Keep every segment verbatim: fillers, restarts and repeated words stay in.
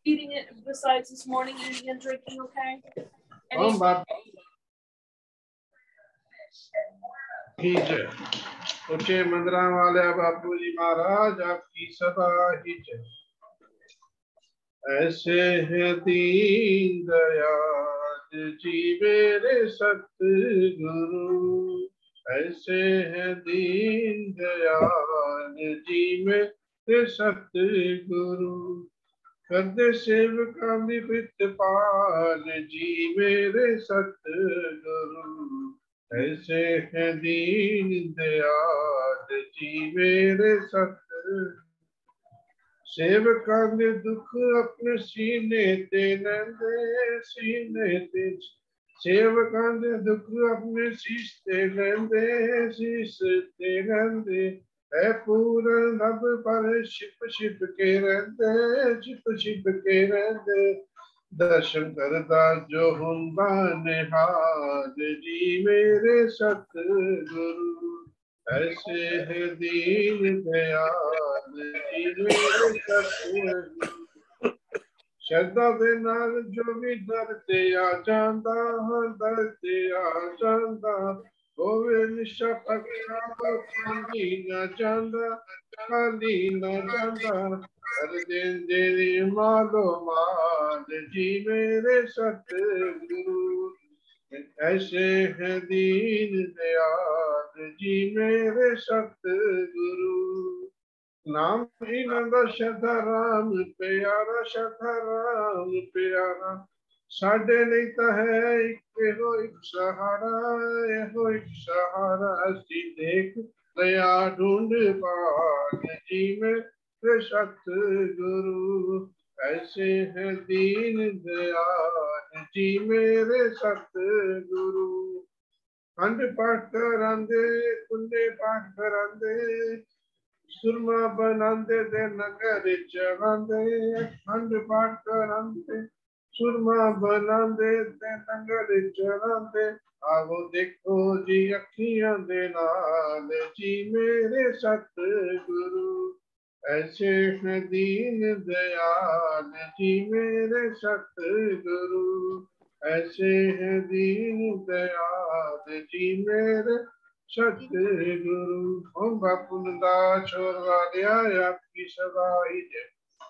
eating it besides this morning, eating and drinking, okay? Om Bap ही जय। ऊंचे मंदिरा वाले बापू जी महाराज आपकी सदा ही जय। ऐसे है दीन दयाल जी मेरे सतगुरु, ऐसे है दीन दयाल जी मेरे सतगुरु, करदे सेवकां दी प्रितपाल जी मेरे सतगुरु, ऐसे है दीन दयाल जी मेरे सतगुरु, सेवकां दे दुख अपने सीने ते लैंदे, सीने ते सेवकां दे दुख अपने शीश ते लैंदे, शीश ते लैंदे, है पूरन रब पर छिप छिप के रहिंदे, छिप छिप के रहिंदे, दर्शन करदा जो हुंदा निहाल जी मेरे सतगुरु, ऐसे है दीन दयाल जी मेरे सतगुरु, श्रद्धा दे नाल जो भी दर ते आ जांदा, दर ते आ जांदा, होवे निशा पक्षा खाली ना जांदा, खाली ना जांदा, कर देंदे मालो माल जी मेरे सतगुरु, ऐसे है दीन दयाल जी मेरे सतगुरु, नाम ही नंदा शधा राम प्यारा, शधा राम प्यारा, साडे नहीं तो है एक हो एक सहारा, हो एक सहारा, असी देख दया ढूंढ पाल जी मेरे सतगुरु, ऐसे है दीन दयाल जी मेरे सतगुरु, खंड पाठ करांदे पुण्य पाठ करांदे, सुरमा बनांदे दे नगर चढ़ांदे, खंड पाठ करांदे सुरमा बनांदे दे नगर चढ़ांदे, आओ देखो जी अखियां दे नाल जी मेरे सतगुरु, ऐसे है दीन दयाल जी मेरे सतगुरु, ऐसे है दीन दयाल जी मेरे सतगुरु, ओम बापू नंदा छोर वालिया आपकी सदा ही जय।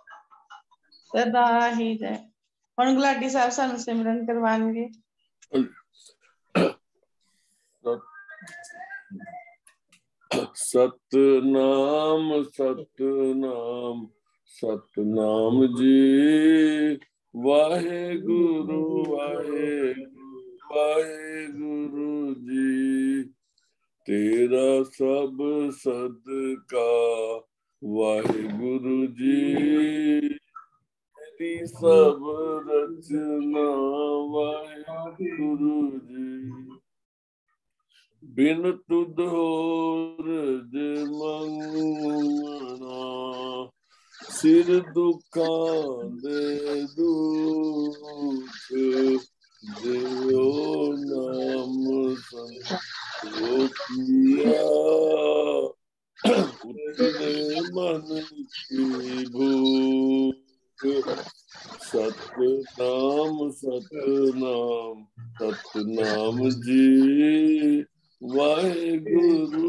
सदा ही जय। ਹੁਣ ਗੁਲਾਟੀ ਸਾਹਿਬ ਸਾਨੂੰ ਸਿਮਰਨ ਕਰਵਾਣਗੇ। सतनाम सतनाम सतनाम जी, वाहे गुरु वाहे वाहे गुरु जी, तेरा सब सदका वाहे गुरु जी, तेरी सब रचना वाहे गुरु जी, बिन तुध होर जे मंगना, सिर दुखां दे दुख, जियो नाम संतोखिया, उतरे मन की भूख, सतनाम सतनाम सतनाम जी, वाहेगुरु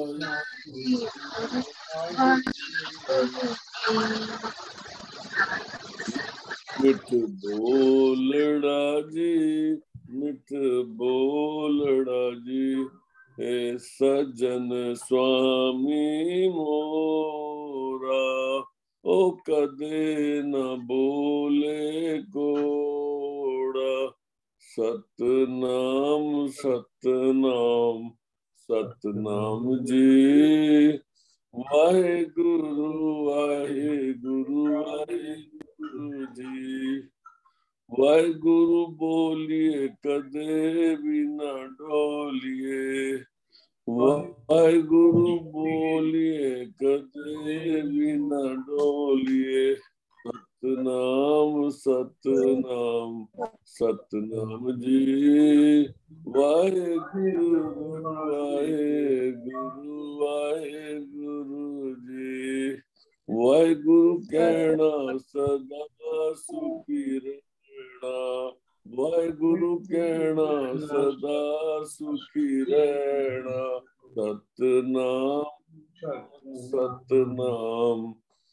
मिठ बोलड़ा जी, मिठ बोलड़ा जी, हे सज्जन स्वामी मोरा, ओ कदे न बोले कोड़ा, सतनाम सतनाम सतनाम जी, वाहेगुरु वाहेगुरु वाहेगुरु जी, वाहेगुरु बोलिए कदे भी न डोलिए, वाहेगुरु बोलिए कदे भी न डोलिए, सतनाम सतनाम सतनाम जी, वाहेगुरु वाहेगुरु वाहेगुरु जी, वाहेगुरु कह कहना सदा सुखी रहना, वाहिगुरु कहना सदा सुखी रहना, सतनाम सतनाम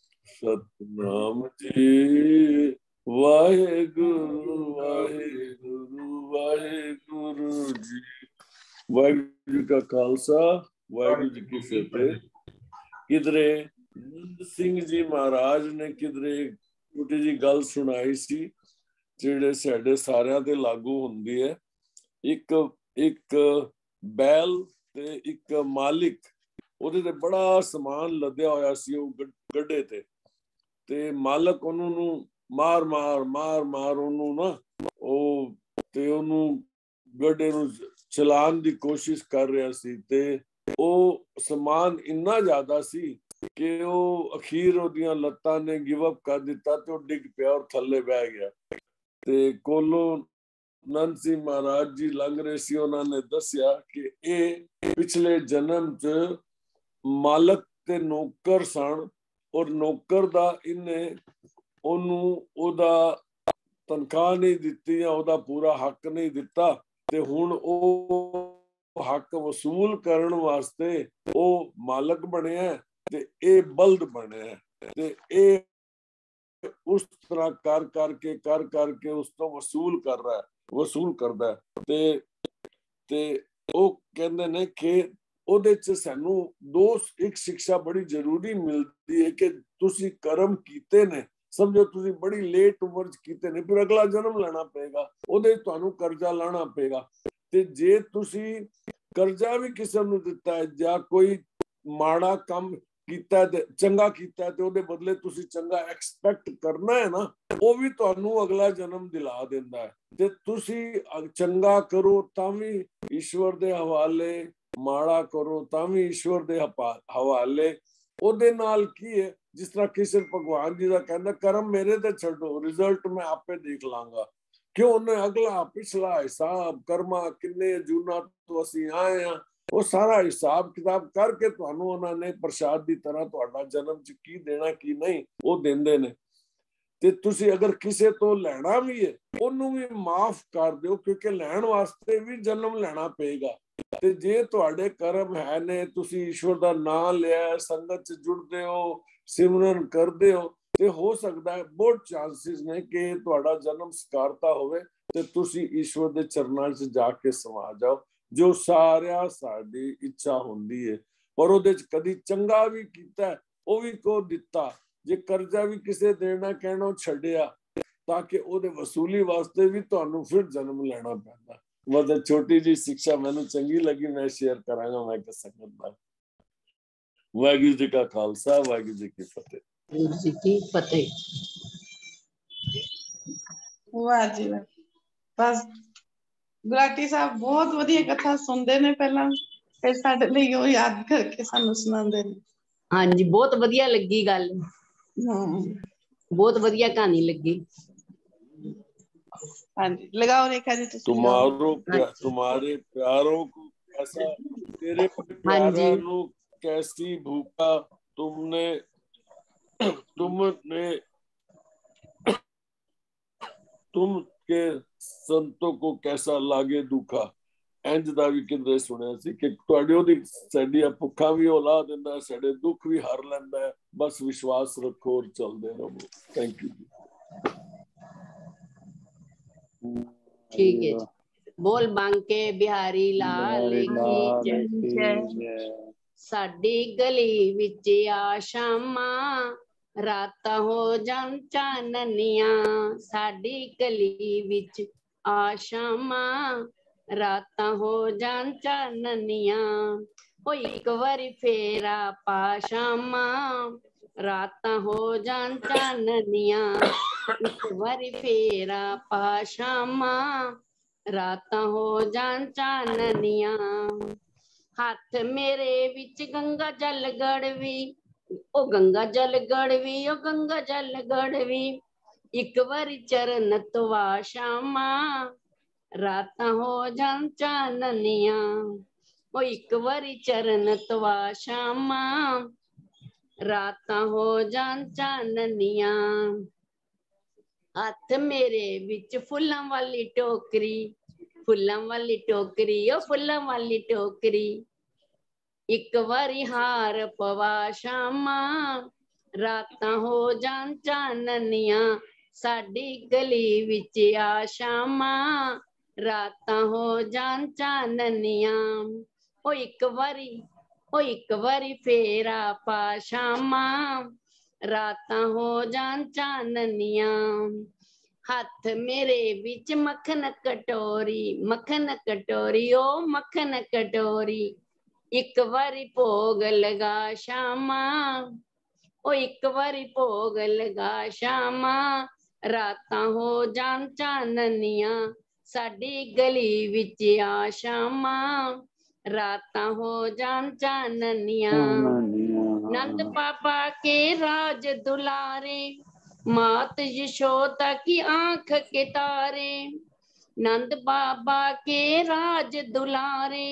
सतनाम जी, वाहिगुरु वाहिगुरु वाहिगुरु जी। वाहिगुरु जी का खालसा, वाहिगुरु जी की फतेह। किधरे नंद सिंह जी महाराज ने किधरे छोटी जी गल सुनाई सी ਜਿਹੜੇ ਸਾਡੇ ਸਾਰਿਆਂ ਤੇ ਲਾਗੂ ਹੁੰਦੀ ਹੈ। ਇੱਕ ਇੱਕ ਬੈਲ ਤੇ ਇੱਕ ਮਾਲਿਕ, ਉਹਦੇ ਤੇ ਬੜਾ ਸਮਾਨ ਲੱਦਿਆ ਹੋਇਆ ਸੀ ਉਹ ਗੱਡੇ ਤੇ, ਤੇ ਮਾਲਕ ਉਹਨੂੰ ਨੂੰ ਮਾਰ ਮਾਰ ਮਾਰ ਮਾਰ ਉਹਨੂੰ ਨਾ ਉਹ ਤੇ ਉਹਨੂੰ ਗੱਡੇ ਨੂੰ ਚਲਾਉਣ ਦੀ ਕੋਸ਼ਿਸ਼ ਕਰ ਰਿਹਾ ਸੀ, ਤੇ ਉਹ ਸਮਾਨ ਇੰਨਾ ਜ਼ਿਆਦਾ ਸੀ ਕਿ ਉਹ ਅਖੀਰ ਉਹਦੀਆਂ ਲੱਤਾਂ ਨੇ ਗਿਵ ਅਪ ਕਰ ਦਿੱਤਾ ਤੇ ਉਹ ਡਿੱਗ ਪਿਆ ਔਰ ਥੱਲੇ ਬਹਿ ਗਿਆ। ਤੇ ਕੋਲੋਂ ਨੰਦ ਸਿੰਘ ਮਹਾਰਾਜ ਜੀ ਲੰਘ ਰਹੇ ਸੀ, ਉਹਨਾਂ ਨੇ ਦੱਸਿਆ ਕਿ ਇਹ ਪਿਛਲੇ ਜਨਮ ਚ ਮਾਲਕ ਤੇ ਨੌਕਰ ਸਨ, ਔਰ ਨੌਕਰ ਦਾ ਇਹਨੇ ਉਹਨੂੰ ਉਹਦਾ ਤਨਖਾਹ ਨਹੀਂ ਦਿੱਤੀ ਜਾਂ ਉਹਦਾ ਪੂਰਾ ਹੱਕ ਨਹੀਂ ਦਿੱਤਾ, ਤੇ ਹੁਣ ਉਹ ਹੱਕ ਵਸੂਲ ਕਰਨ ਵਾਸਤੇ ਉਹ ਮਾਲਕ ਬਣਿਆ ਤੇ ਇਹ ਬਲਦ ਬਣਿਆ, ਤੇ ਇਹ ਉਸ ਤਰ੍ਹਾਂ ਕਰ ਕਰਕੇ ਕਰ ਕਰਕੇ ਉਸ ਤੋਂ ਵਸੂਲ ਕਰ ਰਿਹਾ ਵਸੂਲ ਕਰਦਾ। ਤੇ ਤੇ ਉਹ ਕਹਿੰਦੇ ਨੇ ਕਿ ਉਹਦੇ ਚ ਸਾਨੂੰ ਦੋ ਇੱਕ ਸਿੱਖਿਆ ਬੜੀ ਜ਼ਰੂਰੀ ਮਿਲਦੀ ਹੈ ਕਿ ਤੁਸੀਂ ਕਰਮ ਕੀਤੇ ਨੇ, ਸਮਝੋ ਤੁਸੀਂ ਬੜੀ ਲੇਟ ਉਮਰ ਚ ਕੀਤੇ ਨੇ, ਫਿਰ ਅਗਲਾ ਜਨਮ ਲੈਣਾ ਪਏਗਾ, ਉਹਦੇ ਤੁਹਾਨੂੰ ਕਰਜ਼ਾ ਲਾਣਾ ਪਏਗਾ। ਤੇ ਜੇ ਤੁਸੀਂ ਕਰਜ਼ਾ ਵੀ ਕਿਸੇ ਨੂੰ ਦਿੱਤਾ ਹੈ ਜਾਂ ਕੋਈ ਮਾੜਾ ਕੰਮ ਕੀਤਾ ਤੇ ਚੰਗਾ ਕੀਤਾ ਤੇ ਉਹਦੇ ਬਦਲੇ ਤੁਸੀਂ ਚੰਗਾ ਐਕਸਪੈਕਟ ਕਰਨਾ ਹੈ ਨਾ, ਉਹ ਵੀ ਤੁਹਾਨੂੰ ਅਗਲਾ ਜਨਮ ਦਿਲਾ ਦਿੰਦਾ ਹੈ। ਤੇ ਤੁਸੀਂ ਚੰਗਾ ਕਰੋ ਤਾਂ ਵੀ ਈਸ਼ਵਰ ਦੇ ਹਵਾਲੇ, ਮਾੜਾ ਕਰੋ ਤਾਂ ਵੀ ਈਸ਼ਵਰ ਦੇ ਹਵਾਲੇ। ਉਹਦੇ ਨਾਲ ਕੀ ਹੈ, ਜਿਸ ਤਰ੍ਹਾਂ ਕ੍ਰਿਸ਼ਨ ਭਗਵਾਨ ਜੀ ਦਾ ਕਹਿੰਦਾ ਕਰਮ ਮੇਰੇ ਤੇ ਛੱਡੋ, ਰਿਜ਼ਲਟ ਮੈਂ ਆਪੇ ਦੇਖ ਲਾਂਗਾ। ਕਿਉਂ? ਉਹਨੇ ਅਗਲਾ ਪਿਛਲਾ ਹਿਸਾਬ ਕਰਮਾ ਕਿੰਨੇ ਜੂਨਾ ਤੋਂ ਅਸੀਂ ਆਏ ਆ, ਉਹ ਸਾਰਾ ਹਿਸਾਬ ਕਿਤਾਬ ਕਰਕੇ ਤੁਹਾਨੂੰ ਉਹਨਾਂ ਨੇ ਪ੍ਰਸ਼ਾਦ ਦੀ ਤਰ੍ਹਾਂ ਤੁਹਾਡਾ ਜਨਮ ਚ ਕੀ ਦੇਣਾ ਕੀ ਨਹੀਂ ਉਹ ਦਿੰਦੇ ਨੇ। ਤੇ ਤੁਸੀਂ ਅਗਰ ਕਿਸੇ ਤੋਂ ਲੈਣਾ ਵੀ ਹੈ ਉਹਨੂੰ ਵੀ ਮਾਫ ਕਰ ਦਿਓ, ਕਿਉਂਕਿ ਲੈਣ ਵਾਸਤੇ ਵੀ ਜਨਮ ਲੈਣਾ ਪਏਗਾ। ਤੇ ਜੇ ਤੁਹਾਡੇ ਕਰਮ ਹੈ ਨੇ, ਤੁਸੀਂ ਈਸ਼ਵਰ ਦਾ ਨਾਮ ਲਿਆ, ਸੰਗਤ ਚ ਜੁੜਦੇ ਹੋ, ਸਿਮਰਨ ਕਰਦੇ ਹੋ, ਤੇ ਹੋ ਸਕਦਾ ਹੈ ਬਹੁਤ ਚਾਂਸਿਸ ਨੇ ਕਿ ਤੁਹਾਡਾ ਜਨਮ ਸਕਾਰਤਾ ਹੋਵੇ ਤੇ ਤੁਸੀਂ ਈਸ਼ਵਰ ਦੇ ਚਰਨਾਂ ਚ ਜਾ ਕੇ ਸਮਾ ਜਾਓ, ਜੋ ਸਾਰਿਆਂ ਸਾਡੀ ਇੱਛਾ ਹੁੰਦੀ ਹੈ। ਪਰ ਉਹਦੇ ਚ ਕਦੀ ਚੰਗਾ ਵੀ ਕੀਤਾ ਉਹ ਵੀ ਕੋ ਦਿੱਤਾ, ਜੇ ਕਰਜ਼ਾ ਵੀ ਕਿਸੇ ਦੇਣਾ ਕਹਿਣਾ ਛੱਡਿਆ ਤਾਂ ਕਿ ਉਹਦੇ ਵਸੂਲੀ ਵਾਸਤੇ ਵੀ ਤੁਹਾਨੂੰ ਫਿਰ ਜਨਮ ਲੈਣਾ ਪੈਂਦਾ। ਮਤਲਬ ਛੋਟੀ ਜੀ ਸਿੱਖਿਆ ਮੈਨੂੰ ਚੰਗੀ ਲੱਗੀ, ਮੈਂ ਸ਼ੇਅਰ ਕਰਾਂਗਾ ਮੈਂ ਕਿ ਸੰਗਤ ਨਾਲ। ਵਾਹਿਗੁਰੂ ਜੀ ਕਾ ਖਾਲਸਾ, ਵਾਹਿਗੁਰੂ ਜੀ ਕੀ ਫਤਿਹ। ਵਾਹਿਗੁਰੂ ਜੀ ਕੀ ਫਤਿਹ। ਵਾਹ ਜੀ ਵਾਹ। ਬਸ ਗੁਲਾਟੀ ਸਾਹਿਬ ਬਹੁਤ ਵਧੀਆ ਕਥਾ ਸੁਣਦੇ ਨੇ ਪਹਿਲਾਂ, ਫਿਰ ਸਾਡੇ ਲਈ ਉਹ ਯਾਦ ਕਰਕੇ ਸਾਨੂੰ ਸੁਣਾਉਂਦੇ ਨੇ। ਹਾਂਜੀ ਬਹੁਤ ਵਧੀਆ ਲੱਗੀ ਗੱਲ, ਹਮ ਬਹੁਤ ਵਧੀਆ ਕਹਾਣੀ ਲੱਗੀ। ਹਾਂਜੀ ਲਗਾਓ ਰੇਖਾ ਜੀ ਤੁਸੀਂ। तुम्हारो तुम्हारे प्यारों को कैसा, तेरे प्यारा नु कैसी भूखा, तुमने तुमने तुम के संतों को कैसा लागे दुखा। ਇੰਜ ਦਾ ਵੀ ਕਿਧਰੇ ਸੁਣਿਆ ਸੀ ਕਿ ਤੁਹਾਡੀ ਉਹਦੀ ਸਾਡੀਆਂ ਭੁੱਖਾਂ ਵੀ ਉਹ ਲਾ ਦਿੰਦਾ, ਸਾਡੇ ਦੁੱਖ ਵੀ ਹਰ ਲੈਂਦਾ ਹੈ, ਬਸ ਵਿਸ਼ਵਾਸ ਰੱਖੋ ਔਰ ਚੱਲਦੇ ਰਹੋ। ਥੈਂਕ ਯੂ ਜੀ। ਠੀਕ ਹੈ ਜੀ। ਬੋਲ ਬਾਂਕੇ ਬਿਹਾਰੀ ਲਾਲ ਕੀ ਜੈ। ਸਾਡੀ ਗਲੀ ਵਿੱਚ ਆ ਸ਼ਾਮਾਂ, ਰਾਤਾਂ ਹੋ ਜਾਣ ਚਾਨਣੀਆਂ। ਸਾਡੀ ਗਲੀ ਵਿੱਚ ਆ ਸ਼ਾਮਾਂ, ਰਾਤਾਂ ਹੋ ਜਾਣ ਚਾਨਣੀਆਂ। ਉਹ ਇੱਕ ਵਾਰੀ ਫੇਰਾ ਪਾ ਸ਼ਾਮਾਂ, ਰਾਤਾਂ ਹੋ ਜਾਣ ਚਾਨਣੀਆਂ। ਇੱਕ ਵਾਰੀ ਫੇਰਾ ਪਾ ਸ਼ਾਮਾਂ, ਰਾਤਾਂ ਹੋ ਜਾਣ ਚਾਨਣੀਆਂ। ਹੱਥ ਮੇਰੇ ਵਿੱਚ ਗੰਗਾ ਜਲ ਗੜਵੀ, ਉਹ ਗੰਗਾ ਜਲ ਗੜਵੀ, ਉਹ ਗੰਗਾ ਜਲ ਗੜਵੀ। ਇੱਕ ਵਾਰੀ ਚਰਨ ਧਵਾ ਸ਼ਾਮਾਂ, ਰਾਤਾਂ ਹੋ ਜਾਣ ਚਾਨਣੀਆਂ। ਉਹ ਇੱਕ ਵਾਰੀ ਚਰਨ ਧਵਾ ਸ਼ਾਮਾਂ, ਰਾਤਾਂ ਹੋ ਜਾਣ ਚਾਨਣੀਆਂ। ਹੱਥ ਮੇਰੇ ਵਿੱਚ ਫੁੱਲਾਂ ਵਾਲੀ ਟੋਕਰੀ, ਫੁੱਲਾਂ ਵਾਲੀ ਟੋਕਰੀ, ਉਹ ਫੁੱਲਾਂ ਵਾਲੀ ਟੋਕਰੀ। ਇੱਕ ਵਾਰੀ ਹਾਰ ਪਵਾ ਸ਼ਾਮਾਂ, ਰਾਤਾਂ ਹੋ ਜਾਣ ਚਾਨਣੀਆਂ। ਸਾਡੀ ਗਲੀ ਵਿੱਚ ਆ ਸ਼ਾਮਾਂ, ਰਾਤਾਂ ਹੋ ਜਾਣ ਚਾਨਣੀਆਂ। ਉਹ ਇੱਕ ਵਾਰੀ, ਉਹ ਇੱਕ ਵਾਰੀ ਫੇਰਾ ਪਾ ਸ਼ਾਮਾਂ, ਰਾਤਾਂ ਹੋ ਜਾਣ ਚਾਨਣੀਆਂ। ਹੱਥ ਮੇਰੇ ਵਿੱਚ ਮੱਖਣ ਕਟੋਰੀ, ਮੱਖਣ ਕਟੋਰੀ, ਉਹ ਮੱਖਣ ਕਟੋਰੀ। ਇੱਕ ਵਾਰੀ ਭੋਗ ਲਗਾ ਸ਼ਾਮਾਂ, ਉਹ ਇੱਕ ਵਾਰੀ ਭੋਗ ਲਗਾ ਸ਼ਾਮਾਂ, ਰਾਤਾਂ ਹੋ ਜਾਣ ਚਾਨਣੀਆਂ। ਸਾਡੀ ਗਲੀ ਵਿੱਚ ਆ ਸ਼ਾਮਾਂ, ਰਾਤਾਂ ਹੋ ਜਾਣ ਚਾਨਣੀਆਂ। ਨੰਦ ਬਾਬਾ ਕੇ ਰਾਜ ਦੁਲਾਰੇ, ਮਾਤ यशोदा की आंख के तारे। नंद बाबा के राज दुलारे,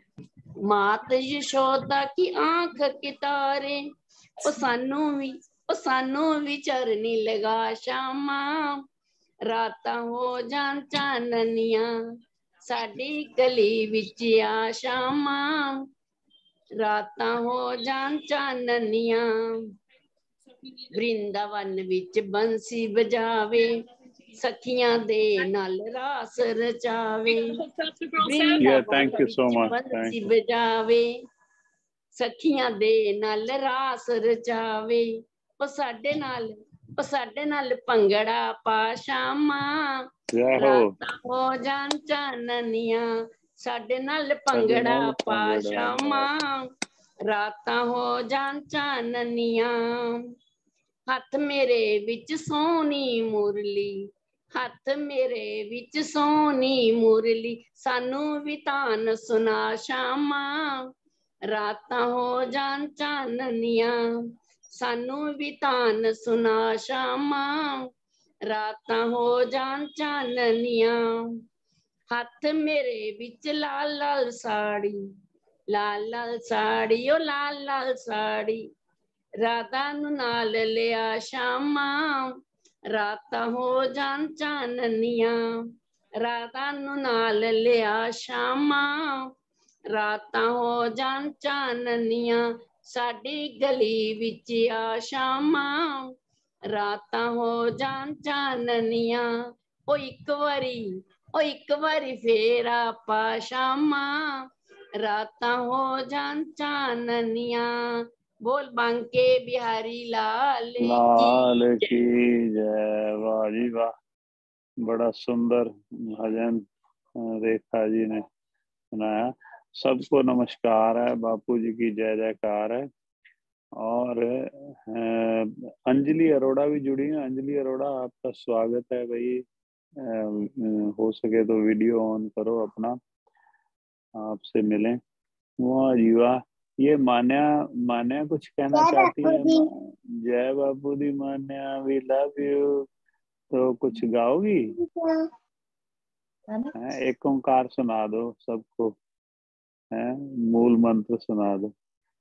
मात यशोदा की आंख के तारे। ओ सानू भी, ओ सानू भी चरनी लगा शामां, रातां हो जान चाननियां। साडी गली विच आ शामां, रातां हो जान चाननियां। ਵਰਿੰਦਾਵਨ ਵਿੱਚ ਬੰਸੀ ਵਜਾਵੇ, ਸਖੀਆਂ ਦੇ ਨਾਲ ਰਾਸ ਰਚਾਵੇ। ਵਰਿੰਦਾਵਨ ਵਿੱਚ ਬੰਸੀ ਵਜਾਵੇ, ਸਖੀਆਂ ਦੇ ਨਾਲ ਰਾਸ ਰਚਾਵੇ। ਉਹ ਸਾਡੇ ਨਾਲ, ਉਹ ਸਾਡੇ ਨਾਲ ਭੰਗੜਾ ਪਾ ਸ਼ਾਮਾਂ, ਰਾਤਾਂ ਹੋ ਜਾਣ ਚਾਨਣੀਆਂ। ਸਾਡੇ ਨਾਲ ਭੰਗੜਾ ਪਾ ਸ਼ਾਮਾਂ, ਰਾਤਾਂ ਹੋ ਜਾਣ ਚਾਨਣੀਆਂ। ਹੱਥ ਮੇਰੇ ਵਿੱਚ ਸੋਹਣੀ ਮੁਰਲੀ, ਹੱਥ ਮੇਰੇ ਵਿੱਚ ਸੋਹਣੀ ਮੁਰਲੀ। ਸਾਨੂੰ ਵੀ ਤਾਨ ਸੁਣਾ ਸ਼ਾਮਾਂ, ਰਾਤਾਂ ਹੋ ਜਾਣ ਚਾਨਣੀਆਂ। ਸਾਨੂੰ ਵੀ ਤਾਨ ਸੁਣਾ ਸ਼ਾਮਾਂ, ਰਾਤਾਂ ਹੋ ਜਾਣ ਚਾਨਣੀਆਂ। ਹੱਥ ਮੇਰੇ ਵਿੱਚ ਲਾਲ ਲਾਲ ਸਾੜੀ, ਲਾਲ ਲਾਲ ਸਾੜੀ, ਉਹ ਲਾਲ ਲਾਲ ਸਾੜੀ। ਰਾਧਾ ਨੂੰ ਨਾਲ ਲਿਆ ਸ਼ਾਮਾਂ, ਰਾਤਾਂ ਹੋ ਜਾਣ ਚਾਨਣੀਆਂ। ਰਾਧਾ ਨੂੰ ਨਾਲ ਲਿਆ ਸ਼ਾਮਾਂ, ਰਾਤਾਂ ਹੋ ਜਾਣ ਚਾਨਣੀਆਂ। ਸਾਡੀ ਗਲੀ ਵਿੱਚ ਆ ਸ਼ਾਮਾਂ, ਰਾਤਾਂ ਹੋ ਜਾਣ ਚਾਨਣੀਆਂ। ਉਹ ਇੱਕ ਵਾਰੀ, ਉਹ ਇੱਕ ਵਾਰੀ ਫੇਰਾ ਪਾ ਸ਼ਾਮਾਂ, ਰਾਤਾਂ ਹੋ ਜਾਣ ਚਾਨਣੀਆਂ। बोल बांके बिहारी लाल लाल की जय। वाह जी वाह, बड़ा सुंदर भजन रेखा जी ने सुनाया। सबको नमस्कार है, बापू जी की जय जयकार है। और अंजलि अरोड़ा भी जुड़ी है। अंजलि अरोड़ा, आपका स्वागत है भाई। हो सके तो वीडियो ऑन करो अपना, आपसे मिलें। वाह जी वाह। ये मान्या, मान्या कुछ कहना चाहती है? जय बापू दी मान्या, वी लव यू। तो कुछ गाओगी? एक ओंकार सुना दो सबको, है मूल मंत्र सुना दो।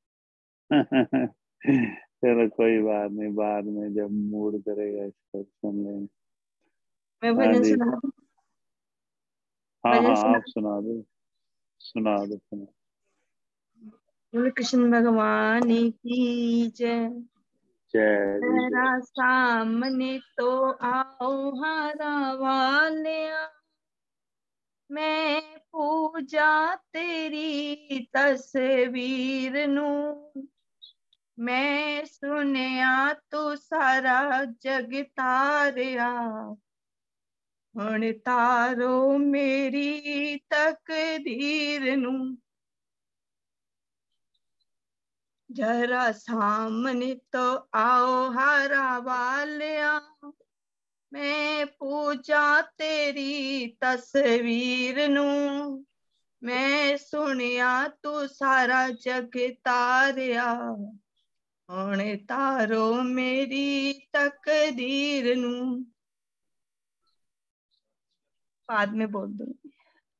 चलो कोई बात नहीं, बाद में जब मूड करेगा इसको सुन लेंगे। मैं भजन सुना दूं? हाँ हाँ आप सुना दो, सुना दो सुना। बोले कृष्ण भगवान की जय। जरा सामने तो आओ हारा वालिया, मैं पूजा तेरी तस्वीर नू। मैं सुनिया तू सारा जग तारिया, हुण तारो मेरी तकदीर नू। जरा सामने तो आओ हारा वालिया, मैं पूजा तेरी तस्वीर नू। मैं सुनिया तू सारा जग तारिया, हुण तारो मेरी तकदीर नू। बाद में बोल दूंगी।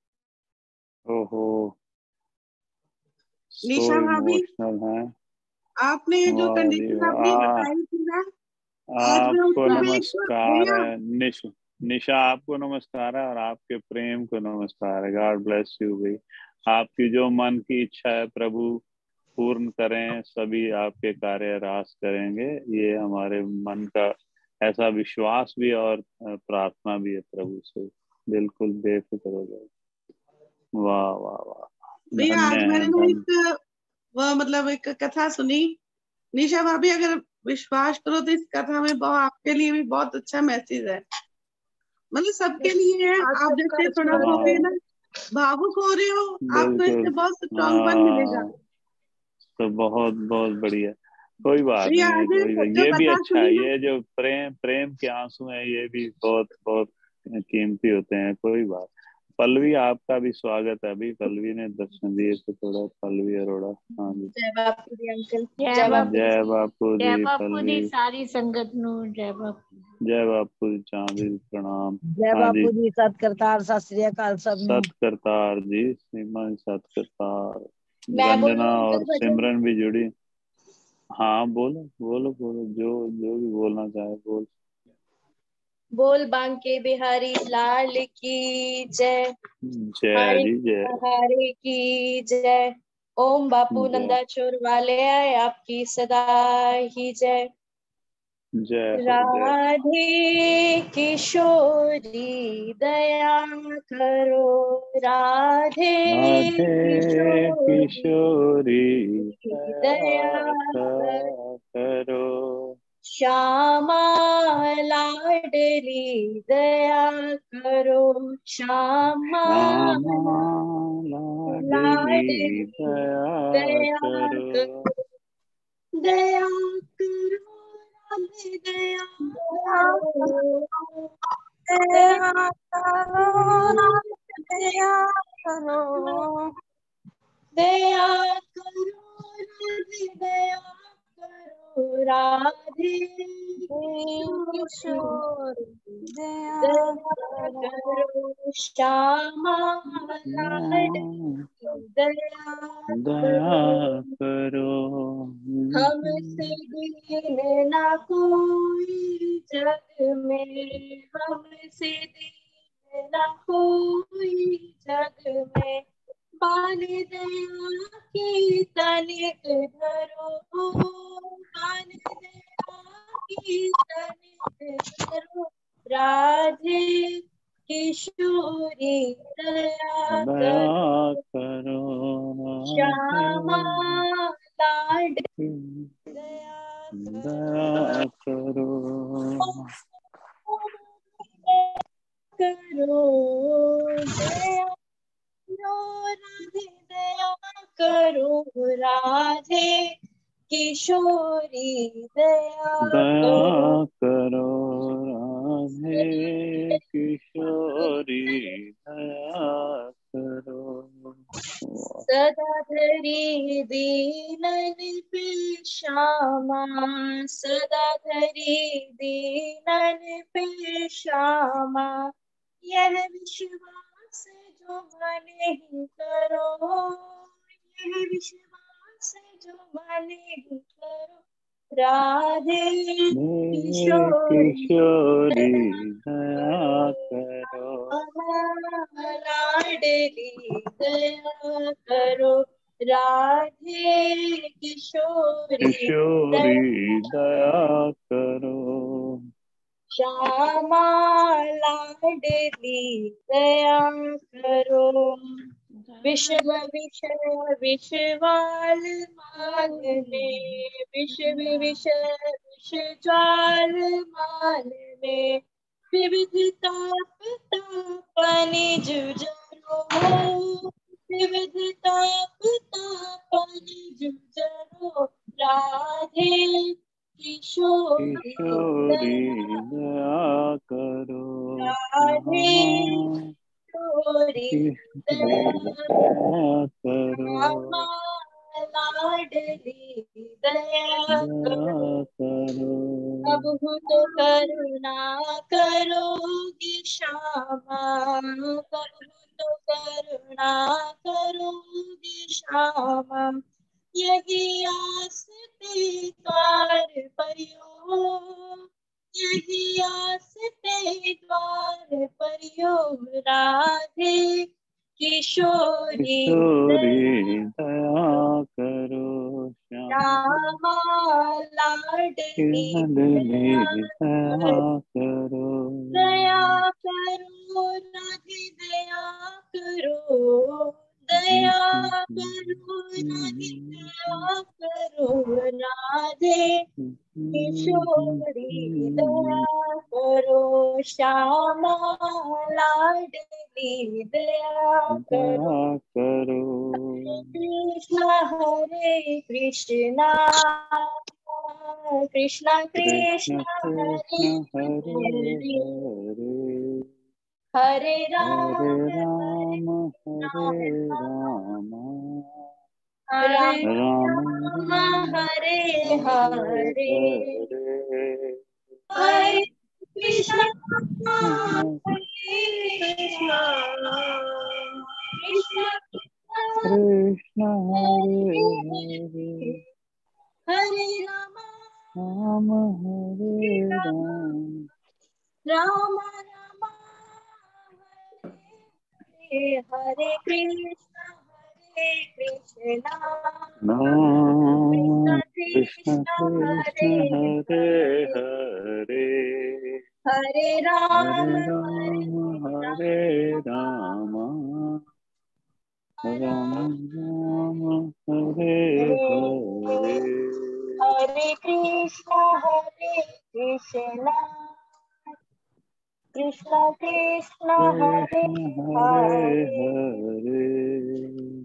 ओहो, निशा भाभी, इमोशनल है। आपने जो वाह जी कंडीशन आपने वाह। बताई थी ना, आज मैं आपको उसको नमस्कार भैया है निश निशा, आपको नमस्कार है और आपके प्रेम को नमस्कार है। गॉड ब्लेस यू भाई। आपकी जो मन की इच्छा है प्रभु पूर्ण करें, सभी आपके कार्य रास करेंगे, ये हमारे मन का ऐसा विश्वास भी और प्रार्थना भी है प्रभु से। बिल्कुल बेफिक्र हो जाए। वाह वाह वाह, भैया धन्य आज है मैंने ना धन्य। एक वह मतलब एक कथा सुनी। निशा भाभी अगर विश्वास करो तो इस कथा में बहुत आपके लिए भी बहुत अच्छा मैसेज है, मतलब सबके लिए है। आज आप सबका जैसे थोड़ा सा हाँ भी ना भावुक हो रहे हो, आपको इससे बिल्कुल। बहुत स्ट्रॉन्ग मिलेगा। हाँ तो बहुत बहुत बढ़िया। कोई बात भैया नहीं है, आज कोई बात, जो ये भी कथा अच्छा है। सुनी ना, ये जो प्रेम प्रेम के आंसू हैं ये भी बहुत बहुत कीमती होते हैं। कोई बात। पल्लवी आपका भी स्वागत है। अभी पल्लवी ने दर्शन दिए तो थोड़ा पल्लवी अरोड़ा। हाँ जी, जय बापू जी अंकल, जय जय बापू बापू जय जी, बापू जय जी बापू जी पल्लवी। सारी संगत नु जय बापू। जय बापू जी चांदी प्रणाम। जय हाँ जी, बापू जी, सत करतार, सत श्री अकाल सब नु। सतकरतार जी, श्रीमान सतकरतार। मैं बोलूं रंजना अंकल और भजन? सिमरन भी जुड़ी। हाँ बोलो बोलो बोलो, जो जो भी बोलना चाहे बोल। बोल बांके बिहारी लाल की जय, जय हरे जी जय हरे की जय। ओम बापू जय नंदाचोर वाले आए, आपकी सदा ही जय। जय हो जय। राधे किशोरी दया करो, राधे राधे किशोरी किशोरी दया दया करो, करो। श्यामा लाडली दया करो, श्यामा श्यामा लाडली लाडली दया दया करो। करो, दया करो, राधे दया करो, दया करो, दया करो, दया करो, राधे दया करो, राधे किशोर दया दया करो। करो, श्यामा लाडली दया दया करो, करो। हमसे दीन ना कोई जग में, हमसे दीन ना कोई जग में, बाल दया की तनिक धरो, बाल दया की तनिक धरो, राधे किशोरी दया दया करो, करो। श्यामा लाड दया दया करो। करो, दया करो, राधे दया करो, राधे किशोरी दया करो, दया करो। राधे किशोरी दया करो। सदा धरी दीनन पे श्यामा, सदा धरी दीनन पे श्यामा, यह विश्वास जो माने ही करो, यह विश्वास जो माने ही करो, राधे किशोरी किशोरी करो, दया करो। लाडली दया करो, राधे किशोरी किशोरी दया करो। श्यामा लाडली दया करो, विश्व विषय विश्वाल मान में, विश्व विषय विष ज्वाल मान में, विविधता तापनि जुझरो, विविधता तापनि जुझरो, राधे किशोरी किशोरी दया, दया करो। राधे श्यामा किशोरी दया, दया करो। श्यामा लाडली दया करो, दया करो। अब तो करुणा करोगी श्यामा, कब तो करुणा करोगी श्यामा, यही आस पे द्वार परियो, यही आस पे द्वार परियो, राधे किशोरी किशोरी दया करो श्याम श्यामा लाडली लाडली दया दया करो दया करो राधे दया करो, दया करो राधे दया करो, राधे किशोरी दया करो, श्यामा लाडली दया करो। दया करो कृष्ण हरे कृष्णा, कृष्णा कृष्ण कृष्ण हरे कृष्ण हरे हरे, हरे हरे राम हरे हरे राम हरे राम राम राम राम राम हरे हरे हरे, हरे हरे कृष्ण कृष्ण हरे कृष्ण, कृष्ण कृष्ण हरे हरे हरे हरे राम राम हरे राम राम राम हरे हरे, कृष्ण हरे कृष्णा, नाम कृष्ण कृष्ण कृष्ण कृष्ण हरे हरे हरे, हरे हरे राम हरे हरे राम हरे राम, राम राम राम हरे हरे हरे हरे कृष्ण हरे कृष्णा, कृष्ण कृष्ण हरे कृष्ण हरे हरे, हरे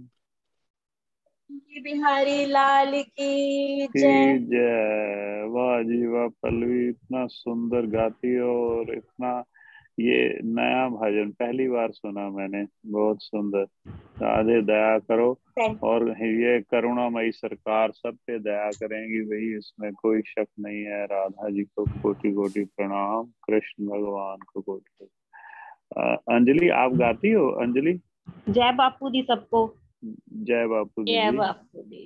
बिहारी लाल की की जय। जय। वाह जी वाह पल्लवी, इतना सुंदर गाती हो और इतना, ये नया भजन पहली बार सुना मैंने, बहुत सुंदर। राधे दया करो, और ये करुणामयी सरकार सब पे दया करेंगी भाई, इसमें कोई शक नहीं है। राधा जी को कोटि कोटि प्रणाम, कृष्ण भगवान को कोटि। अ, अंजलि आप गाती हो अंजलि? जय बापू जी सबको। जय बापू दी जय जी। बापू जी।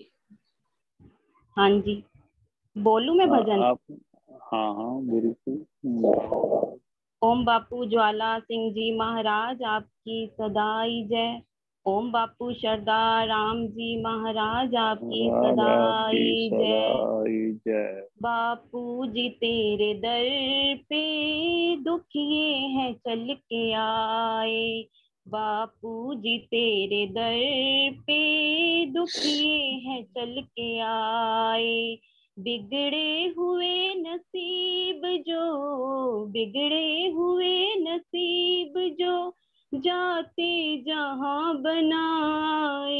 हाँ जी, बोलूं मैं हाँ, भजन? आप हाँ हाँ बिल्कुल। ओम बापू ज्वाला सिंह जी महाराज आपकी सदाई जय। ओम बापू सरदार राम जी महाराज आपकी राजा की सदाई जय। सदाई जय। बापू जी तेरे दर पे दुखिए हैं चल के आए, बापू जी तेरे दर पे दुखिए हैं चल के आए। बिगड़े हुए नसीब जो, बिगड़े हुए नसीब जो जाते जहां बनाए,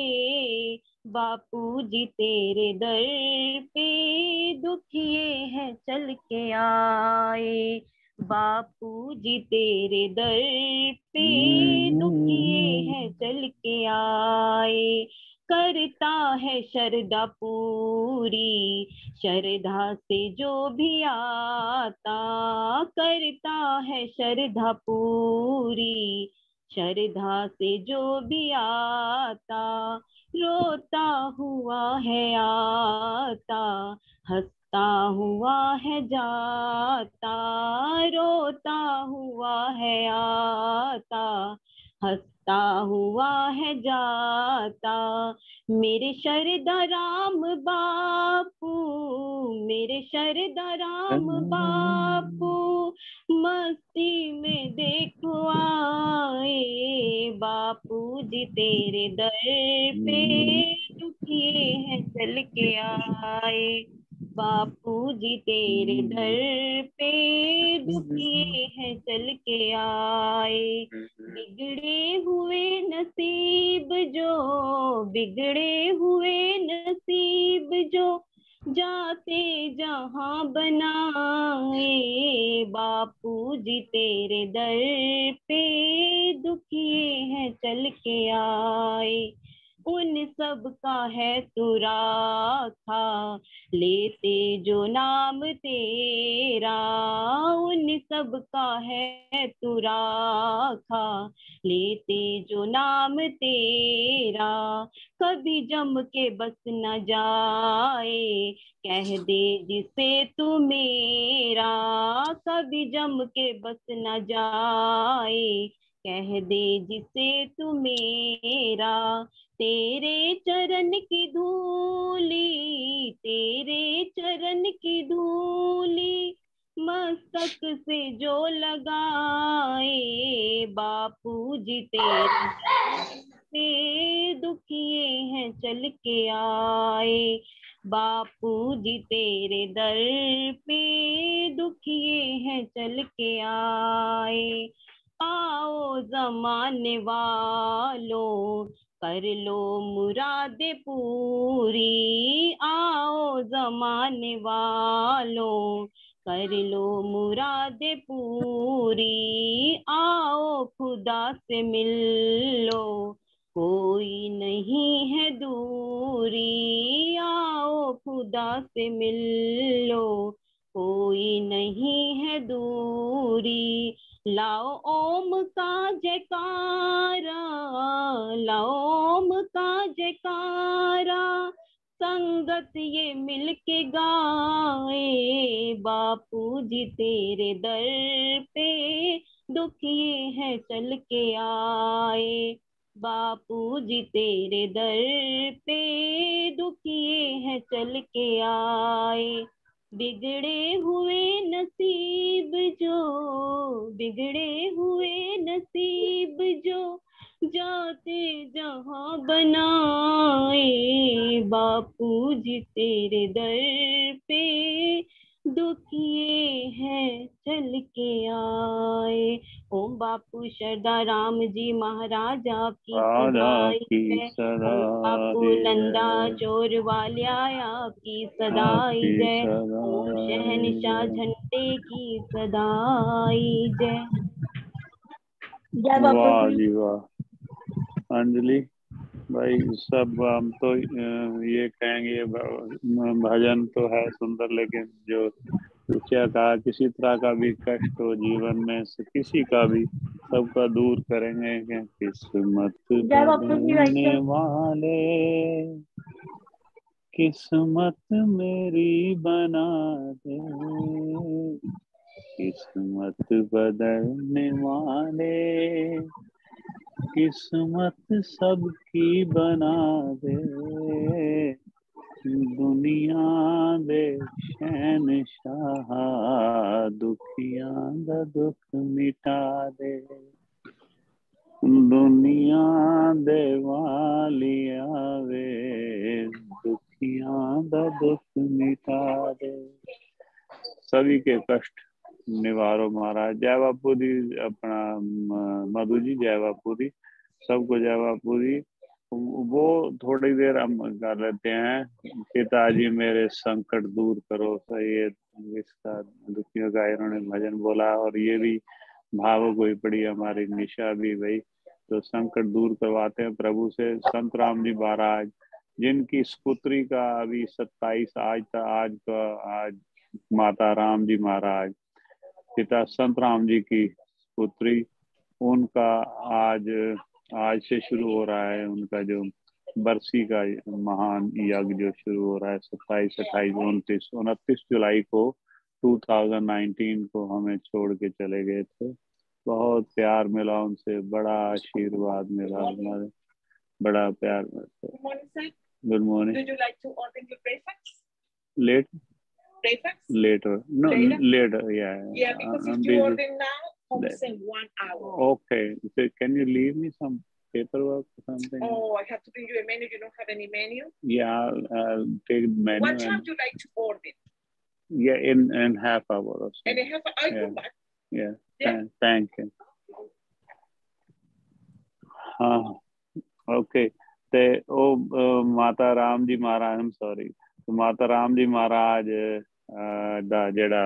बापू जी तेरे दर पे दुखिए हैं चल के आए, बापू जी तेरे दर पे दुखिए हैं चल के आए। करता है शरदा पूरी, शरधा से जो भी आता, करता है शरधा पूरी, शरधा से जो भी आता, रोता हुआ है आता, हंसता हुआ है जाता, रोता हुआ है आता, हंसता हुआ है जाता। मेरे शरदा राम बापू, मेरे शरदा राम बापू, मस्ती में देखो आए, बापू जी तेरे दर पे दुखिए हैं चल के आए, बापू जी तेरे दर पे दुखिए हैं चल के आए। बिगड़े हुए नसीब जो, बिगड़े हुए नसीब जो जाते जहां बनाए, बापू जी तेरे दर पे दुखिए हैं चल के आए, उन सब का है तू राखा, लेते जो नाम तेरा, उन सब का है तू राखा, लेते जो नाम तेरा, कभी जम के बस न जाए, कह दे जिसे तू मेरा, कभी जम के बस न जाए, कह दे जिसे तू मेरा, तेरे चरण की धूली, तेरे चरण की धूली, मस्तक से जो लगाए, बापू जी तेरे पे दुखिए हैं चल के आए, बापू जी तेरे दर पे दुखिए हैं चल के आए, आओ जमाने वालों कर लो मुरादे पूरी, आओ जमाने वालों कर लो मुरादे पूरी, आओ खुदा से मिल लो कोई नहीं है दूरी, आओ खुदा से मिल लो कोई नहीं है दूरी, लाओ ओम का जयकारा, लाओ ओम का जयकारा, संगत ये मिल के गाए, बापू जी तेरे दर पे दुखिए हैं चल के आए, बापू जी तेरे दर पे दुखिए हैं चल के आए, बिगड़े हुए नसीब जो, बिगड़े हुए नसीब जो, जाते जहां बनाए, बापू जी तेरे दर पे दुखिए हैं चल के आए। ओम बापू शरदा राम जी महाराज आपकी सदाई जय, ओम बापू नंदा चोर वाल्या आपकी सदाई जय, ओम शहनशाह झंडे की सदाई जय। जय बापू वाह जी। जी वाह। अंजलि भाई सब हम तो ये कहेंगे भजन तो है सुंदर, लेकिन जो क्या कहा किसी तरह का भी कष्ट हो जीवन में से किसी का भी, सबका दूर करेंगे कि किस्मत बदलने वाले, किस्मत मेरी बना दे, किस्मत बदलने वाले, किस्मत सबकी बना दे, दुनिया दे शहनशाह, दुखिया दा दुख मिटा दे, दुनिया दे वालिया वे, दुखिया दा दुख मिटा दे, सभी के कष्ट निवारो महाराज। जय बापू दी। अपना मधु जी जय बापू दी, सबको जय बापू दी। वो थोड़ी देर हम कर लेते हैं, पिताजी मेरे संकट दूर करो, तो ये इसका दुखियों का इन्होंने भजन बोला, और ये भी भावुक हुई पड़ी हमारी निशा भी भाई, तो संकट दूर करवाते हैं प्रभु से। संत राम जी महाराज जिनकी स्पुत्री का अभी सत्ताईस आज था, आज का आज माता राम जी महाराज पिता संत राम जी की पुत्री, उनका आज आज से शुरू हो रहा है उनका जो बरसी का महान यज्ञ जो शुरू हो रहा है, सत्ताईस अट्ठाईस उनतीस उनतीस जुलाई को दो हज़ार उन्नीस को हमें छोड़ के चले गए थे। बहुत प्यार मिला उनसे, बड़ा आशीर्वाद मिला, हमारे बड़ा प्यार मिला। Good morning. Would you like to order your breakfast? Late? Breakfast? Later. No, Later? later, yeah. Yeah, because I'm if busy. you order now, comes in one hour. Okay. So can you leave me some paperwork or something? Oh, I have to bring you a menu. You don't have any menu? Yeah, I'll, I'll take the menu. What time and, do you like to order? Yeah, in in half hour or so. And a half hour, I'll Yeah. come back. Yeah. Yeah. Thank, thank you. हाँ, okay. ते ओ अ, माता राम जी महाराज, I'm sorry, माता राम जी महाराज अ, दा जेड़ा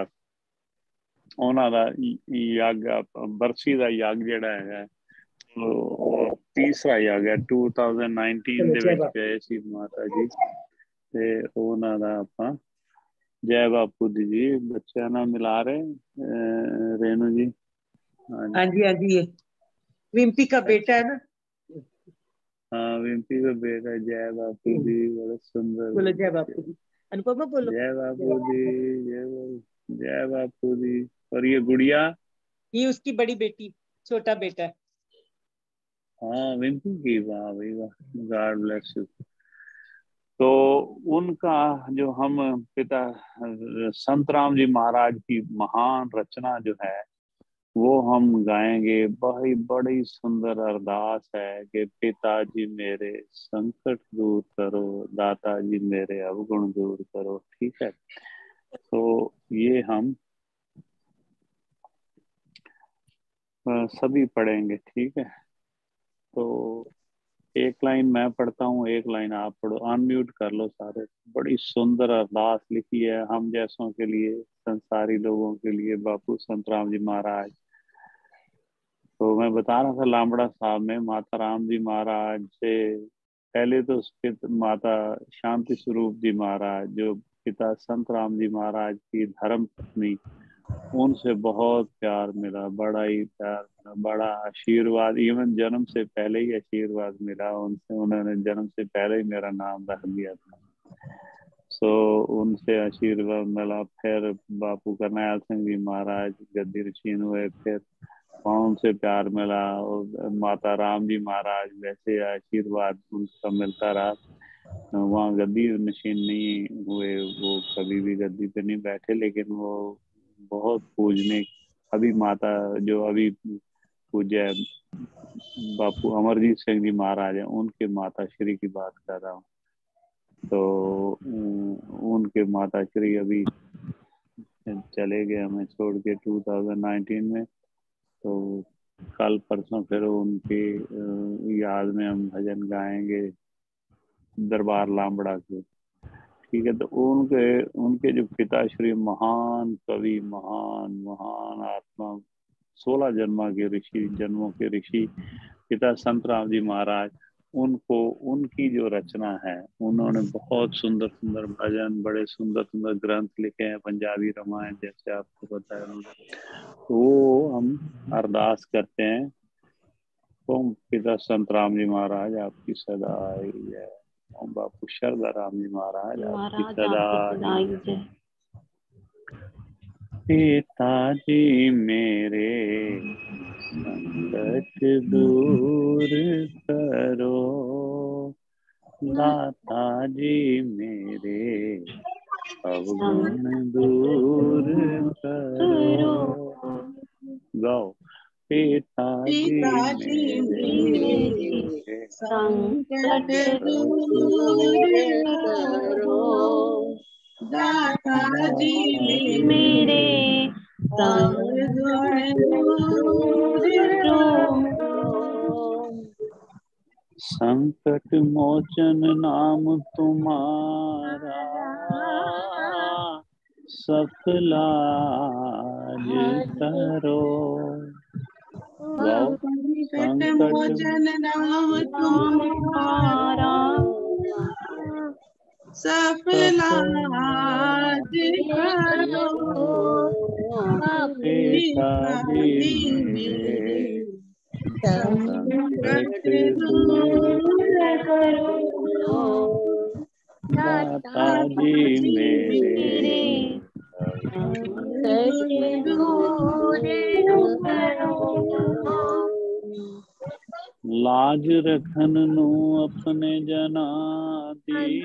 ਉਹਨਾਂ ਦਾ ਯੱਗ ਬਰਸੀ ਦਾ ਯੱਗ ਜਿਹੜਾ ਹੈਗਾ ਉਹ तीसरा ही आ गया टू थाउजेंड नाइनटीन ਦੇ ਵਿੱਚ ਗਏ ਸੀ ਮਾਤਾ ਜੀ ਤੇ ਉਹਨਾਂ ਦਾ ਆਪਾਂ जय बापू दी जी बच्चों ना मिला रहे अ, रेणु जी। हाँ जी हाँ जी, ये विम्पी का बेटा है ना। हाँ विम्पी का बेटा। जय बापू दी, बड़ा सुंदर। बोलो जय बापू दी। अनुपमा बोलो जय बापू दी, जय बापू जय बापू दी। और ये गुड़िया, ये उसकी बड़ी बेटी, छोटा बेटा है। हाँ विम्पी की, वाह भाई वाह, गॉड ब्लेस यू। तो उनका जो हम पिता संत राम जी महाराज की महान रचना जो है वो हम गाएंगे। बड़ी बड़ी सुंदर अरदास है कि पिताजी मेरे संकट दूर करो, दाता जी मेरे अवगुण दूर करो। ठीक है, तो ये हम सभी पढ़ेंगे। ठीक है, तो एक लाइन मैं पढ़ता हूँ, एक लाइन आप पढ़ो। अनम्यूट कर लो सारे। बड़ी सुंदर अरदास लिखी है हम जैसों के लिए, संसारी लोगों के लिए, बापू संत राम जी महाराज। तो मैं बता रहा था लामड़ा साहब में माता राम जी महाराज से पहले तो माता शांति स्वरूप जी महाराज जो पिता संत राम जी महाराज की धर्म पत्नी, उनसे बहुत प्यार मिला, बड़ा ही प्यार मिला, बड़ा आशीर्वाद। इवन जन्म से पहले ही आशीर्वाद मिला उनसे। उन्होंने जन्म से पहले ही मेरा नाम रख दिया था। सो so, उनसे आशीर्वाद मिला। फिर बापू करनाल सिंह जी महाराज गद्दी रचीन हुए, फिर उनसे प्यार मिला। और माता राम जी महाराज वैसे आशीर्वाद उनका मिलता रहा। वहाँ गद्दी नशीन नहीं हुए, वो कभी भी गद्दी पे नहीं बैठे, लेकिन वो बहुत पूजने। अभी माता जो अभी पूज्य बापू अमरजीत सिंह जी महाराज हैं, उनके माता श्री की बात कर रहा हूँ। तो उनके माता श्री अभी चले गए हमें छोड़ के टू थाउजेंड नाइनटीन में। तो कल परसों फिर उनकी याद में हम भजन गाएंगे दरबार लामड़ा के। ठीक है, तो उनके उनके जो पिता श्री महान कवि, महान महान आत्मा, सोलह जन्मा के ऋषि, जन्मों के ऋषि पिता संत राम जी महाराज, उनको उनकी जो रचना है, उन्होंने बहुत सुंदर सुंदर भजन, बड़े सुंदर सुंदर ग्रंथ लिखे हैं, पंजाबी रामायण जैसे आपको बताया उन्होंने। तो वो हम अरदास करते हैं, तो पिता संत राम जी महाराज आपकी सदा आई है। बापू शरदा राम जी महाराज आपकी सदा जय। पिताजी मेरे संकट दूर करो, दाता जी मेरे अवगुण दूर करो। गाओ। पिताजी मेरे संकट दूर करो, दाता जी मेरे अवगुण दूर करो। संकट मोचन नाम तुम्हारा, सफलाज करो। संकट मोचन नाम तुम्हारा, सफलाज करो। पिताजी मेरे संकट दूर करो, दाता जी मेरे संकट दूर करो। लाज रखन नू अपने जना दी,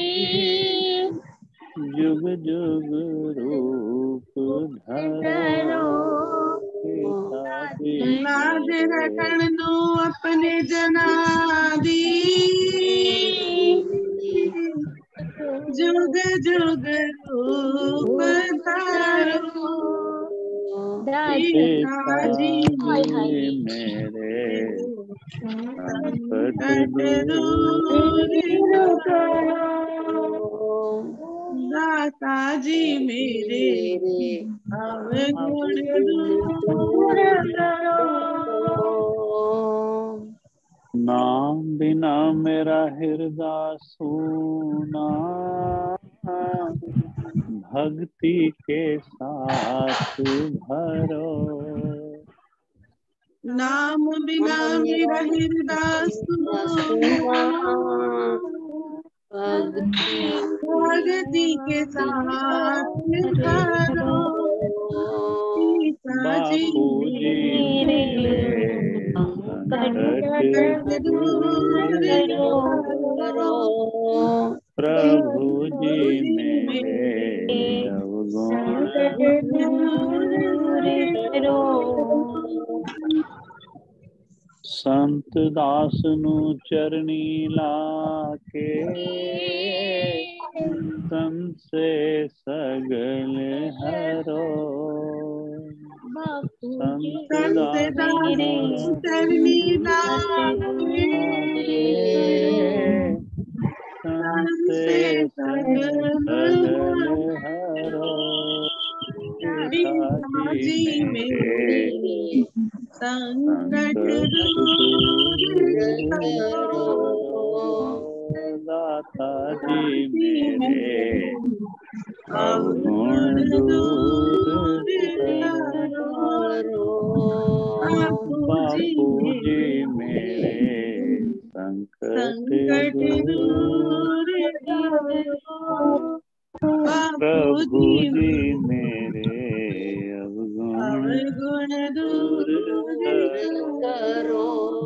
जुग जुग रूप धरो। लाज रखन नू अपने जना दी, जुग जुग रूप धरो। पिताजी मेरे संकट दूर करो, दाता जी मेरे अवगुण दूर करो। नाम बिना मेरा हृदय सूना, भक्ति के साथ भरो। नाम बिना मेरा हृदय सूना, भक्ति के साथ भरो। बापू जी मेरे संकट दूर करो, प्रभु जी मेरे अवगुण दूर करो। संत दास नु चरनी लाके, संत से सगल हरो। संत दास नु चरनी लाके, संत से सगल हरो। पिताजी मेरे संकट दूर करो, दाता जी मेरे अवगुण दूर करो। बापू जी मेरे संकट दूर करो, प्रभु जी मेरे अवगुण दूर करो।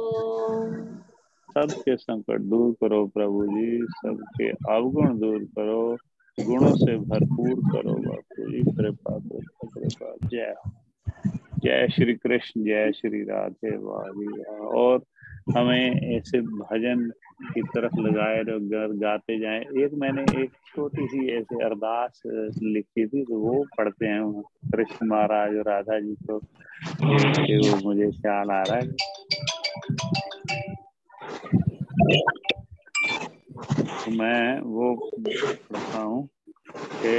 सबके संकट दूर करो प्रभु जी, सबके अवगुण दूर करो, गुणों से भरपूर करो बापू जी। कृपा कृपा कृपा। जय जय श्री कृष्ण, जय श्री राधे वाली। और हमें ऐसे भजन की तरफ लगाए रहो, गाते जाएं। एक मैंने एक छोटी सी ऐसे अरदास लिखी थी, तो वो पढ़ते हैं कृष्ण महाराज और राधा जी को, कि वो मुझे ख्याल आ रहा है। तो मैं वो पढ़ता हूँ कि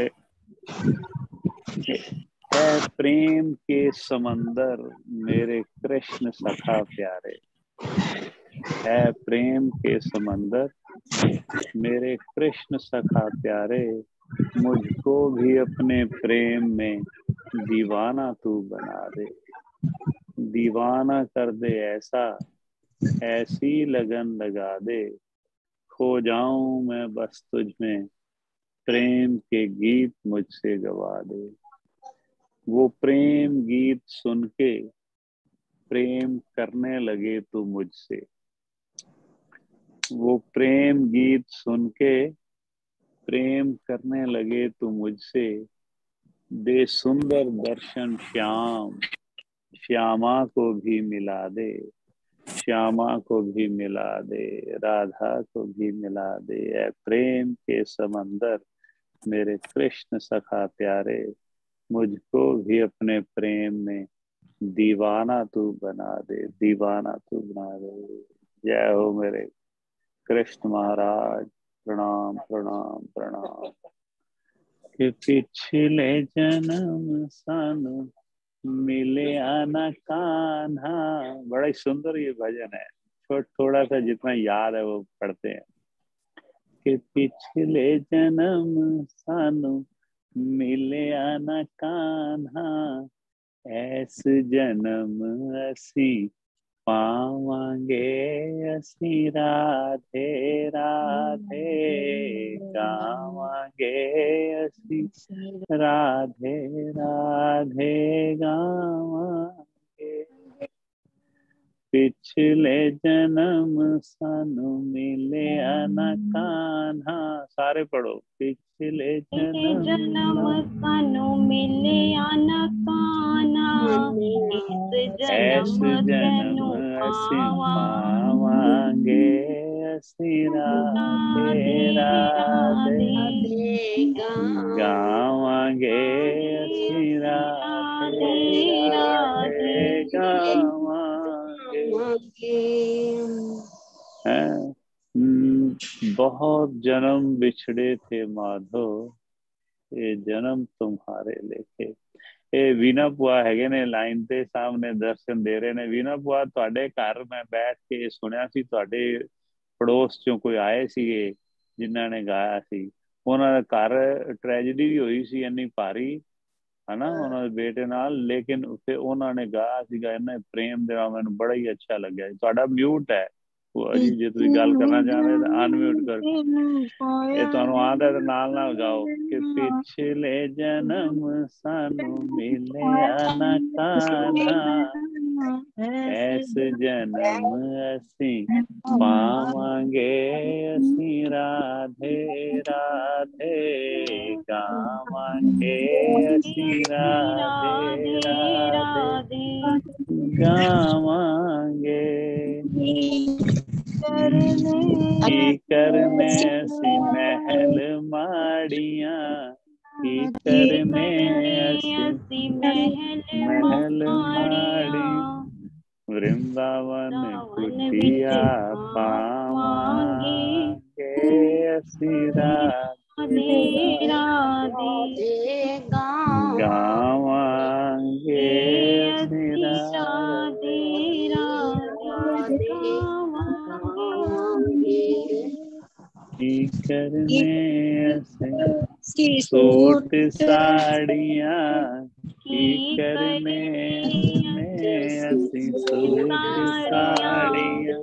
है प्रेम के समंदर मेरे कृष्ण सखा प्यारे, है प्रेम के समंदर मेरे कृष्ण सखा प्यारे, मुझको भी अपने प्रेम में दीवाना तू बना दे। दीवाना कर दे ऐसा, ऐसी लगन लगा दे, खो जाऊं मैं बस तुझ में, प्रेम के गीत मुझसे गवा दे। वो प्रेम गीत सुन के प्रेम करने लगे तू मुझसे, वो प्रेम गीत सुन के प्रेम करने लगे तू मुझसे, दे सुंदर दर्शन श्याम, श्यामा को भी मिला दे, श्यामा को भी मिला दे, राधा को भी मिला दे। ऐ प्रेम के समंदर मेरे कृष्ण सखा प्यारे, मुझको भी अपने प्रेम में दीवाना तू बना दे, दीवाना तू बना दे। जय हो मेरे कृष्ण महाराज। प्रणाम प्रणाम प्रणाम। कि पिछले जन्म सानु मिले आना कान्हा। बड़ा ही सुंदर ये भजन है, थोड़ा थोड़ा सा जितना याद है वो पढ़ते हैं। कि पिछले जन्म सानु मिले आना कान्हा, ऐस जन्म असी पावांगे असी राधे राधे, गावांगे असी राधे राधे गावांगे। पिछले जन्म सानु मिले आना कान्हा। सारे पढ़ो। पिछले जन्म सानु मिले आना कान्हा, ऐस जन्म असी पावांगे असी राधे राधे, गावांगे असी राधे राधे गावांगे। हैं बहुत जन्म बिछड़े थे माधो, ये जन्म तुम्हारे लेके। ਇਹ ਵੀਨਾ ਭੂਆ ਹੈਗੇ ਨੇ ਲਾਈਨ ਤੇ ਸਾਹਮਣੇ ਦਰਸ਼ਨ ਦੇ ਰਹੇ ਨੇ। ਵੀਨਾ ਭੂਆ ਤੁਹਾਡੇ ਘਰ ਮੈਂ ਬੈਠ ਕੇ ਸੁਣਿਆ ਸੀ, ਤੁਹਾਡੇ ਪੜੋਸ ਚੋਂ ਕੋਈ ਆਏ ਸੀਗੇ ਜਿਨ੍ਹਾਂ ਨੇ ਗਾਇਆ ਸੀ। ਉਹਨਾਂ ਦਾ ਘਰ ਟ੍ਰੈਜਡੀ ਵੀ ਹੋਈ ਸੀ ਇੰਨੀ ਭਾਰੀ, ਹਨਾ, ਉਹਨਾਂ ਦੇ ਬੇਟੇ ਨਾਲ, ਲੇਕਿਨ ਫਿਰ ਉਹਨਾਂ ਨੇ ਗਾਇਆ ਸੀਗਾ ਇੰਨੇ ਪ੍ਰੇਮ ਦੇ ਨਾਲ, ਮੈਨੂੰ ਬੜਾ ਹੀ ਅੱਛਾ ਲੱਗਿਆ। ਤੁਹਾਡਾ ਮਿਊਟ ਹੈ ਭੂਆ ਜੀ, ਜੇ ਤੁਸੀਂ ਗੱਲ ਕਰਨਾ ਚਾਹੁੰਦੇ ਤਾਂ ਅਨਮਿਊਟ ਕਰੋ। ਇਹ ਤੁਹਾਨੂੰ ਆਉਂਦਾ ਤਾਂ ਨਾਲ ਨਾਲ ਗਾਓ ਕਿ ਪਿਛਲੇ ਜਨਮ ਸਾਨੂੰ ਮਿਲਿਆ ਨਾ ਖਾਣਾ, ਐਸ ਜਨਮ ਅਸੀਂ ਪਾਵਾਂਗੇ ਅਸੀਂ ਰਾਧੇ ਰਾਧੇ, ਗਾਵਾਂਗੇ ਅਸੀਂ ਰਾਧੇ ਰਾਧੇ, ਗਾਵਾਂਗੇ ਕੀ ਕਰਨੇ ਅਸੀਂ ਮਹਿਲ ਮਾੜੀਆਂ, ਕੀ ਕਰਨੇ ਅਸੀਂ ਮਹਿਲ ਮਾੜੀਆਂ, ਵਰਿੰਦਾਵਨ ਕੁਟਿਆ ਪਾਵਾਂਗੇ ਅਸੀਂ ਰਾਧੇ ਰਾਧੇ, ਗਾਵਾਂਗੇ ਅਸੀਂ ਰਾਧੇ ਰਾਧੇ, ਕੀ ਕਰਨੇ ਅਸੀਂ ਸੂਟ ਸਾੜੀਆਂ, ਕੀ ਕਰਨੇ ਅਸੀਂ ਸੂਟ ਸਾੜੀਆਂ,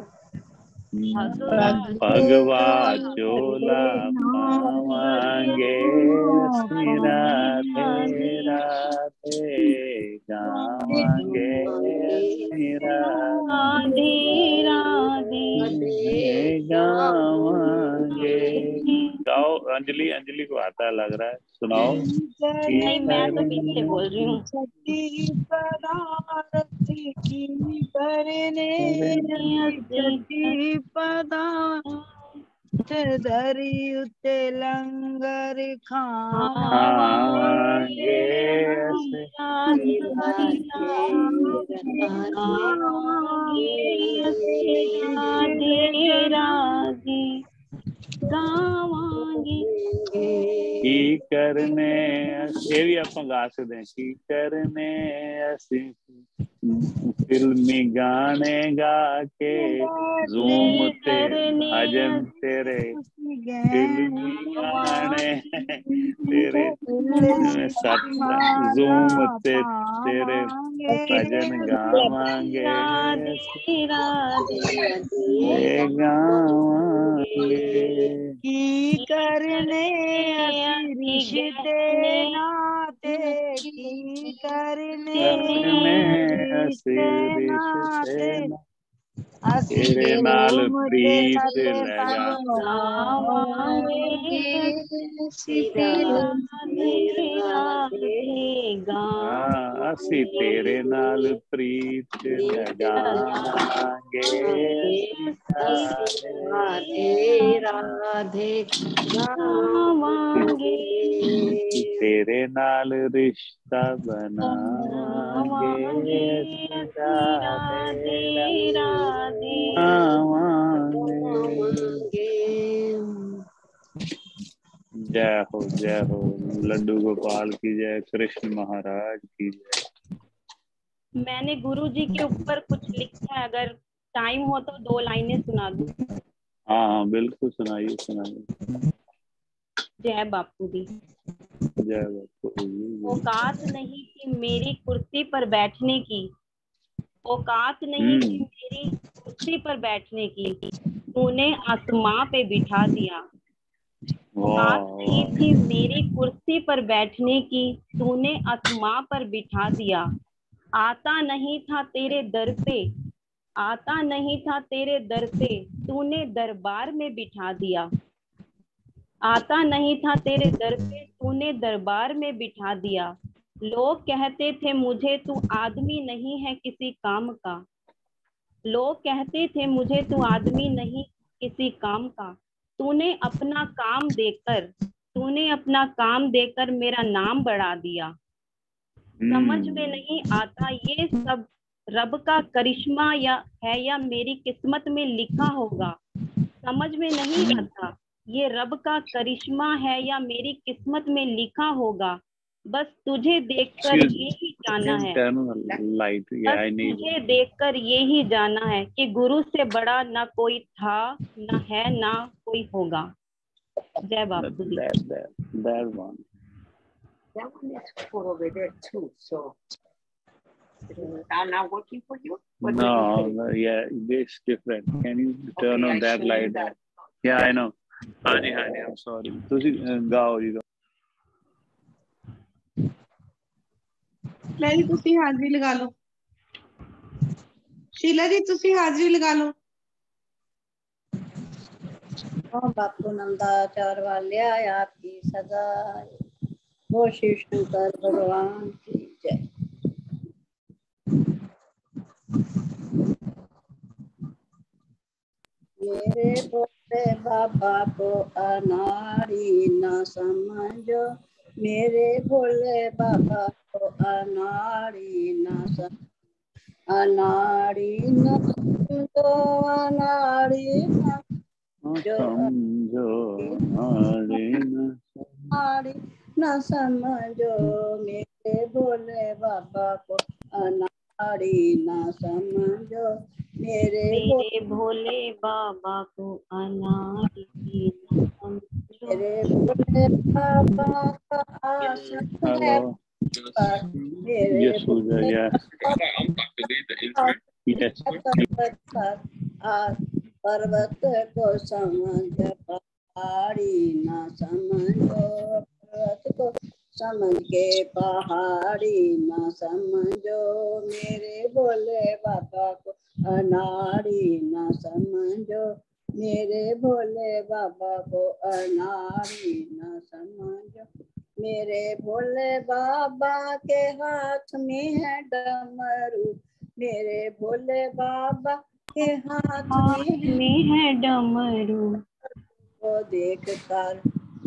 ਭਗਵਾ ਚੋਲਾ ਪਾਵਾਂਗੇ ਅਸੀਂ ਰਾਧੇ ਰਾਧੇ, ਗਾਵਾਂਗੇ ਅਸੀਂ ਰਾਧੇ ਰਾਧੇ, गावांगे। गाओ अंजलि, अंजलि को आता है लग रहा है, सुनाओ। नहीं मैं तो पीछे बोल रही हूँ। धरी उते लंगर खावांगे की करने, ये भी आप गा सकते हैं। की करने ਅਸੀਂ फिल्मी गाने गा के ज़ूम ते भजन तेरे, फिल्मी गाने तेरे सत ज़ूम ते तेरे भजन गावांगे गावांगे, की करने रिश्ते नाते, की करने रिश्ते नाते, तेरे नाल प्रीत लगावांगे, ਅਸੀਂ ਤੇਰੇ ਨਾਲ ਪ੍ਰੀਤ ਲਗਾਵਾਂਗੇ ਰਾਧੇ ਰਾਧੇ, ਗਾਵਾਂਗੇ ਤੇਰੇ ਨਾਲ ਰਿਸ਼ਤਾ ਬਣਾਵਾਂਗੇ ਰਾਧੇ ਰਾਧੇ, ਗਾਵਾਂਗੇ। जय हो जय हो, लड्डू गोपाल की जय, कृष्ण महाराज की जय। मैंने गुरु जी के ऊपर कुछ लिखा है, अगर टाइम हो तो दो लाइनें सुना दूं। हाँ हाँ बिल्कुल सुनाइए सुनाइए। जय बापू जी। जय बापू जी। औकात नहीं थी मेरी कुर्सी पर बैठने की, औकात नहीं थी मेरी कुर्सी पर बैठने की, तूने आसमां पे बिठा दिया। औकात नहीं थी मेरी कुर्सी पर बैठने की, तूने आसमां पर बिठा दिया। आता नहीं था तेरे दर पे, आता नहीं था तेरे दर पे, तूने दरबार में बिठा दिया। आता नहीं था तेरे दर पे, तूने दरबार में बिठा दिया। लोग कहते थे मुझे तू आदमी नहीं है किसी काम का, लोग कहते थे मुझे तू आदमी नहीं किसी काम का, तूने अपना काम देकर, तूने अपना काम देकर मेरा नाम बढ़ा दिया। समझ में नहीं आता ये सब रब का करिश्मा या है या मेरी किस्मत में लिखा होगा। समझ में नहीं आता ये रब का करिश्मा है या मेरी किस्मत में लिखा होगा। बस तुझे देखकर Excuse ये me. ही जाना Can है turn on the light? Yeah, बस I need. तुझे देखकर ये ही जाना है कि गुरु से बड़ा ना कोई था, ना है, ना कोई होगा। जय That, Bapu ji. that, that, that one. That one is for over there too. So is now not working for you? What do you No, think? no, yeah, it's different. Can you turn Okay, on I that show you light? that. Yeah, I know. Hani, Hani, I'm sorry. ਤੁਸੀਂ ਅਹ, ਗਾਓ ਜੀ ਗਾਓ। ਲੈ ਜੀ ਤੁਸੀਂ ਹਾਜ਼ਰੀ ਲਗਾ ਲਓ। शीला जी ਤੁਸੀਂ ਹਾਜ਼ਰੀ ਲਗਾ ਲਓ। ओ बापू नंदाचार वाल्या आपकी सदा वो शिव शंकर भगवान की जय। मेरे भोले बाबा को अनाड़ी न समझो, मेरे भोले बाबा को अनाड़ी न समझो, अनाड़ी न समझो, अनाड़ी न जो समझो हमारे न अनाड़ी न समझो, मेरे भोले बाबा को अनाड़ी न समझो, मेरे मेरे भोले बाबा को अनाड़ी न समझो। मेरे भोले बाबा का आसन है Hello. पर, मेरे Yes, Suja, भोले yeah. Yes. पर्वत पर आ पर्वत को समझ पहाड़ी ना समझो, पर्वत को समझ के पहाड़ी ना समझो, मेरे भोले बाबा को अनाड़ी ना समझो, मेरे भोले बाबा को अनाड़ी ना समझो, मेरे भोले बाबा के हाथ में है डमरू, मेरे भोले बाबा के हाथ में में है डमरू, को देख कर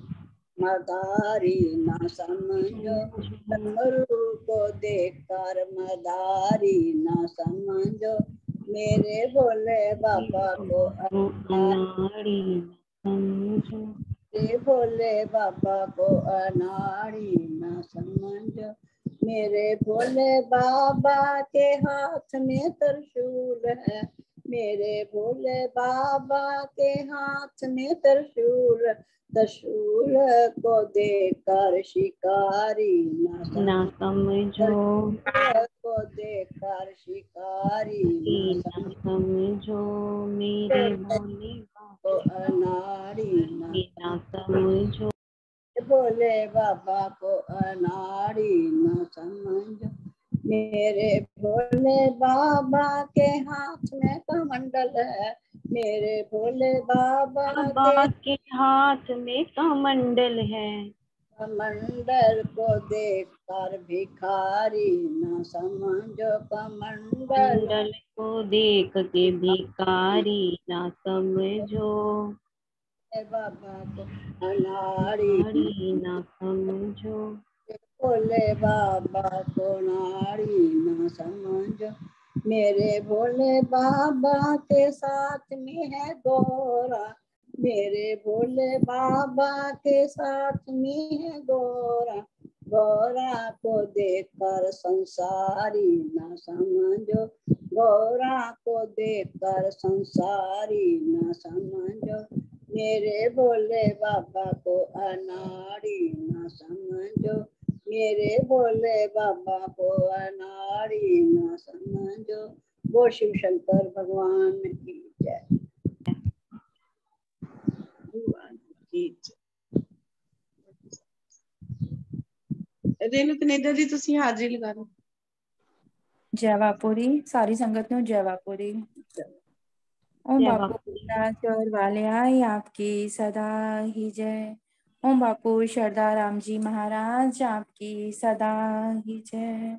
मदारी ना समझो, डमरू को देख कर मदारी ना समझो, मेरे भोले बाबा को अनाड़ी समझो, मेरे भोले बाबा को अनाड़ी ना समझो, मेरे भोले बाबा के हाथ में त्रिशूल है, मेरे भोले बाबा के हाथ में त्रिशूल, त्रिशूल को देखकर शिकारी ना ना समझो, को देखकर शिकारी ना समझो, मेरे भोले को अनाड़ी ना समझो, भोले बाबा को अनाड़ी न समझो, मेरे भोले बाबा के हाथ में कमंडल है, मेरे भोले बाबा बाबा के हाथ में कमंडल है, कमंडल को देखकर भिखारी न समझो, कमंडल को देख के भिखारी ना समझो, बाबा को अनाड़ी ना समझो, भोले बाबा को नाड़ी ना समझो, मेरे भोले बाबा के साथ में है गोरा, मेरे भोले बाबा के साथ में है गोरा, गोरा को देखकर संसारी ना समझो, गोरा को देखकर संसारी ना समझो, मेरे भोले बाबा को अनाड़ी ना समझो, मेरे भोले बाबा को अनाड़ी ना समझो, वो शिव शंकर भगवान की जय। रेणु कनेजा जी ਤੁਸੀਂ ਹਾਜ਼ਰੀ ਲਗਾ ਲਓ। जयवापुरी सारी संगत नो जयवापुरी। ओम बापू चौर वाले आई आपकी सदा ही जय। ओम बापू शरदा राम जी महाराज आपकी सदा ही जय।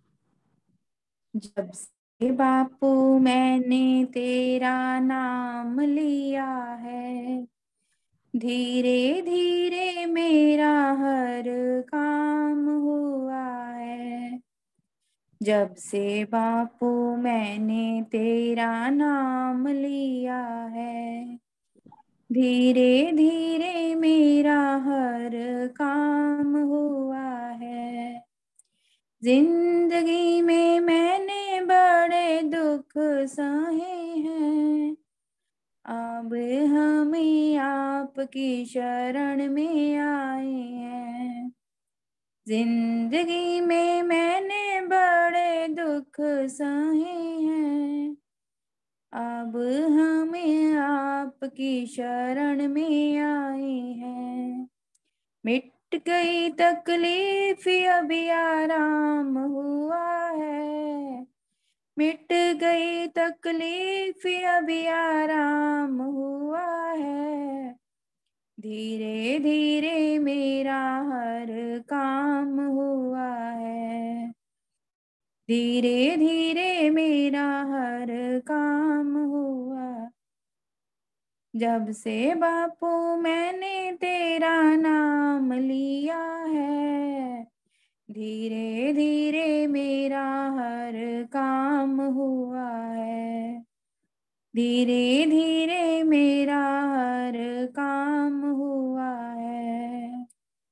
जब से बापू मैंने तेरा नाम लिया है, धीरे धीरे मेरा हर काम हुआ है। जब से बापू मैंने तेरा नाम लिया है, धीरे धीरे मेरा हर काम हुआ है। जिंदगी में मैंने बड़े दुख सहे हैं, अब हमें आपकी शरण में आए हैं। जिंदगी में मैंने बड़े दुख सहे हैं, अब हमें आपकी शरण में आए हैं। मिट गई तकलीफ अभी आराम हुआ है, मिट गई तकलीफ अभी आराम हुआ है। धीरे धीरे मेरा हर काम हुआ है, धीरे धीरे मेरा हर काम हुआ। जब से बापू मैंने तेरा नाम लिया है, धीरे धीरे मेरा हर काम हुआ है, धीरे धीरे मेरा हर काम हुआ है।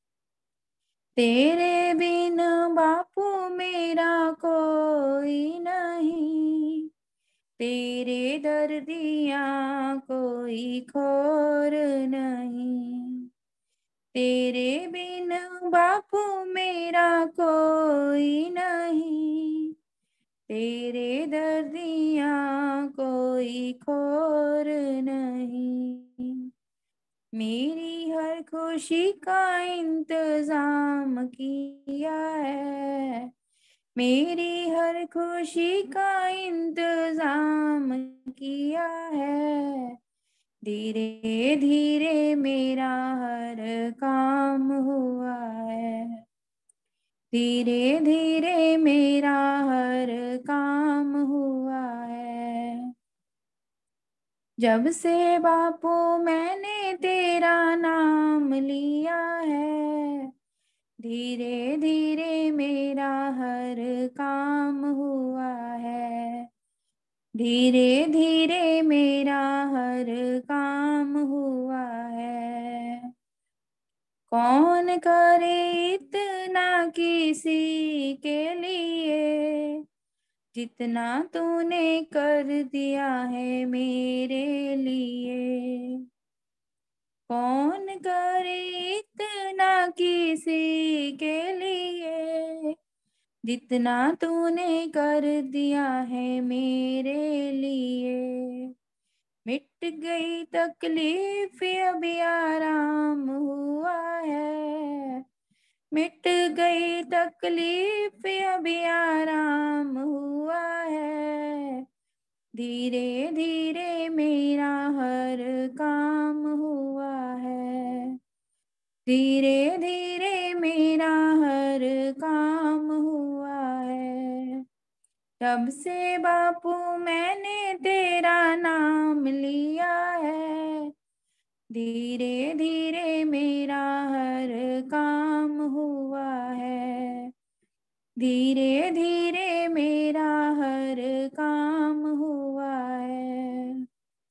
तेरे बिन बापू मेरा कोई नहीं, तेरे दर्दिया कोई खोर नहीं। तेरे बिन बापू मेरा कोई नहीं, तेरे दर्दिया कोई खोर नहीं। मेरी हर खुशी का इंतजाम किया है, मेरी हर खुशी का इंतजाम किया है। धीरे धीरे मेरा हर काम हुआ है, धीरे धीरे मेरा हर काम हुआ है। जब से बापू मैंने तेरा नाम लिया है, धीरे धीरे मेरा हर काम हुआ है, धीरे धीरे मेरा हर काम हुआ है। कौन करे इतना किसी के लिए, जितना तूने कर दिया है मेरे लिए। कौन करे इतना किसी के लिए, जितना तूने कर दिया है मेरे लिए। मिट गई तकलीफ अभी आराम हुआ है, मिट गई तकलीफ अभी आराम हुआ है। धीरे धीरे मेरा हर काम हुआ है, धीरे धीरे मेरा हर काम हुआ है। तब से बापू मैंने तेरा नाम लिया है, धीरे धीरे मेरा हर काम हुआ है, धीरे धीरे मेरा हर काम हुआ है।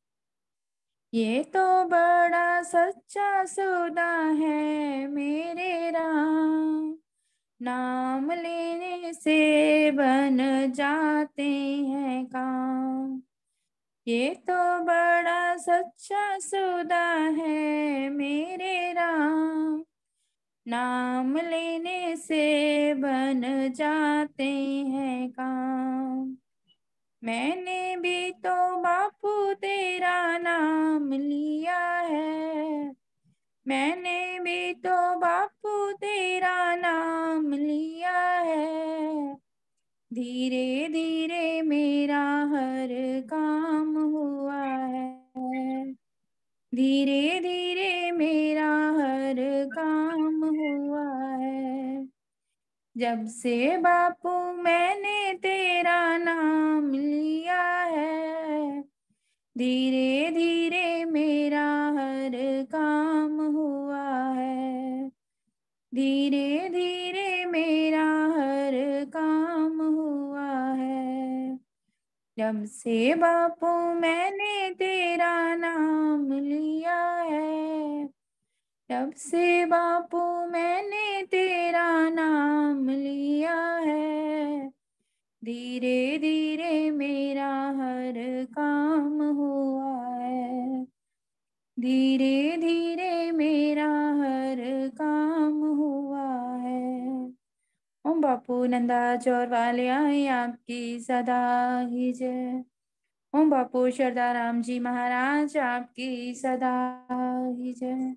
ये तो बड़ा सच्चा सौदा है मेरे राम, नाम लेने से बन जाते हैं काम। ये तो बड़ा सच्चा सौदा है मेरे राम, नाम लेने से बन जाते हैं काम। मैंने भी तो बापू तेरा नाम लिया है, मैंने भी तो बापू तेरा नाम लिया है। धीरे धीरे मेरा हर काम हुआ है, धीरे धीरे मेरा हर काम हुआ है। जब से बापू मैंने तेरा नाम लिया है, धीरे धीरे मेरा हर काम हुआ है, धीरे धीरे मेरा हर काम हुआ है। जब से बापू मैंने तेरा नाम लिया है, जब से बापू मैंने तेरा नाम लिया है, धीरे धीरे मेरा हर काम हुआ है, धीरे धीरे मेरा हर काम हुआ है। ओम बापू नंदा चौर वाले आए आपकी सदा ही जय। ओम बापू श्रद्धा राम जी महाराज आपकी सदा ही जय।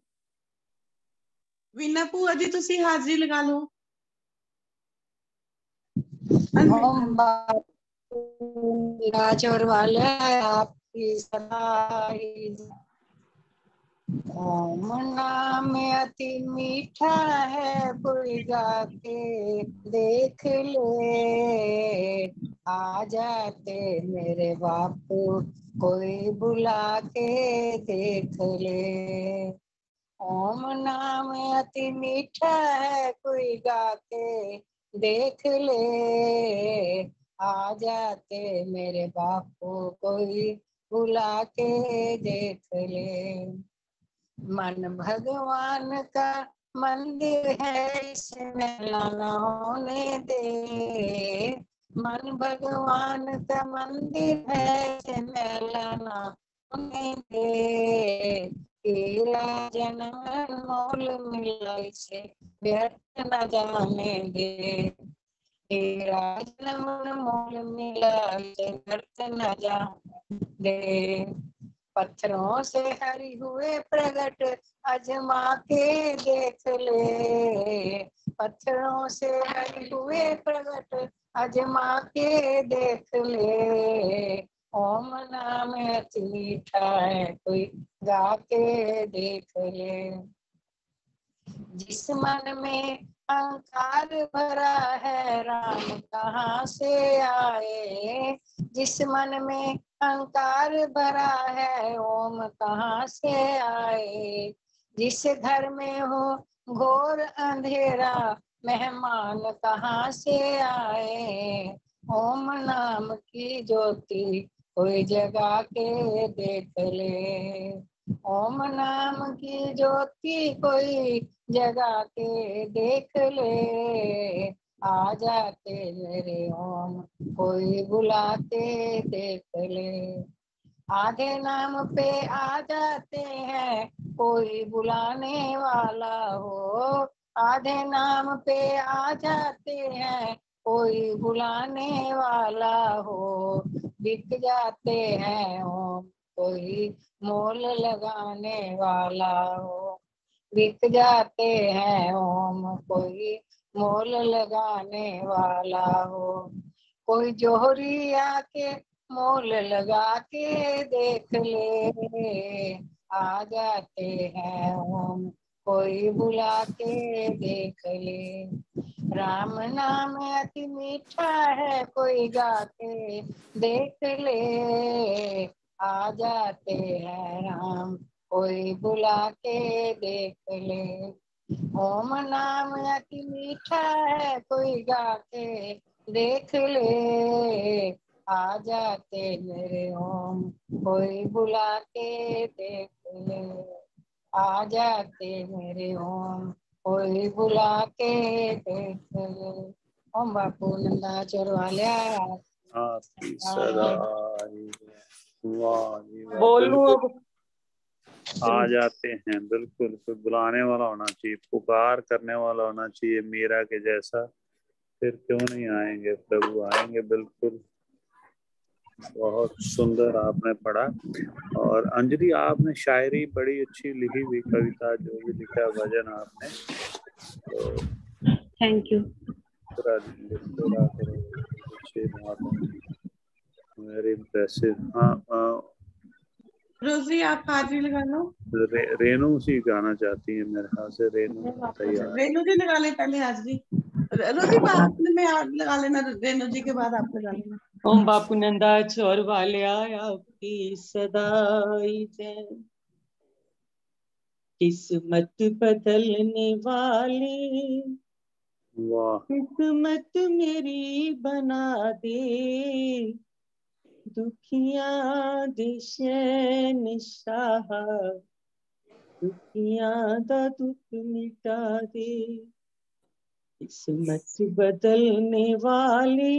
वीना भूआ जी तुसी हाजरी लगा लो। ओम बापू राजौर वाले आपकी सदा ही जय। ओम नाम अति मीठा है, कोई गा के देख ले, आ जाते मेरे बापू कोई बुला के देख ले। ओम नाम अति मीठा है, कोई गा के देख ले, आ जाते मेरे बापू कोई बुला के देख ले। मन भगवान का मंदिर है, इसमें लाना होने दे, मन भगवान का मंदिर है, इसमें लाना होने दे। तेरा जन्म मोल मिला, इसे व्यर्थ न जाने दे, तेरा जन्म मोल मिला, इसे व्यर्थ न जाने दे। पत्थरों से हरि हुए प्रगट, अजमा के देख ले, पत्थरों से हरि हुए प्रगट, अजमा के देख ले। ओम नाम अति मीठा है, कोई गा के देख ले। जिस मन में अहंकार भरा है, राम कहाँ से आए, जिस मन में अहंकार भरा है, ओम कहाँ से आए। जिस घर में हो घोर अंधेरा, मेहमान कहाँ से आए। ओम नाम की ज्योति कोई जगा के देख ले, ओम नाम की ज्योति कोई जगा के देख ले, आ जाते मेरे ओम कोई बुला के देख ले। आधे नाम पे आ जाते हैं, कोई बुलाने वाला हो, आधे नाम पे आ जाते हैं, कोई बुलाने वाला हो। बिक जाते हैं ओम कोई मोल लगाने वाला हो, बिक जाते हैं ओम कोई मोल लगाने वाला हो। कोई जोहरी आके मोल लगा के देख ले, आ जाते हैं ओम कोई बुला के देख ले। राम नाम अति मीठा है, कोई गा के देख ले, आ जाते हैं राम कोई बुला के देख ले। ओम नाम अति मीठा है, कोई गा के देख ले, आ जाते मेरे ओम कोई बुला के देख ले, आ जाते मेरे ओम कोई बुला के देख ले। ओम बापू नंदा चौर वाले आपकी सदा ही वाह जी वाह। बोलूं बिल्कुल अब आ जाते हैं, बिल्कुल कोई बुलाने वाला होना चाहिए, पुकार करने वाला होना चाहिए मीरा के जैसा, फिर क्यों नहीं आएंगे प्रभु, आएंगे बिल्कुल। बहुत सुंदर आपने पढ़ा। और अंजलि आपने शायरी बड़ी अच्छी लिखी हुई, कविता जो भी लिखा भजन आपने, तो थैंक यू। पूरा पूरा अच्छे बात है, वेरी इम्प्रेसिव। हाँ रोजी आप हाजरी लगा लो। रे, रेनू सी गाना चाहती है मेरे ख्याल से, रेनू तैयार। रेनू जी लगा ले पहले हाजरी, रोजी बाद में आप लगा लेना, रेनू जी के बाद आप लगा लेना। ओम बापू नंदा चौर वाले आपकी सदा ही जय। किस्मत बदलने वाले, वाह, किस्मत मेरी बना दे, दुखिया दिशे निशाह दुखियां दा दुख मिटा दे। किस्मत बदलने वाले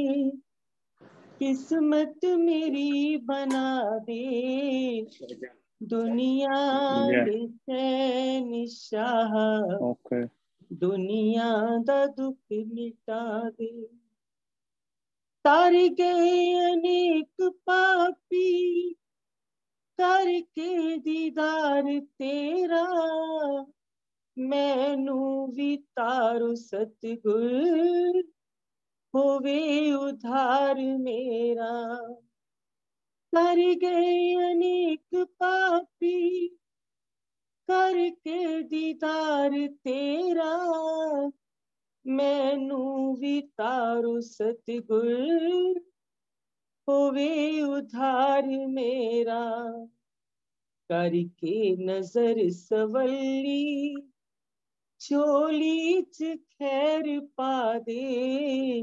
किस्मत मेरी बना दे। दुनिया Yeah. दे शहंशाह Okay. दुनिया दा दुख मिटा दे। तार गए अनेक पापी करके दीदार तेरा। मैनू भी तारो सतगुर होवे उधार मेरा। कर गए अनेक पापी करके दीदार तेरा। मैनू भी तारो सतगुर होवे उधार मेरा। करके नजर सवली झोली च खैर पा दे।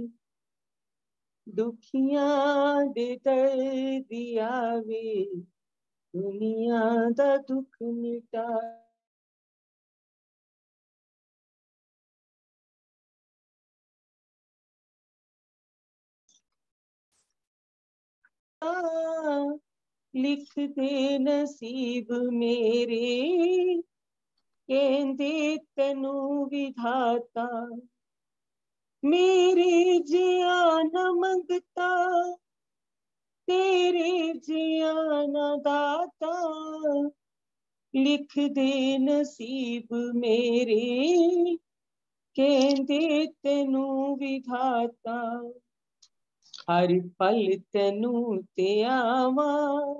दुखियां दे दर्द आवे दुनिया दा दुख मिटा। लिख दे नसीब मेरे कहंदे तेनू विधाता। मेरे जिया न मंगता तेरे जिया न दाता। लिख दे नसीब मेरे कहंदे तेनू विधाता। हर पल तेनू ते आवा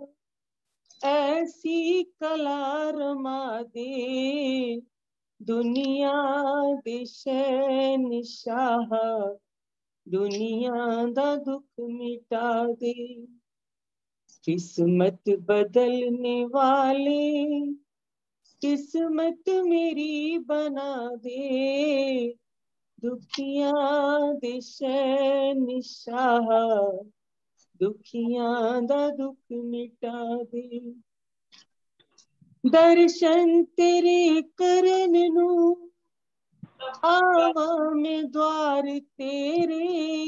ऐसी कला रमा दे। दुनिया दे शहंशाह दुनिया दा दुख मिटा दे। किस्मत बदलने वाले किस्मत मेरी बना दे। दुखियां दे शहंशाह दुखियां दा दुख मिटा दे। दर्शन तेरे करन नू आवा मैं द्वार तेरे।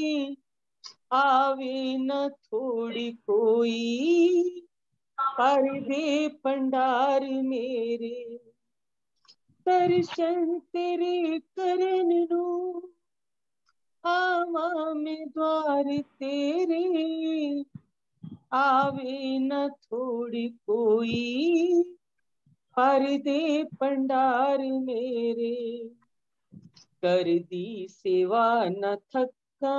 आवे न थोड़ी कोई पर दे भंडार मेरे। दर्शन तेरे करन नू आवा मैं द्वार तेरे। आवे न थोड़ी कोई पर दे भंडार मेरे। कर दी सेवा न थका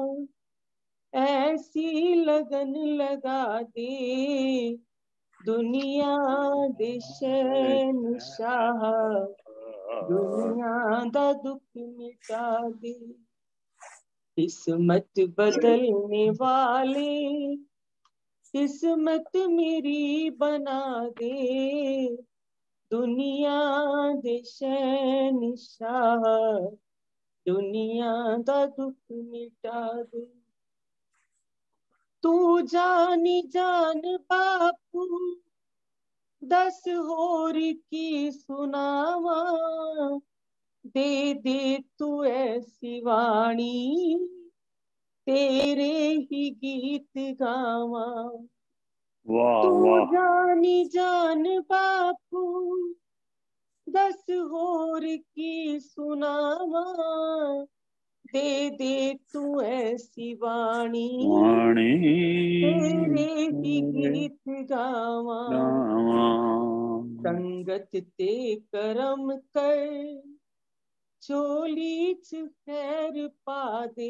ऐसी लगन लगा दे। दुनिया दे शहंशाह दुनिया दा दुख मिटा दे। किस्मत बदलने वाले किस्मत मेरी बना दे। दुनिया दे शहंशाह दुनिया दा दुख मिटा दे। तू जानी जान बापू दस होर की सुनावा। दे दे तू ऐसी वाणी तेरे ही गीत गावा। वाह तू वाह। जानी जान बापू दस होर की सुनावा। दे दे तू ऐसी वाणी वाणी तेरे ही गीत गावा। संगत ते करम कर झोली च खैर पा दे।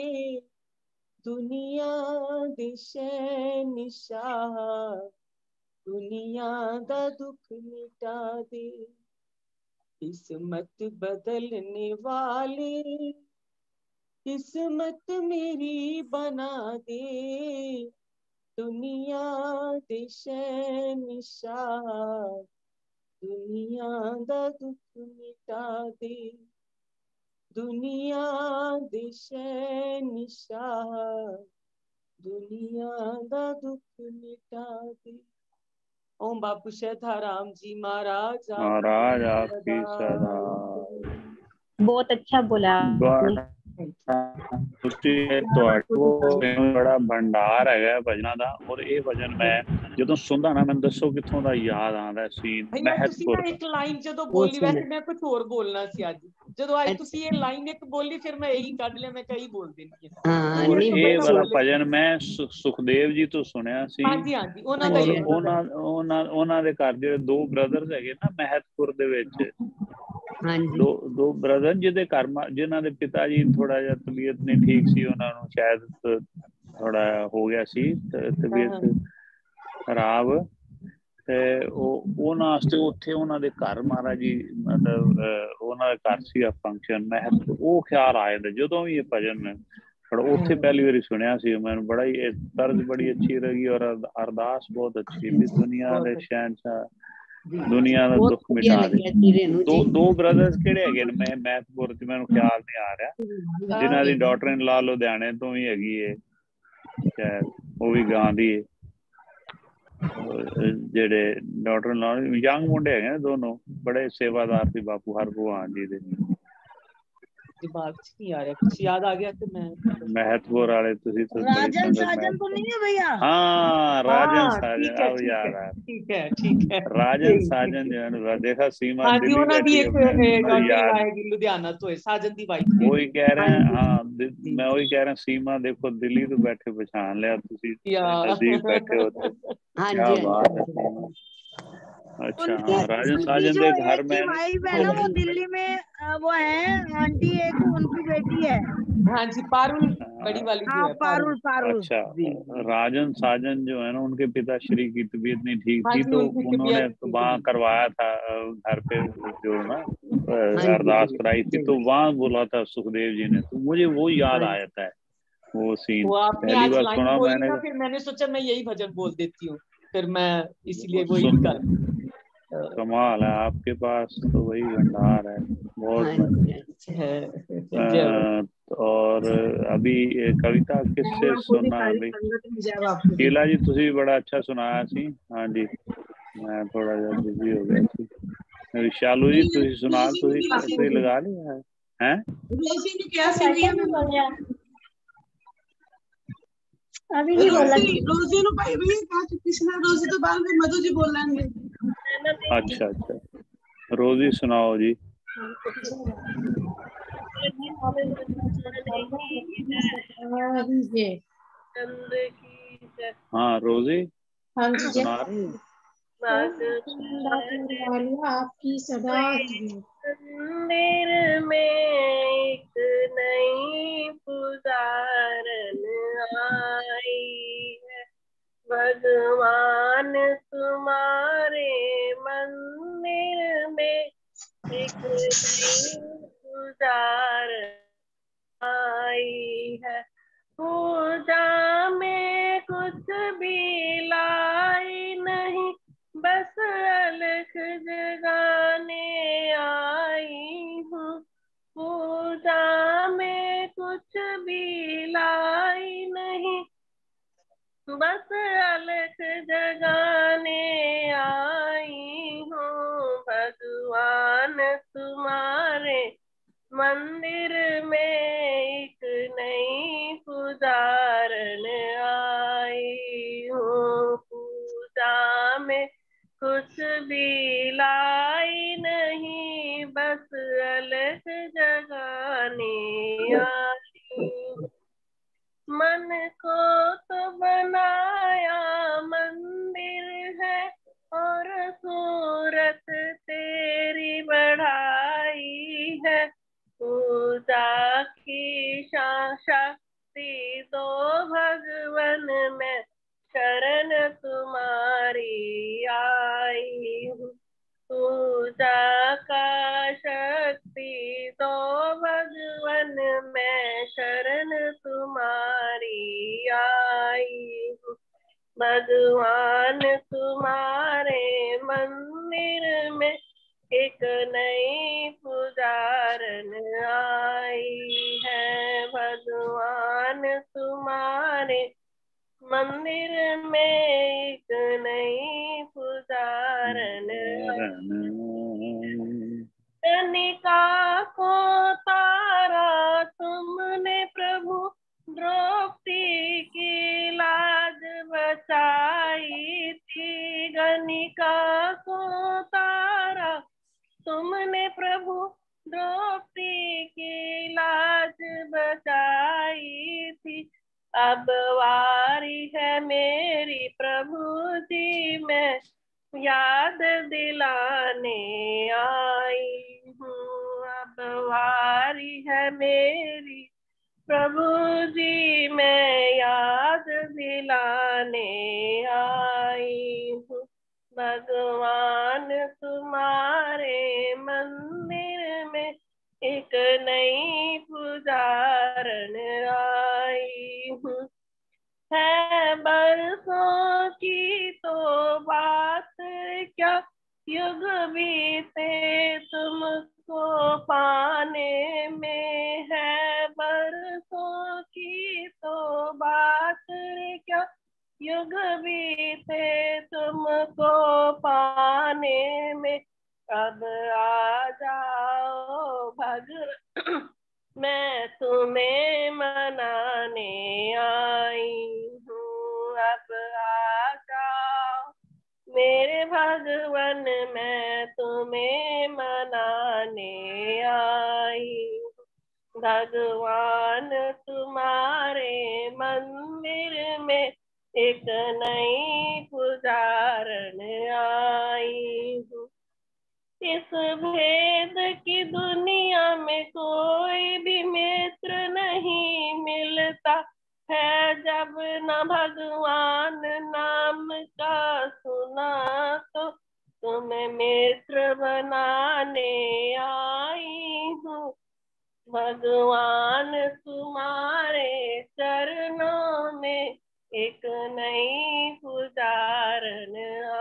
दुनिया दे शहंशाह दुनिया दा दुख मिटा दे। किस्मत बदलने वाले किस्मत मेरी बना दे। दुनिया दे शहंशाह दुनिया दा दुख मिटा दे। दुनिया दे शहंशाह दुनिया दा दुख मिटा दे। ओम बापू श्रद्धा राम जी महाराज महाराज आपकी सदा। बहुत अच्छा बोला आपने। बड़ा भंडार है भजना दा। और ये भजन मैं ਜਦੋਂ ਸੁਣਦਾ ਨਾ ਮੈਨੂੰ ਦੱਸੋ ਕਿੱਥੋਂ ਦਾ ਯਾਦ ਆਉਂਦਾ ਸੀਨ ਮਹਿਤਪੁਰ ਇੱਕ ਲਾਈਨ ਜਦੋਂ ਬੋਲੀ ਵੈਸੇ ਮੈਂ ਕੁਝ ਹੋਰ ਬੋਲਣਾ ਸੀ ਅੱਜ ਜਦੋਂ ਅੱਜ ਤੁਸੀਂ ਇਹ ਲਾਈਨ ਇੱਕ ਬੋਲੀ ਫਿਰ ਮੈਂ ਇਹੀ ਕੱਢ ਲਿਆ ਮੈਂ ਕਈ ਬੋਲ ਦੇਣੀ ਹਾਂ। ਇਹ ਵਾਲਾ ਭਜਨ ਮੈਂ ਸੁਖਦੇਵ ਜੀ ਤੋਂ ਸੁਣਿਆ ਸੀ। ਹਾਂਜੀ ਹਾਂਜੀ ਉਹਨਾਂ ਦਾ ਹੀ ਉਹਨਾਂ ਉਹਨਾਂ ਉਹਨਾਂ ਦੇ ਘਰ ਜਿਹੜੇ ਦੋ ਬ੍ਰਦਰਸ ਹੈਗੇ ਨਾ ਮਹਿਤਪੁਰ ਦੇ ਵਿੱਚ ਦੋ ਦੋ ਬ੍ਰਦਰ ਜਿਹਦੇ ਘਰ ਜਿਨ੍ਹਾਂ ਦੇ ਪਿਤਾ ਜੀ ਥੋੜਾ ਜਿਹਾ ਤਬੀਅਤ ਨਹੀਂ ਠੀਕ ਸੀ ਉਹਨਾਂ ਨੂੰ ਸ਼ਾਇਦ ਥੋੜਾ ਹੋ ਗਿਆ ਸੀ ਤਬੀਅਤ ਖਰਾਬ ਤੇ ਉਹ ਉਹਨਾਂ ਵਾਸਤੇ ਉੱਥੇ ਉਹਨਾਂ ਦੇ ਘਰ ਮਹਾਰਾਜ ਜੀ ਮਤਲਬ ਉਹਨਾਂ ਦਾ ਘਰ ਸੀ ਫੰਕਸ਼ਨ ਮਹਿਤਪੁਰ ਉਹ ਖਿਆਲ ਆ ਜਾਂਦਾ ਜਦੋਂ ਵੀ ਇਹ ਭਜਨ ਪਰ ਉੱਥੇ ਪਹਿਲੀ ਵਾਰੀ ਸੁਣਿਆ ਸੀ ਮੈਨੂੰ ਬੜਾ ਹੀ ਤਰਜ਼ ਬੜੀ ਅੱਛੀ ਲੱਗੀ ਔਰ ਅਰਦਾਸ ਬਹੁਤ ਅੱਛੀ ਵੀ ਦੁਨੀਆ ਦੇ ਸ਼ਹਿਨशाह ਦੁਨੀਆ ਦਾ ਦੁੱਖ ਮਿਟਾ ਦੇ। ਦੋ ਦੋ ਬ੍ਰਦਰਸ ਕਿਹੜੇ ਹੈਗੇ ਨੇ ਮੈਂ ਮਹਿਤਪੁਰ ਚ ਮੈਨੂੰ ਖਿਆਲ ਨਹੀਂ ਆ ਰਿਹਾ ਜਿਨ੍ਹਾਂ ਦੀ ਡਾਟਰ ਇਨ ਲਾ ਲੁਧਿਆਣੇ ਤੋਂ ਵੀ ਹੈਗੀ ਹੈ ਸ਼ਾਇਦ ਉਹ ਵੀ ਗਾਉਂਦੀ ਹੈ ਜਿਹੜੇ ਡਾਟਰ ਇਨ ਲਾ ਯੰਗ ਮੁੰਡੇ ਹੈਗੇ ਨੇ ਦੋਨੋਂ ਬੜੇ ਸੇਵਾਦਾਰ ਸੀ ਬਾਪੂ ਹਰ ਭਗਵਾਨ ਜੀ ਦੇ। दिमाग च नहीं आ रहा कुछ याद आ गया तो मैं महतपुर वाले तुसी तो राजन साजन तो नहीं है भैया? हाँ राजन साजन अब याद है ठीक है ठीक है राजन साजन जो है देखा सीमा हाँ जी उन्होंने भी एक याद आएगी लुधियाना तो है साजन दी वाइफ वही कह रहे हैं हाँ मैं वही कह रहा हूँ सीमा देखो दिल्ली तो बैठे पहचान लिया तुसी नजदीक बैठे होते क्या बात है। अच्छा हाँ राजन साजन के घर में वाइफ है ना वो दिल्ली में वो है आंटी एक उनकी बेटी है हाँ जी पारुल बड़ी वाली जो है पारुल पारुल। अच्छा राजन साजन जो है ना उनके पिता श्री की तबीयत नहीं ठीक थी तो उन्होंने वहाँ करवाया था घर पे जो ना अरदास कराई थी तो वहाँ बोला था सुखदेव जी ने तो मुझे वो याद आ जाता है वो सीन वो पहली बार सुना मैंने फिर मैंने सोचा मैं यही भजन बोल देती हूँ फिर मैं इसलिए वही कर कमाल है आपके पास तो वही भंडार है बहुत है। और अभी कविता किससे सुना अभी शीला जी तुसी बड़ा अच्छा सुनाया सी। हाँ जी मैं थोड़ा जा बिजी हो गया थी। शालू जी तुसी सुना तुसी तुसी लगा लिया है हैं रोजी ने क्या सुनाया अभी नहीं बोला रोजी नु भाई भी कहा कृष्णा रोजी तो बाद में मधु जी बोल लेंगे। अच्छा अच्छा रोजी सुनाओ जी। हाँ रोजी हाँ जी सुना रही आपकी सदा मंदिर में एक नई पुजारन आई है भगवान तुम्हारे मंदिर में एक नई पुजारन आई है पूजा में कुछ भी लाई नहीं बस अलख जगाने आई हूँ पूजा में कुछ भी लाई नहीं बस अलख जगाने आई हूँ भगवान तुम्हारे मंदिर में एक नई पुजारन आई हूँ पूजा में कुछ भी लाई नहीं बस अलख जगाने आई मन को तो बनाया मंदिर है और सूरत तेरी बढ़ाई है पूजा की शक्ति दो भगवन में शरण तुम्हारी आई हूँ पूजा का शक्ति दो भगवन में शरण तुम्हारी आई हूँ भगवान तुम्हारे मंदिर में एक नई पुजारन आई है भगवान तुम्हारे मंदिर में एक नई पुजारन कनिका को तारा तुमने प्रभु द्रौपदी की लाज बचाई थी। गनिका को तारा तुमने प्रभु द्रौपदी की लाज बचाई थी। अब वारी है मेरी प्रभु जी मैं याद दिलाने आई हूँ। अब वारी है मेरी प्रभु जी मैं याद दिलाने आई हूँ। भगवान तुम्हारे मंदिर में एक नई पुजारन आई हूँ। है बरसों की तो बात क्या युग बीते तुमको पाने में। है बरसों की तो बात क्या युग बीते तुमको पाने में। अब आ जाओ भग मैं तुम्हें मनाने आई हूँ। अब आ जाओ मेरे भगवन मैं तुम्हें मनाने आई हूँ। भगवान तुम्हारे मंदिर में एक नई पुजारन आई हूँ। इस भेद की दुनिया में कोई भी मित्र नहीं मिलता है। जब न भगवान नाम का सुना तो तुम्हें मित्र बनाने आई हूँ। भगवान तुम्हारे चरणों में एक नई पुजारन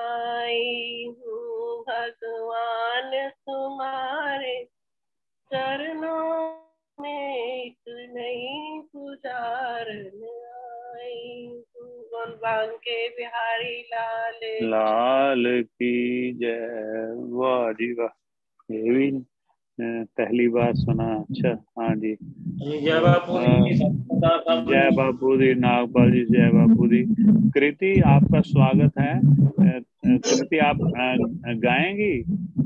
आई हूँ। भगवान तुम्हारे चरणों में एक नई पुजारन आई हूँ। बोल बांके बिहारी लाल लाल की जय। वाह जी वाह, ये भी पहली बार सुना। अच्छा हाँ जी, जय बापू जी, जय बापू जी, नागपाल जी जय बापू जी। कृति आपका स्वागत है। कृति आप गाएंगी?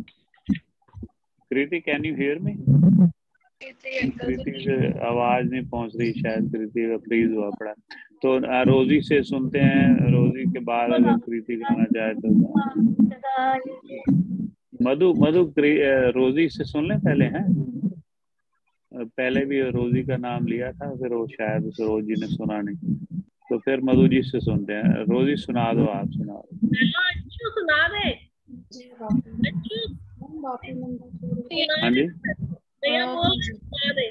Kriti can you hear me? Kriti की आवाज नहीं पहुंच रही शायद, कृति का फ्रीज हुआ पड़ा। तो रोजी से सुनते हैं, रोजी के बाद अगर कृति गाना चाहे तो। मधु मधु रोजी से सुन लें पहले हैं। पहले भी रोजी का नाम लिया था, फिर वो शायद उस रोजी ने सुना नहीं, तो फिर मधु जी से सुनते हैं। रोजी सुना दो, आप सुना दो। अच्छू सुना दे। हाँ जी भैया बोल सुना दे।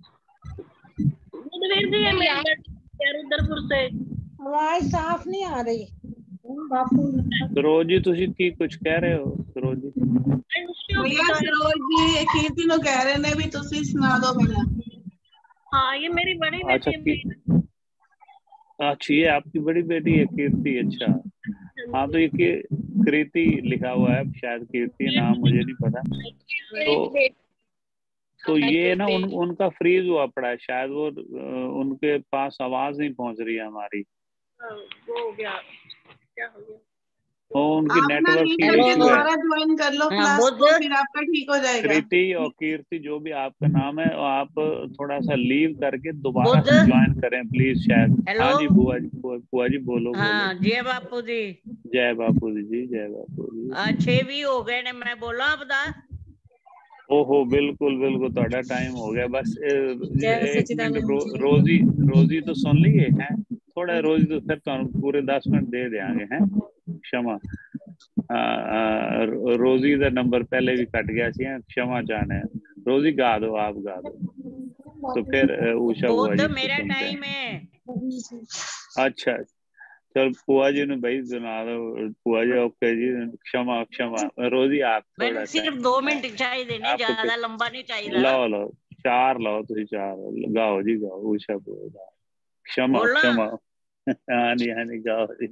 बुधवीर जी है रुद्रपुर से। आवाज साफ नहीं आ रही। सरोज जी तुसी की कुछ कह रहे हो? सरोज जी भैया सरोज जी कीर्ति नो कह रहे ने भी तुसी सुना दो भला। हाँ ये मेरी बड़ी अच्छा बेटी है। अच्छा ये आपकी बड़ी बेटी है कीर्ति। अच्छा हाँ, तो ये कृति लिखा हुआ है, शायद कीर्ति नाम मुझे नहीं पता। तो तो ये ना उन, उनका फ्रीज हुआ पड़ा है शायद, वो उनके पास आवाज नहीं पहुंच रही है हमारी। वो हो गया, क्या हो गया? तो उनकी नेटवर्क की इशू है। दोबारा ज्वाइन कर लो क्लास को, फिर आपका ठीक हो जाएगा। कृति और कीर्ति जो भी आपका नाम है, आप थोड़ा सा लीव करके दोबारा से ज्वाइन करें प्लीज शायद। हाँ जी बुआ जी, बुआ जी बोलो। हाँ जय बापू जी। जय बापू जी, जय बापू जी। छे भी हो गए ने, मैं बोला आपदा। ओहो बिल्कुल बिल्कुल, थोड़ा टाइम हो गया। बस एक मिनट रो, रोजी रोजी तो सुन लिए हैं थोड़ा, रोजी तो फिर तो पूरे दस मिनट दे देंगे हैं। क्षमा, रोजी का नंबर पहले भी कट गया सी, क्षमा चाहने। रोजी गा दो, आप गा दो, तो फिर उषा हुआ जी मेरा टाइम है। अच्छा चल पुआ जी ने भाई सुना दो। पुआ जी ओके जी, क्षमा क्षमा। रोजी आप थोड़ा सिर्फ दो मिनट चाहिए ने, ज्यादा लंबा नहीं चाहिए। लो लो चार लो, तुम चार गाओ जी गाओ। उषा क्षमा क्षमा। हाँ जी हाँ जी गाओ जी।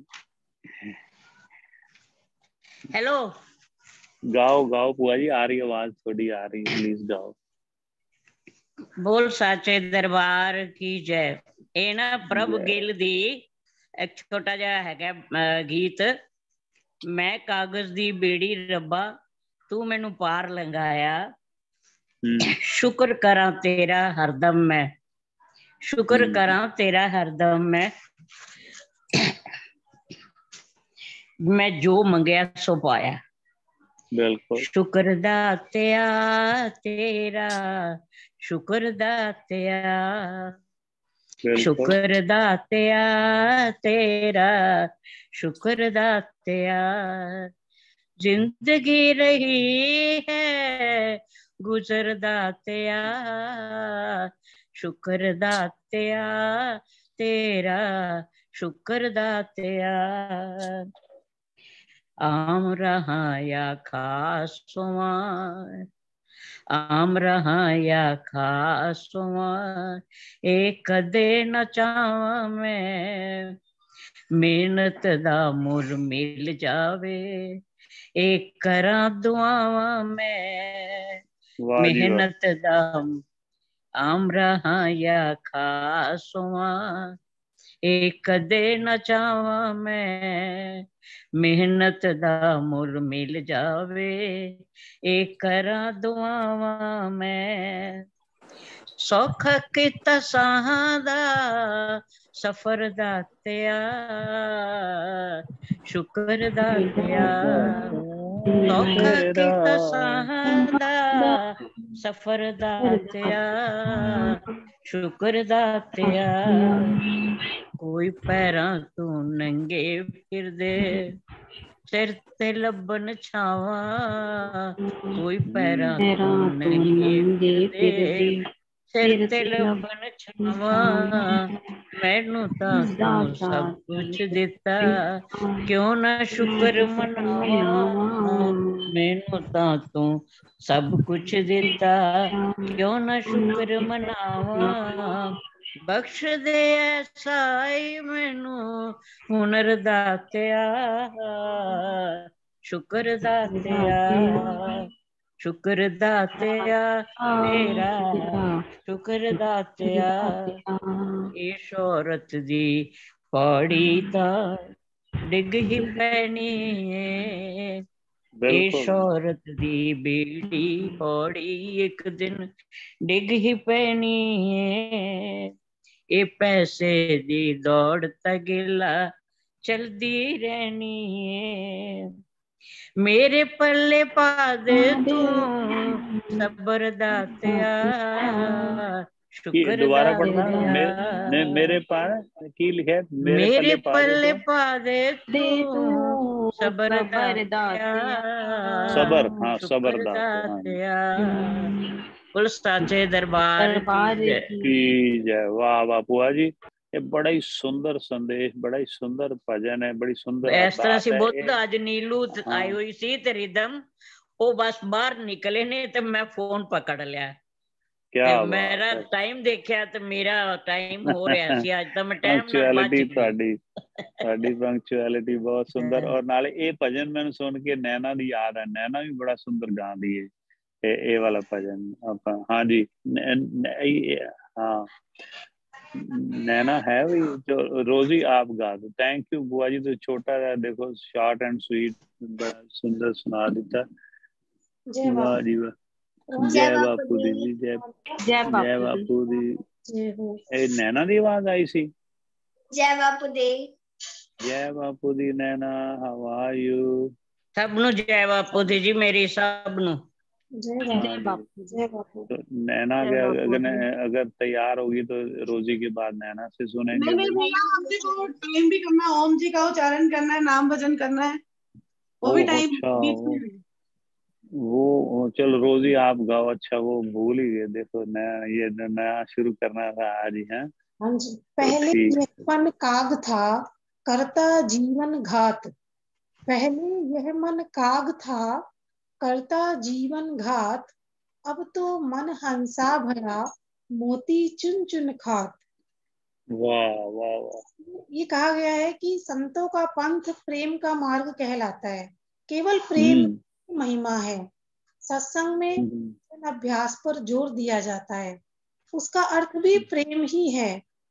हेलो गाओ गाओ बुआ जी, आ रही आवाज थोड़ी आ रही है, प्लीज गाओ। बोल साचे दरबार की जय। ਇਹ ਨਾ ਪ੍ਰਭ ਗਿੱਲ ਦੀ ਇੱਕ ਛੋਟਾ ਜਿਹਾ ਹੈਗਾ ਅਹ, ਗੀਤ। ਮੈਂ ਕਾਗਜ਼ ਦੀ ਬੇੜੀ ਰੱਬਾ ਤੂੰ ਮੈਨੂੰ ਪਾਰ ਲੰਘਾਇਆ, ਸ਼ੁਕਰ ਕਰਾਂ ਤੇਰਾ ਹਰਦਮ ਮੈਂ, ਸ਼ੁਕਰ ਕਰਾਂ ਤੇਰਾ ਹਰਦਮ ਮੈਂ, ਮੈਂ ਜੋ ਮੰਗਿਆ ਸੋ ਪਾਇਆ। ਬਿਲਕੁਲ ਸ਼ੁਕਰ ਦਾਤਿਆ ਤੇਰਾ, ਸ਼ੁਕਰ ਦਾਤਿਆ, ਸ਼ੁਕਰ ਦਾਤਿਆ ਤੇਰਾ, ਸ਼ੁਕਰ ਦਾਤਿਆ। ਜ਼ਿੰਦਗੀ ਰਹੀ ਹੈ ਗੁਜ਼ਰ ਦਾਤਿਆ, ਸ਼ੁਕਰ ਦਾਤਿਆ ਤੇਰਾ, ਸ਼ੁਕਰ ਦਾਤਿਆ। ਆਮ ਰਹਾ ਜਾਂ ਖਾਸਵਾਂ, ਆਮ ਰਹਾ ਜਾਂ ਖਾਸਵਾਂ, ਇਹ ਕਦੇ ਨਾ ਚਾਹਾਂ ਮੈਂ, ਮਿਹਨਤ ਦਾ ਮੁੱਲ ਮਿਲ ਜਾਵੇ, ਇਹ ਕਰਾਂ ਦੁਆਵਾਂ ਮੈਂ, ਮਿਹਨਤ ਦਾ। ਆਮ ਰਹਾ ਜਾਂ ਖਾਸਵਾਂ, ਇਹ ਕਦੇ ਨਾ ਚਾਹਾਂ ਮੈਂ, ਮਿਹਨਤ ਦਾ ਮੁੱਲ ਮਿਲ ਜਾਵੇ, ਇਹ ਕਰਾਂ ਦੁਆਵਾਂ ਮੈਂ। ਸੌਖਾ ਕੀਤਾ ਸਾਹਾਂ ਦਾ ਸਫਰ ਦਾਤਿਆ, ਸ਼ੁਕਰ ਦਾਤਿਆ। ਸੌਖਾ ਕੀਤਾ ਸਾਹਾਂ ਦਾ ਸਫਰ ਦਾਤਿਆ, ਸ਼ੁਕਰ ਦਾਤਿਆ। ਕੋਈ ਪੈਰਾਂ ਤੋਂ ਨੰਗੇ ਫਿਰਦੇ ਸਿਰ ਤੇ ਲੱਭਣ ਛਾਵਾਂ, ਕੋਈ ਪੈਰਾਂ ਤੋਂ ਨੰਗੇ ਫਿਰਦੇ ਸਿਰ ਤੇ ਲੱਭਣ ਛਾਵਾਂ। ਮੈਨੂੰ ਤਾਂ ਤੂੰ ਸਭ ਕੁਛ ਦਿੱਤਾ, ਕਿਉਂ ਨਾ ਸ਼ੁਕਰ ਮਨਾਵਾਂ, ਮੈਨੂੰ ਤਾਂ ਤੂੰ ਸਭ ਕੁਛ ਦਿੱਤਾ, ਕਿਉਂ ਨਾ ਸ਼ੁਕਰ ਮਨਾਵਾਂ। ਬਖਸ਼ ਦੇ ਐਸਾ ਹੀ ਮੈਨੂੰ ਹੁਨਰ ਦਾਤਿਆ, ਸ਼ੁਕਰ ਦਾਤਿਆ, ਸ਼ੁਕਰ ਦਾਤਿਆ ਤੇਰਾ, ਸ਼ੁਕਰ ਦਾਤਿਆ। ਇਹ ਸ਼ੌਹਰਤ ਦੀ ਪੌੜੀ ਤਾਂ ਡਿੱਗ ਹੀ ਪੈਣੀ ਏ, ਇਹ ਸ਼ੌਹਰਤ ਦੀ ਬੇੜੀ ਪੌੜੀ ਇੱਕ ਦਿਨ ਡਿੱਗ ਹੀ ਪੈਣੀ ਏ। ਇਹ ਪੈਸੇ ਦੀ ਦੌੜ ਤਗਿਲਾ ਚਲਦੀ ਰਹਿਣੀ ਏ, ਮੇਰੇ ਪੱਲੇ ਪਾ ਦੇ ਤੂੰ ਸਬਰ ਦਾਤਿਆ, ਸ਼ੁਕਰ ਦਾਤਿਆ। ਮੇਰੇ ਪਾਸ ਕੀ ਲਿਖਿਆ? ਮੇਰੇ ਪੱਲੇ ਪਾ ਦੇ ਤੂੰ ਸਬਰ ਦਾਤਿਆ, ਸਬਰ, ਹਾਂ ਸਬਰ ਦਾਤਿਆ। ਬੋਲ ਸਾਚੇ ਦਰਬਾਰ ਕੀ ਜੈ। ਵਾਹ ਵਾਹ ਭੂਆ ਜੀ, ਇਹ ਬੜਾ ਹੀ ਸੁੰਦਰ ਸੰਦੇਸ਼, ਬੜਾ ਹੀ ਸੁੰਦਰ ਭਜਨ ਹੈ, ਬੜੀ ਸੁੰਦਰ। ਇਸ ਤਰ੍ਹਾਂ ਸੀ ਬੁੱਧ ਅੱਜ ਨੀਲੂ ਆਈ ਹੋਈ ਸੀ ਤੇ ਰਿਦਮ, ਉਹ ਬਸ ਬਾਹਰ ਨਿਕਲੇ ਨੇ ਤੇ ਮੈਂ ਫੋਨ ਪਕੜ ਲਿਆ। ਕਿਆ ਮੇਰਾ ਟਾਈਮ ਦੇਖਿਆ ਤੇ ਮੇਰਾ ਟਾਈਮ ਹੋ ਰਿਹਾ ਸੀ ਅੱਜ ਤਾਂ ਮੈਂ ਟਾਈਮ ਨਾਲ ਪੰਕਚੁਅਲਿਟੀ ਤੁਹਾਡੀ, ਤੁਹਾਡੀ ਪੰਕਚੁਅਲਿਟੀ ਬਹੁਤ ਸੁੰਦਰ। ਔਰ ਨਾਲੇ ਇਹ ਭਜਨ ਮੈਨੂੰ ਸੁਣ ਕੇ ਨੈਣਾ ਦੀ ਯਾਦ ਹੈ, ਨੈਣਾ ਵੀ ਬੜਾ ਸੁੰਦਰ ਗਾਉਂਦੀ ਹੈ ਇਹ ਇਹ ਵਾਲਾ ਭਜਨ। ਆਪਾਂ ਹਾਂਜੀ हाँ नैना है भी जो रोजी आप गा दो। थैंक यू बुआ जी, तो छोटा है देखो, शॉर्ट एंड स्वीट सुंदर सुना देता। वाह जी वाह, जय बापू दी जी, जय जय बापू दी। ए नैना दी आवाज आई सी। जय बापू दी, जय बापू दी। Naina how are you? सब नु जय बापू दी जी, मेरी सब नु जय बापू, जय बापू। तो नैना के अगर अगर तैयार होगी तो रोजी के बाद नैना से सुनेंगे। नहीं नहीं, आपने को टाइम भी करना है, ओम जी का उच्चारण करना है, नाम भजन करना है, वो भी टाइम अच्छा, वो चलो रोजी आप गाओ। अच्छा वो भूल ही गए, देखो नया ये नया शुरू करना था आज ही है। हाँ जी। पहले यह मन काग था करता जीवन घात, पहले यह मन काग था करता जीवन घात, अब तो मन हंसा भरा मोती चुन चुन खात। वाह वाह वाह। ये कहा गया है कि संतों का पंथ प्रेम का मार्ग कहलाता है, केवल प्रेम की महिमा है। सत्संग में अभ्यास पर जोर दिया जाता है, उसका अर्थ भी प्रेम ही है।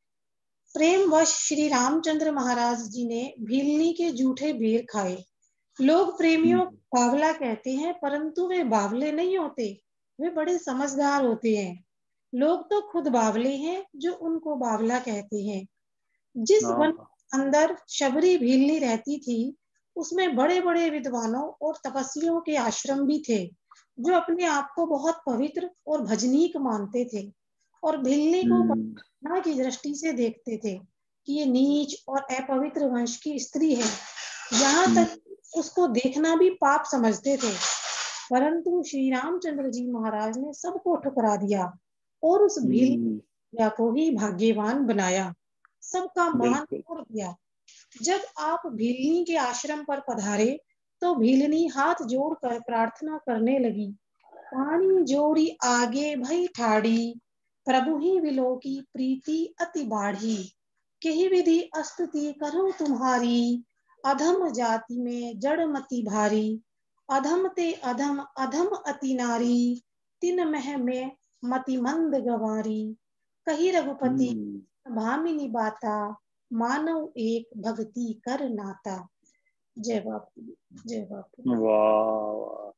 प्रेम वश श्री रामचंद्र महाराज जी ने भीलनी के जूठे बेर खाए। लोग प्रेमियों को बावला कहते हैं, परंतु वे बावले नहीं होते, वे बड़े समझदार होते हैं। लोग तो खुद बावले हैं जो उनको बावला कहते हैं। जिस वन अंदर शबरी भीलनी रहती थी, उसमें बड़े बड़े विद्वानों और तपस्वियों के आश्रम भी थे, जो अपने आप को बहुत पवित्र और भजनीक मानते थे और भीलनी को पवित्रता की दृष्टि से देखते थे कि ये नीच और अपवित्र वंश की स्त्री है। यहाँ तक उसको देखना भी पाप समझते थे, परंतु श्री रामचंद्र जी महाराज ने सबको ठुकरा दिया और उस भीलनी को ही भाग्यवान बनाया, सबका मान तोड़ दिया। जब आप भीलनी के आश्रम पर पधारे तो भीलनी हाथ जोड़कर प्रार्थना करने लगी। पानी जोड़ी आगे भई ठाड़ी, प्रभु ही विलो की प्रीति अति बाढ़ी। कही विधि अस्तुति करूं तुम्हारी, अधम जाति में जड़ मति भारी। अधम ते अधम अधम अति नारी, तिन मह में मति मंद गवारी। कही रघुपति भामिनी बाता, मानव एक भक्ति कर नाता। जय बापू, जय बापू। वाह।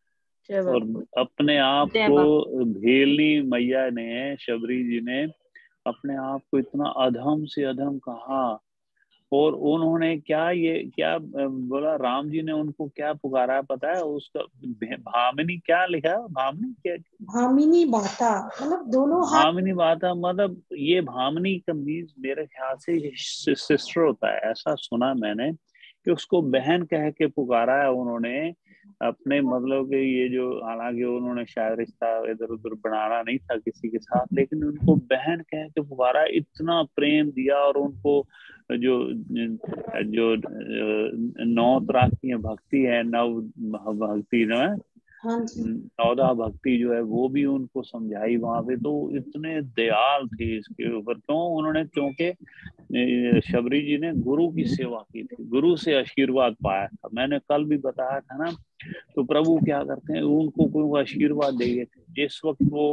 और अपने आप को भीलनी मैया ने, शबरी जी ने अपने आप को इतना अधम से अधम कहा, और उन्होंने क्या ये क्या बोला, राम जी ने उनको क्या पुकारा पता है? उसका भामिनी क्या लिखा, भामिनी क्या, भामिनी बाता, मतलब दोनों भामिनी बाता, मतलब ये भामिनी का मीन्स मेरे ख्याल से सिस्टर होता है, ऐसा सुना मैंने कि उसको बहन कह के पुकारा है उन्होंने अपने, मतलब कि ये जो, हालांकि उन्होंने शायद रिश्ता इधर उधर बनाना नहीं था किसी के साथ, लेकिन उनको बहन कह के पुकारा, इतना प्रेम दिया। और उनको जो जो नौ तरह की भक्ति है, नव भक्ति जो है, नौदा भक्ति जो है, वो भी उनको समझाई वहां पे। तो इतने दयाल थे इसके ऊपर। क्यों? उन्होंने, क्योंकि शबरी जी ने गुरु की सेवा की थी, गुरु से आशीर्वाद पाया था। मैंने कल भी बताया था ना, तो प्रभु क्या करते हैं, उनको कोई आशीर्वाद देंगे थे। जिस वक्त वो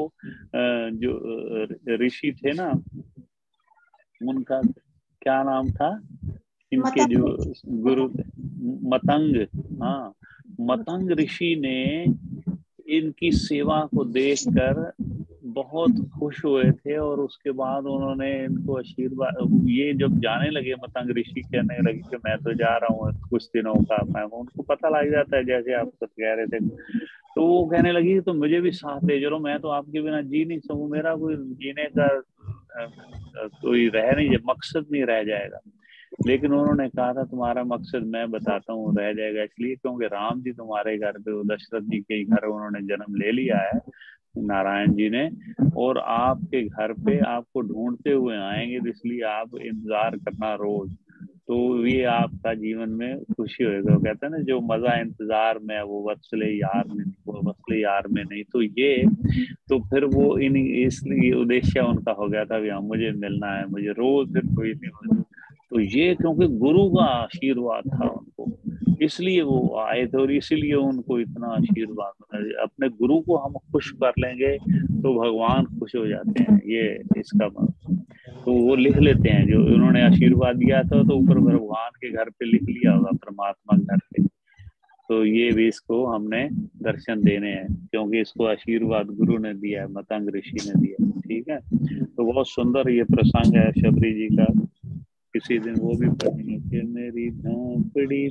जो ऋषि थे ना, उनका क्या नाम था, इनके जो गुरु मतंग, हाँ, मतंग ऋषि ने इनकी सेवा को देखकर बहुत खुश हुए थे, और उसके बाद उन्होंने इनको आशीर्वाद, ये जब जाने लगे, मतंग ऋषि कहने लगे कि मैं तो जा रहा हूँ कुछ दिनों का, मैं, उनको पता लग जाता है जैसे आप कुछ कह रहे थे, तो वो कहने लगी तो मुझे भी साथ ले चलो, मैं तो आपके बिना जी नहीं सकूं, मेरा कोई जीने का कोई रह नहीं, मकसद नहीं रह जाएगा। लेकिन उन्होंने कहा था तुम्हारा मकसद मैं बताता हूँ रह जाएगा, इसलिए क्योंकि राम जी तुम्हारे घर पे, दशरथ जी के घर उन्होंने जन्म ले लिया है, नारायण जी ने, और आपके घर पे आपको ढूंढते हुए आएंगे, इसलिए आप इंतजार करना रोज, तो ये आपका जीवन में खुशी होएगा। वो कहते हैं ना, जो मजा इंतजार में है वो वत्सले यार में, वो वत्सले यार में नहीं। तो ये, तो फिर वो इन इसलिए उद्देश्य उनका हो गया था, हाँ मुझे मिलना है, मुझे रोज फिर कोई नहीं हो। तो ये क्योंकि गुरु का आशीर्वाद था उनको, इसलिए वो आए थे, और इसीलिए उनको इतना आशीर्वाद। अपने गुरु को हम खुश कर लेंगे तो भगवान खुश हो जाते हैं, ये इसका मतलब। तो वो लिख लेते हैं, जो उन्होंने आशीर्वाद दिया था तो ऊपर भगवान के घर पे लिख लिया होगा, परमात्मा घर पे। तो ये भी इसको हमने दर्शन देने हैं, क्योंकि इसको आशीर्वाद गुरु ने दिया है, मतंग ऋषि ने दिया। ठीक है, तो बहुत सुंदर ये प्रसंग है शबरी जी का, किसी दिन वो भी पढ़ेंगे कि मेरी झोंपड़ी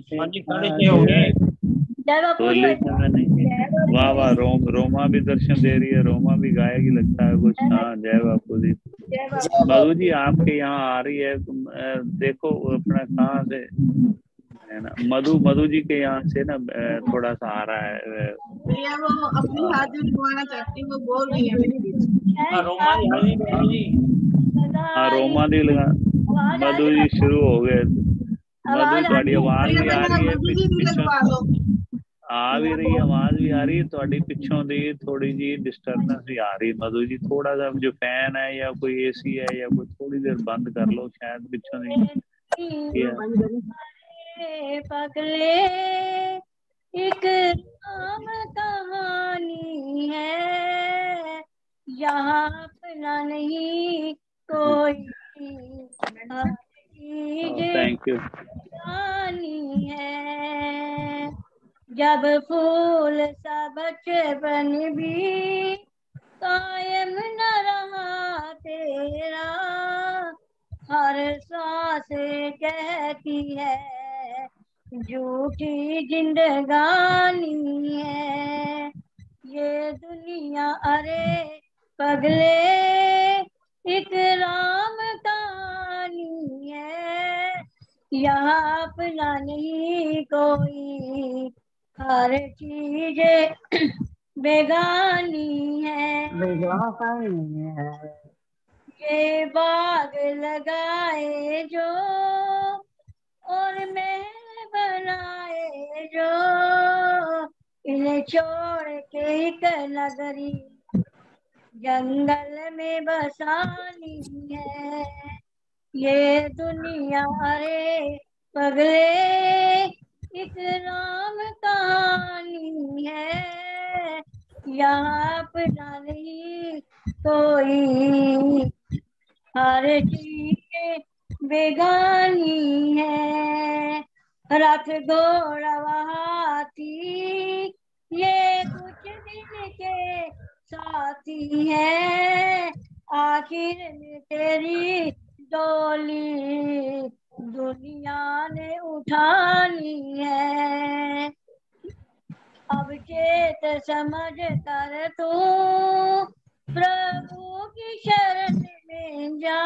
तो लिखा मैंने। वाह वाह, रोम रोमा भी दर्शन दे रही है, रोमा भी गाएगी लगता है कुछ। हाँ, जय बापू जी। मधु जी आपके यहाँ आ रही है, देखो अपना कहाँ से है ना, मधु मधु जी के यहाँ से ना थोड़ा सा आ रहा है। वो अपनी हाथ में घुमाना चाहती है, वो बोल रही है। हाँ, रोमा दी लगा, मधु जी शुरू हो गए। मधु, बड़ी आवाज नहीं आ रही है, ਆ ਵੀ ਰਹੀ ਆਵਾਜ਼ ਵੀ ਆ ਰਹੀ ਤੁਹਾਡੀ ਪਿੱਛੋਂ ਦੀ ਥੋੜੀ ਜੀ डिस्टर्बेंस भी आ रही मधु जी थोड़ा सा जो फैन है या कोई एसी है या कोई थोड़ी देर बंद कर लो शायद पिछों दी पगले एक राम कहानी है यहाँ अपना नहीं कोई थैंक यू कहानी है जब फूल सा बचपन भी कायम न रहा तेरा हर सांस कहती है झूठी जिंदगानी है ये दुनिया अरे पगले एक राम कहानी है यहाँ अपना नहीं कोई हर चीज बेगानी है बेगानी है ये बाग लगाए जो और महल बनाए जो इन्हें छोड़ के एक नगरी जंगल में बसानी है ये दुनिया अरे पगले एक राम कहानी है यहाँ अपना नहीं कोई हर चीज बेगानी है रथ घोड़ा हाथी ये कुछ दिन के साथी है आखिर में तेरी डोली दुनिया ने उठानी है अब चेत समझ कर तू प्रभु की शरण में जा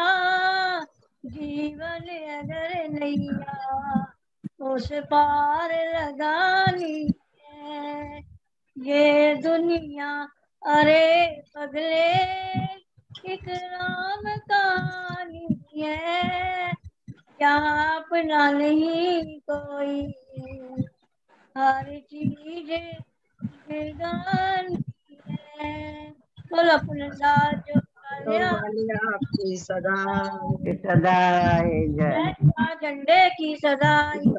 जीवन अगर नैया उस पार लगानी है ये दुनिया अरे पगले एक राम कहानी है यहाँ अपना नहीं कोई हर चीज बेगानी है बोलो पुनदा जो आपकी सदा सदा जय झंडे की सदा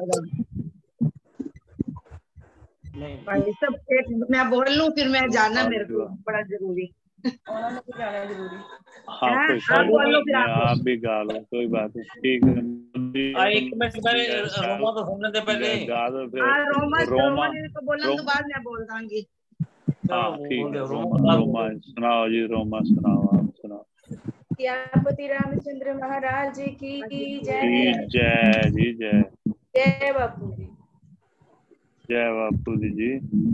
भाई सब एक मैं बोल लूं फिर मैं जाना मेरे को बड़ा जरूरी जाना जरूरी हाँ कोई आप बोलो फिर आप भी गा लो कोई बात नहीं ठीक है एक मिनट पहले रोमा तो सुनने दे पहले गा दो फिर हाँ रोमा रोमा को बोलने के बाद मैं बोल दूंगी हाँ ठीक है रोमा रोमा सुनाओ जी रोमा सुनाओ आप सुनाओ सियापति रामचंद्र महाराज की जय जय जी जय जय बापू जी जय बापू जी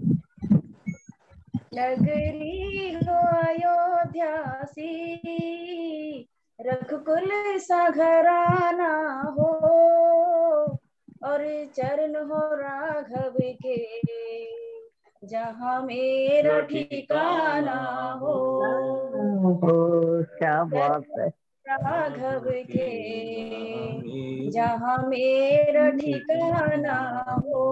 नगरी हो अयोध्या सी रघुकुल सा घराना हो और चरण हो राघव के जहाँ मेरा ठिकाना हो क्या बात है राघव के जहाँ मेरा ठिकाना हो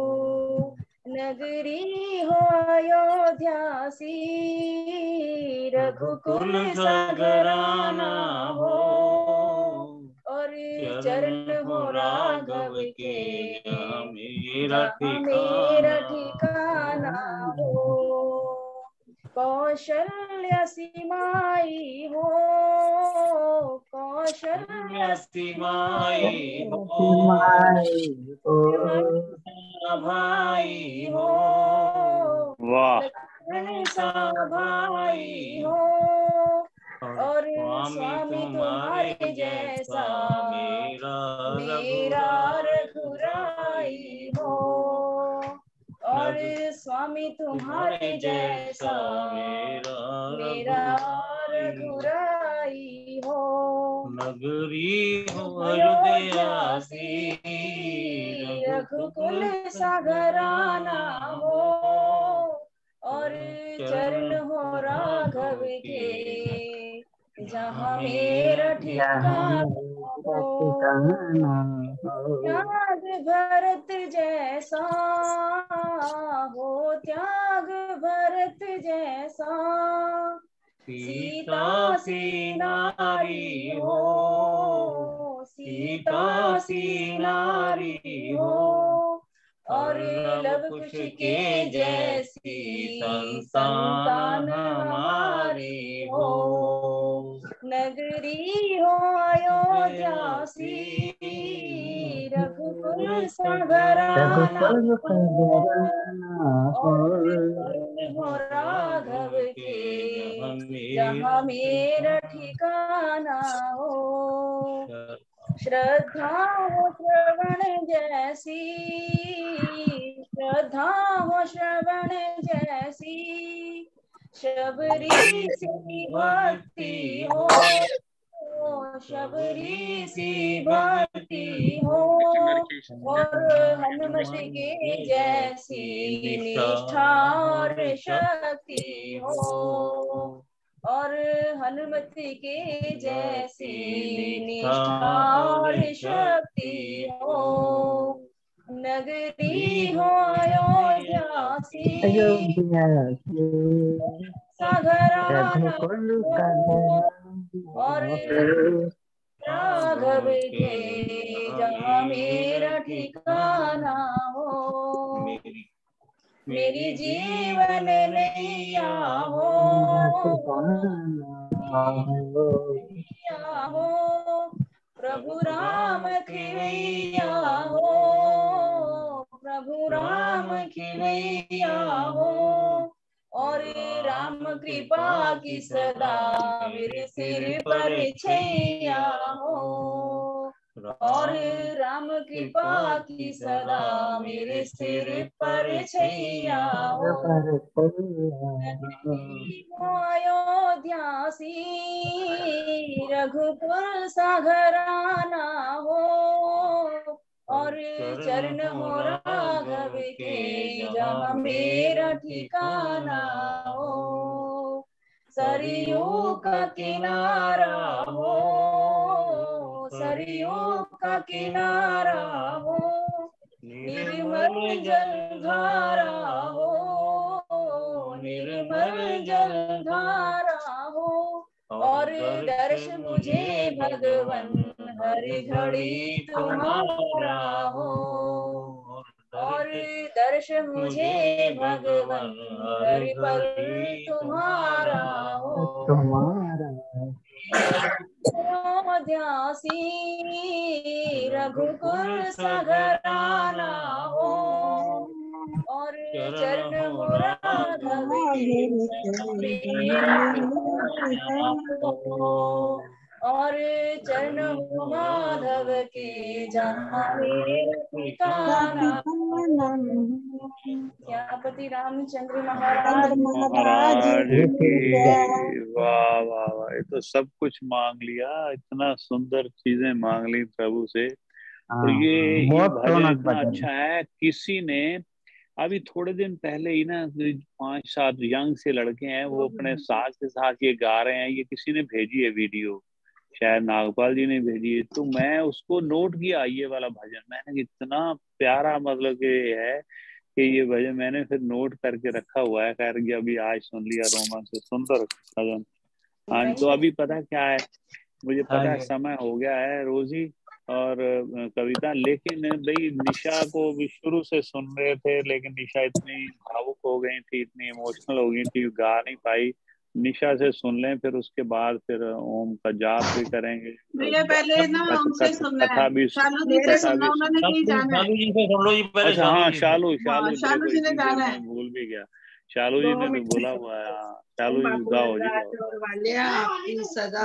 नगरी हो अयोध्या सी रघुकुल सा घराना हो और चरण हो राघव के मेरा ठिकाना हो कौशल्य सीमाई हो कौशल्य सीमाई हो भाई हो वाह भाई हो और स्वामी तुम्हारे जैसा मेरा मेरा रघुराई हो और स्वामी तुम्हारे जैसा मेरा मेरा रघुराई हो नगरी हो अयोध्या सी रघुकुल सा घराना हो और चरण हो राघव के जहाँ मेरा ठिकाना हो याद भरत जैसा, हो त्याग भरत जैसा, सीता सी नारी हो, सीता सी नारी हो, और लव कुश के जैसी संतान हमारी हो। नगरी हो अयोध्या सी, रघुकुल सघराना हो राघव के, जहाँ मेरा ठिकाना हो। श्रद्धा हो श्रवण जैसी, श्रद्धा हो श्रवण जैसी, शबरी सी भक्ति हो, शबरी सी भक्ति हो, और हनुमत के जैसी निष्ठा और शक्ति हो, और हनुमत के जैसी निष्ठा और शक्ति हो। नगरी हो अयोध्या सी, सघराना और राघव के, जहाँ मेरा ठिकाना हो। मेरी जीवन नैया हो, हो प्रभु राम खिलैया हो, प्रभु राम खिलैया हो, और राम कृपा की सदा मेरे सिर पर छैया हो, और राम कृपा की सदा मेरे सिर पर छैया हो। अयोध्या सी, रघुकुल सघराना हो, और चरण हो राघव के, जहाँ मेरा ठिकाना हो। सरयू का किनारा हो, सरयू का किनारा हो, निर्मल जलधारा हो, निर्मल जलधारा हो, और दर्श मुझे भगवन हर घड़ी तुम्हारा हो, और दर्श मुझे भगवन हर पल तुम्हारा हो। अयोध्या सी, रघुकुल सघराना हो, और चरण हो राघव हो, और चरण हो माधव के, जहाँ मेरा ठिकाना। सियापति रामचंद्र महाराज महाराज की वाह वाह वाह। ये तो सब कुछ मांग लिया, इतना सुंदर चीजें मांग ली प्रभु से। तो ये ये भजन इतना अच्छा है। किसी ने अभी थोड़े दिन पहले ही ना, पांच सात यंग से लड़के हैं, वो अपने साथ के साथ ये गा रहे हैं। ये किसी ने भेजी है वीडियो, शायद नागपाल जी ने भेजी है। तो मैं उसको नोट किया, ये वाला भजन मैंने, इतना प्यारा मतलब कि है कि ये भजन मैंने फिर नोट करके रखा हुआ है। खैर कि अभी आज सुन लिया रोमा से, सुंदर भजन। हाँ, तो अभी पता क्या है, मुझे पता है समय हो गया है रोजी और कविता, लेकिन भाई निशा को भी शुरू से सुन रहे थे, लेकिन निशा इतनी भावुक हो गई थी, इतनी इमोशनल हो गई थी, गा नहीं पाई। निशा से सुन लें, फिर उसके बाद फिर ओम का जाप भी करेंगे। भैया पहले ना उनसे सुनना कथा है, भी शालू जी से सुनना, उन्होंने कहीं जाना है। शालू जी से सुन लो जी पहले। अच्छा हाँ, शालू शालू शालू जी ने जाना है, भूल भी गया। शालू जी ने तो बोला हुआ है। हाँ शालू जी गाओ जी, आपकी सदा।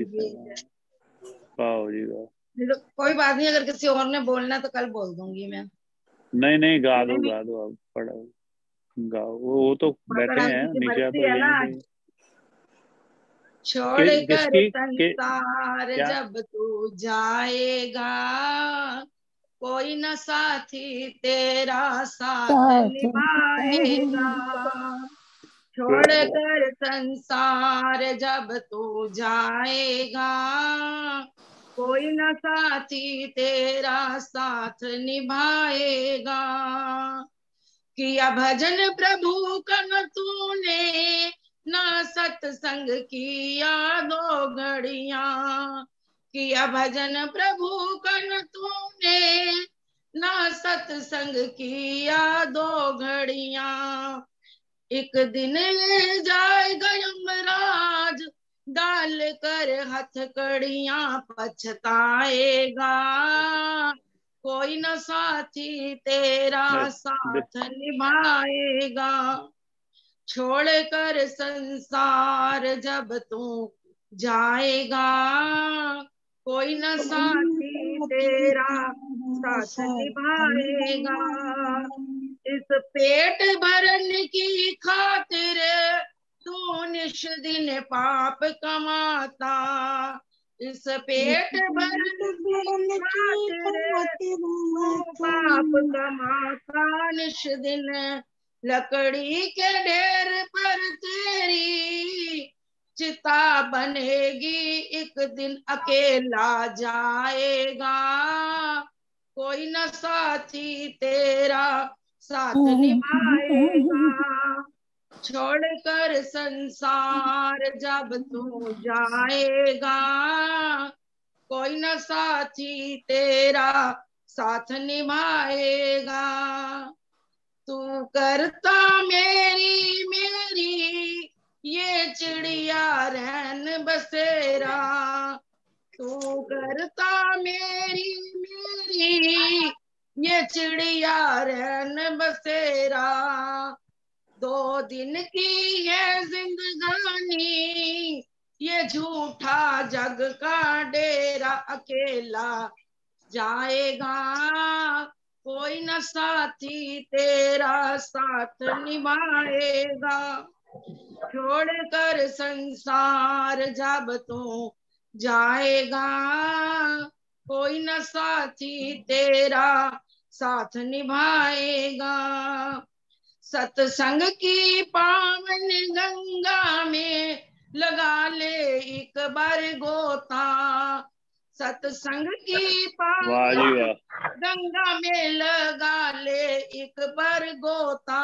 गाओ जी गाओ। कोई बात नहीं, अगर किसी और ने बोलना तो कल बोल दूंगी मैं। नहीं नहीं गा दो गा दो, आप पढ़ो गाओ। वो तो बैठे हैं, निशा तो यहीं। छोड़ कर संसार जब तू जाएगा, कोई न साथी तेरा साथ निभाएगा। छोड़ कर संसार जब तू जाएगा, कोई न साथी तेरा साथ निभाएगा। किया भजन प्रभु कन तूने, ना सत्संग किया दो घड़ियां। किया भजन प्रभु कन तूने, ना सत्संग किया दो घड़ियां। एक दिन ले जाएगा यमराज, डाल कर हथकड़ियां पछताएगा। कोई न साथी तेरा साथ निभाएगा। छोड़ कर संसार जब तू जाएगा, कोई न साथी तेरा साथ निभाएगा। इस पेट भरने की खातिर तू निश दिन पाप कमाता। इस पेट भरने की खातिर तू पाप कमाता निश दिन। लकड़ी के ढेर पर तेरी चिता बनेगी, एक दिन अकेला जाएगा। कोई न साथी तेरा साथ निभाएगा। छोड़कर संसार जब तू जाएगा, कोई न साथी तेरा साथ निभाएगा। तू करता मेरी मेरी ये चिड़िया रहन बसेरा। तू करता मेरी मेरी ये चिड़िया रहन बसेरा। दो दिन की है जिंदगानी, ये झूठा जग का डेरा, अकेला जाएगा। कोई न साथी तेरा साथ निभाएगा। छोड़कर संसार जब तू जाएगा, कोई न साथी तेरा साथ निभाएगा। सत्संग की पावन गंगा में लगा ले एक बार गोता। सत्संग की पावन गंगा में लगा ले एक बार गोता।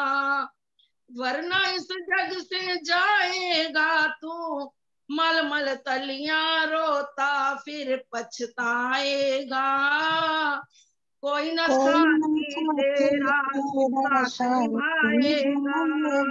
वरना इस जग से जाएगा तू मल मल तलियां रोता, फिर पछताएगा। कोई न साथी तेरा साथ निभाएगा।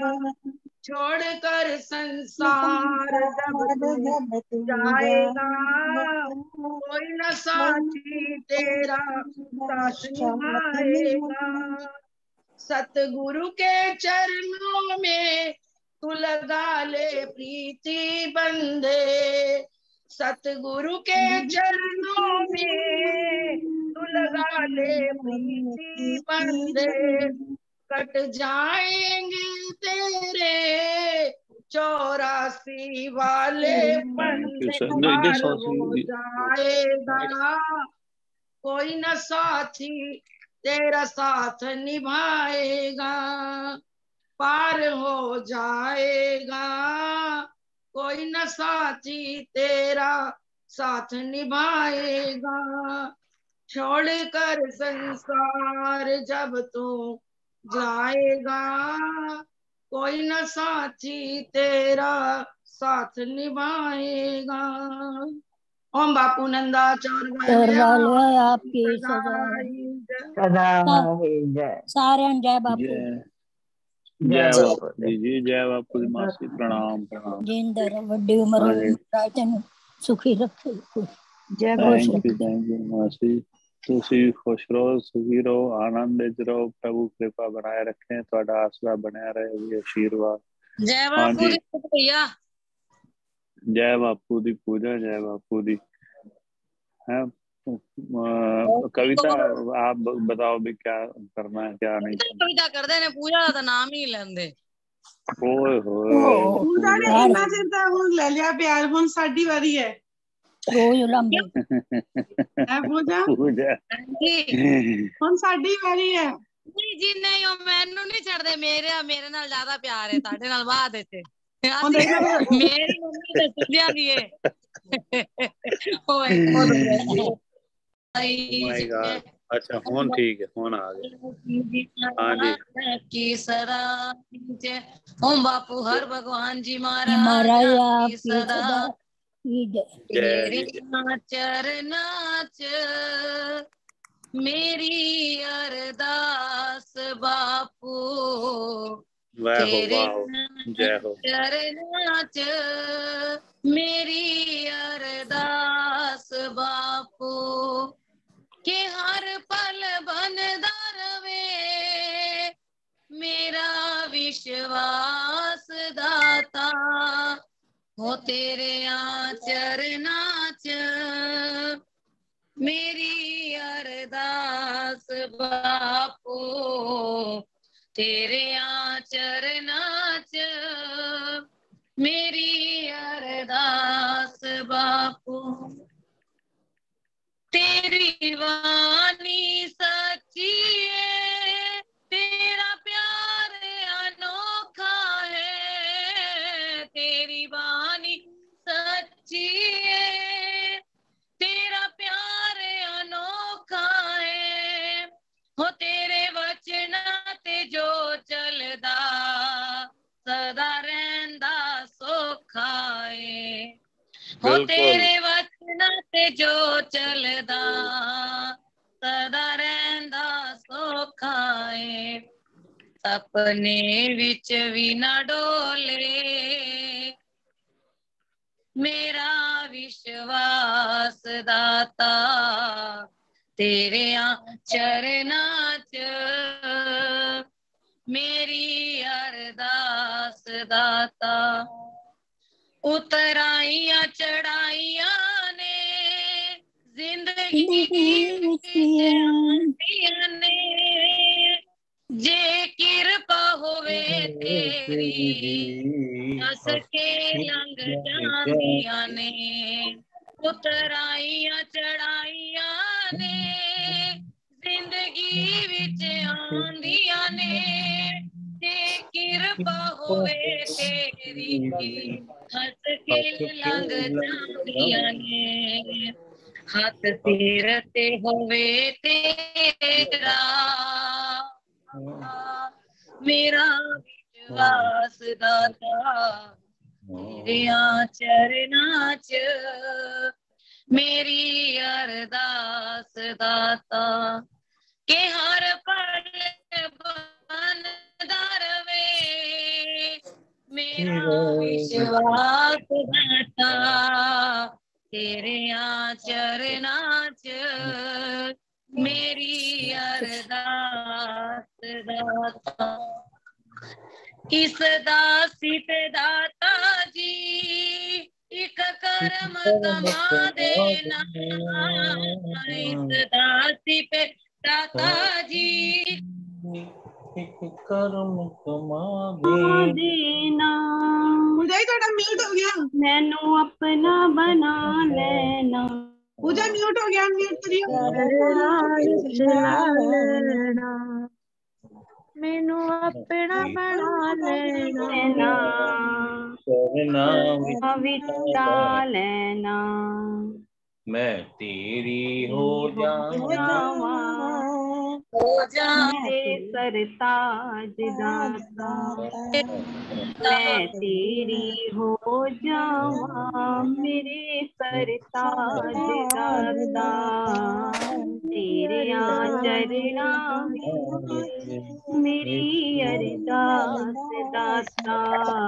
छोड़कर संसार जब तू जाएगा, कोई न साथी तेरा साथ निभाएगा। सतगुरु के चरणों में तू लगा ले प्रीति बंधे। सतगुरु के चरणों में तू लगा ले प्रीति बंधे। कट जाएंगे तेरे चौरासी वाले फंदे, पार हो जाएगा। कोई न साथी तेरा साथ निभाएगा, पार हो जाएगा। कोई न साथी तेरा साथ निभाएगा। छोड़कर संसार जब तू जाएगा, कोई न साथी तेरा साथ निभाएगा। ओम बापू नंदाचार वाले आपकी सदा जय। सारे जय बापू। जय बापू जी, जय बापू जी। मासी प्रणाम प्रणाम। जिंदर वड्डी उम्र तेन सुखी रखे। जय थैंक यू थैंक यू मासी। ਤੁਸੀਂ खुश रहो, सुखी रहो, आनंद च रहो। प्रभु कृपा बनाए रखे, ਤੁਹਾਡਾ आसरा बनया रहे, भी आशीर्वाद। जय बापू दी भैया। जय बापू दी पूजा, जय बापू दी है। कविता आप बताओ भी क्या करना है क्या नहीं। कविता करते ने, पूजा का नाम ही लेंदे। ओए होए पूजा ने इन्ना चिर ता हुन ले लिया प्यार, हुन साडी वारी है। रोज लंबे है पूजा पूजा हुन साडी वारी है। नहीं जी नहीं, ओ मैनू नहीं छड़दे, मेरे मेरे नाल ज्यादा प्यार है, ताडे नाल बाद है। मेरी मम्मी तो सुनिया नहीं है, माय गॉड। अच्छा फोन ठीक है, फोन आ गया। हाँ जी की सदा जय। ओम बापू हर भगवान जी महाराज महाराज की आपकी सदा सदा ही जय। तेरे चरनाच मेरी अरदास बापू, वाह हो तेरे वाह हो, जय हो। चरनाच मेरी अरदास बापू, के हर पल बन दरवे मेरा विश्वास दाता, हो तेरे चरनाच मेरी अरदास बापू, तेरे चरनाच मेरी अरदास बापू, तेरी वाणी सच्ची है, तेरा प्यार अनोखा है, तेरी वाणी सच्ची है, तेरा प्यार अनोखा है, हो तेरे वचन ते जो चलदा सदा रहंदा सौखा है, हो तेरे वचन ते जो चलदा सदा रहंदा सौखा है, सपने विच भी ना डोले मेरा विश्वास दाता, तेरे चरनां च मेरी अरदास दाता, उतराइयां चढ़ाइयां ने जिंदगी विच आंदियां ने, जे किरपा होवे तेरी हस के लंघ जांदियां ने, उतराइयां चढ़ाइयां ने जिंदगी विच आंदियां ने, जे किरपा होवे तेरी हस के लंघ जांदियां ने, हाथ सिर ते होवे तेरा मेरा विश्वास दाता, तेरे चरनां च मेरी अरदास दाता, के हर पल बनदा रवे मेरा विश्वास दाता, तेरे चरनां च मेरी अरदास दाता, इस दासी ते दाता जी एक कर्म कमा देना, इस दासी पे दाता जी एक कर्म कमा देना, पूजा थोड़ा म्यूट हो गया, मैनू अपना बना लेना, पूजा म्यूट हो गया, म्यूट करियो। लेना मैनू अपना बना लेना, विचा लेना, मैं तेरी हो जावा, हो जा मेरे सरताज दाता, मैं तेरी हो जावा मेरे सरताज दाता, तेरे चरना मेरी अरदास दाता,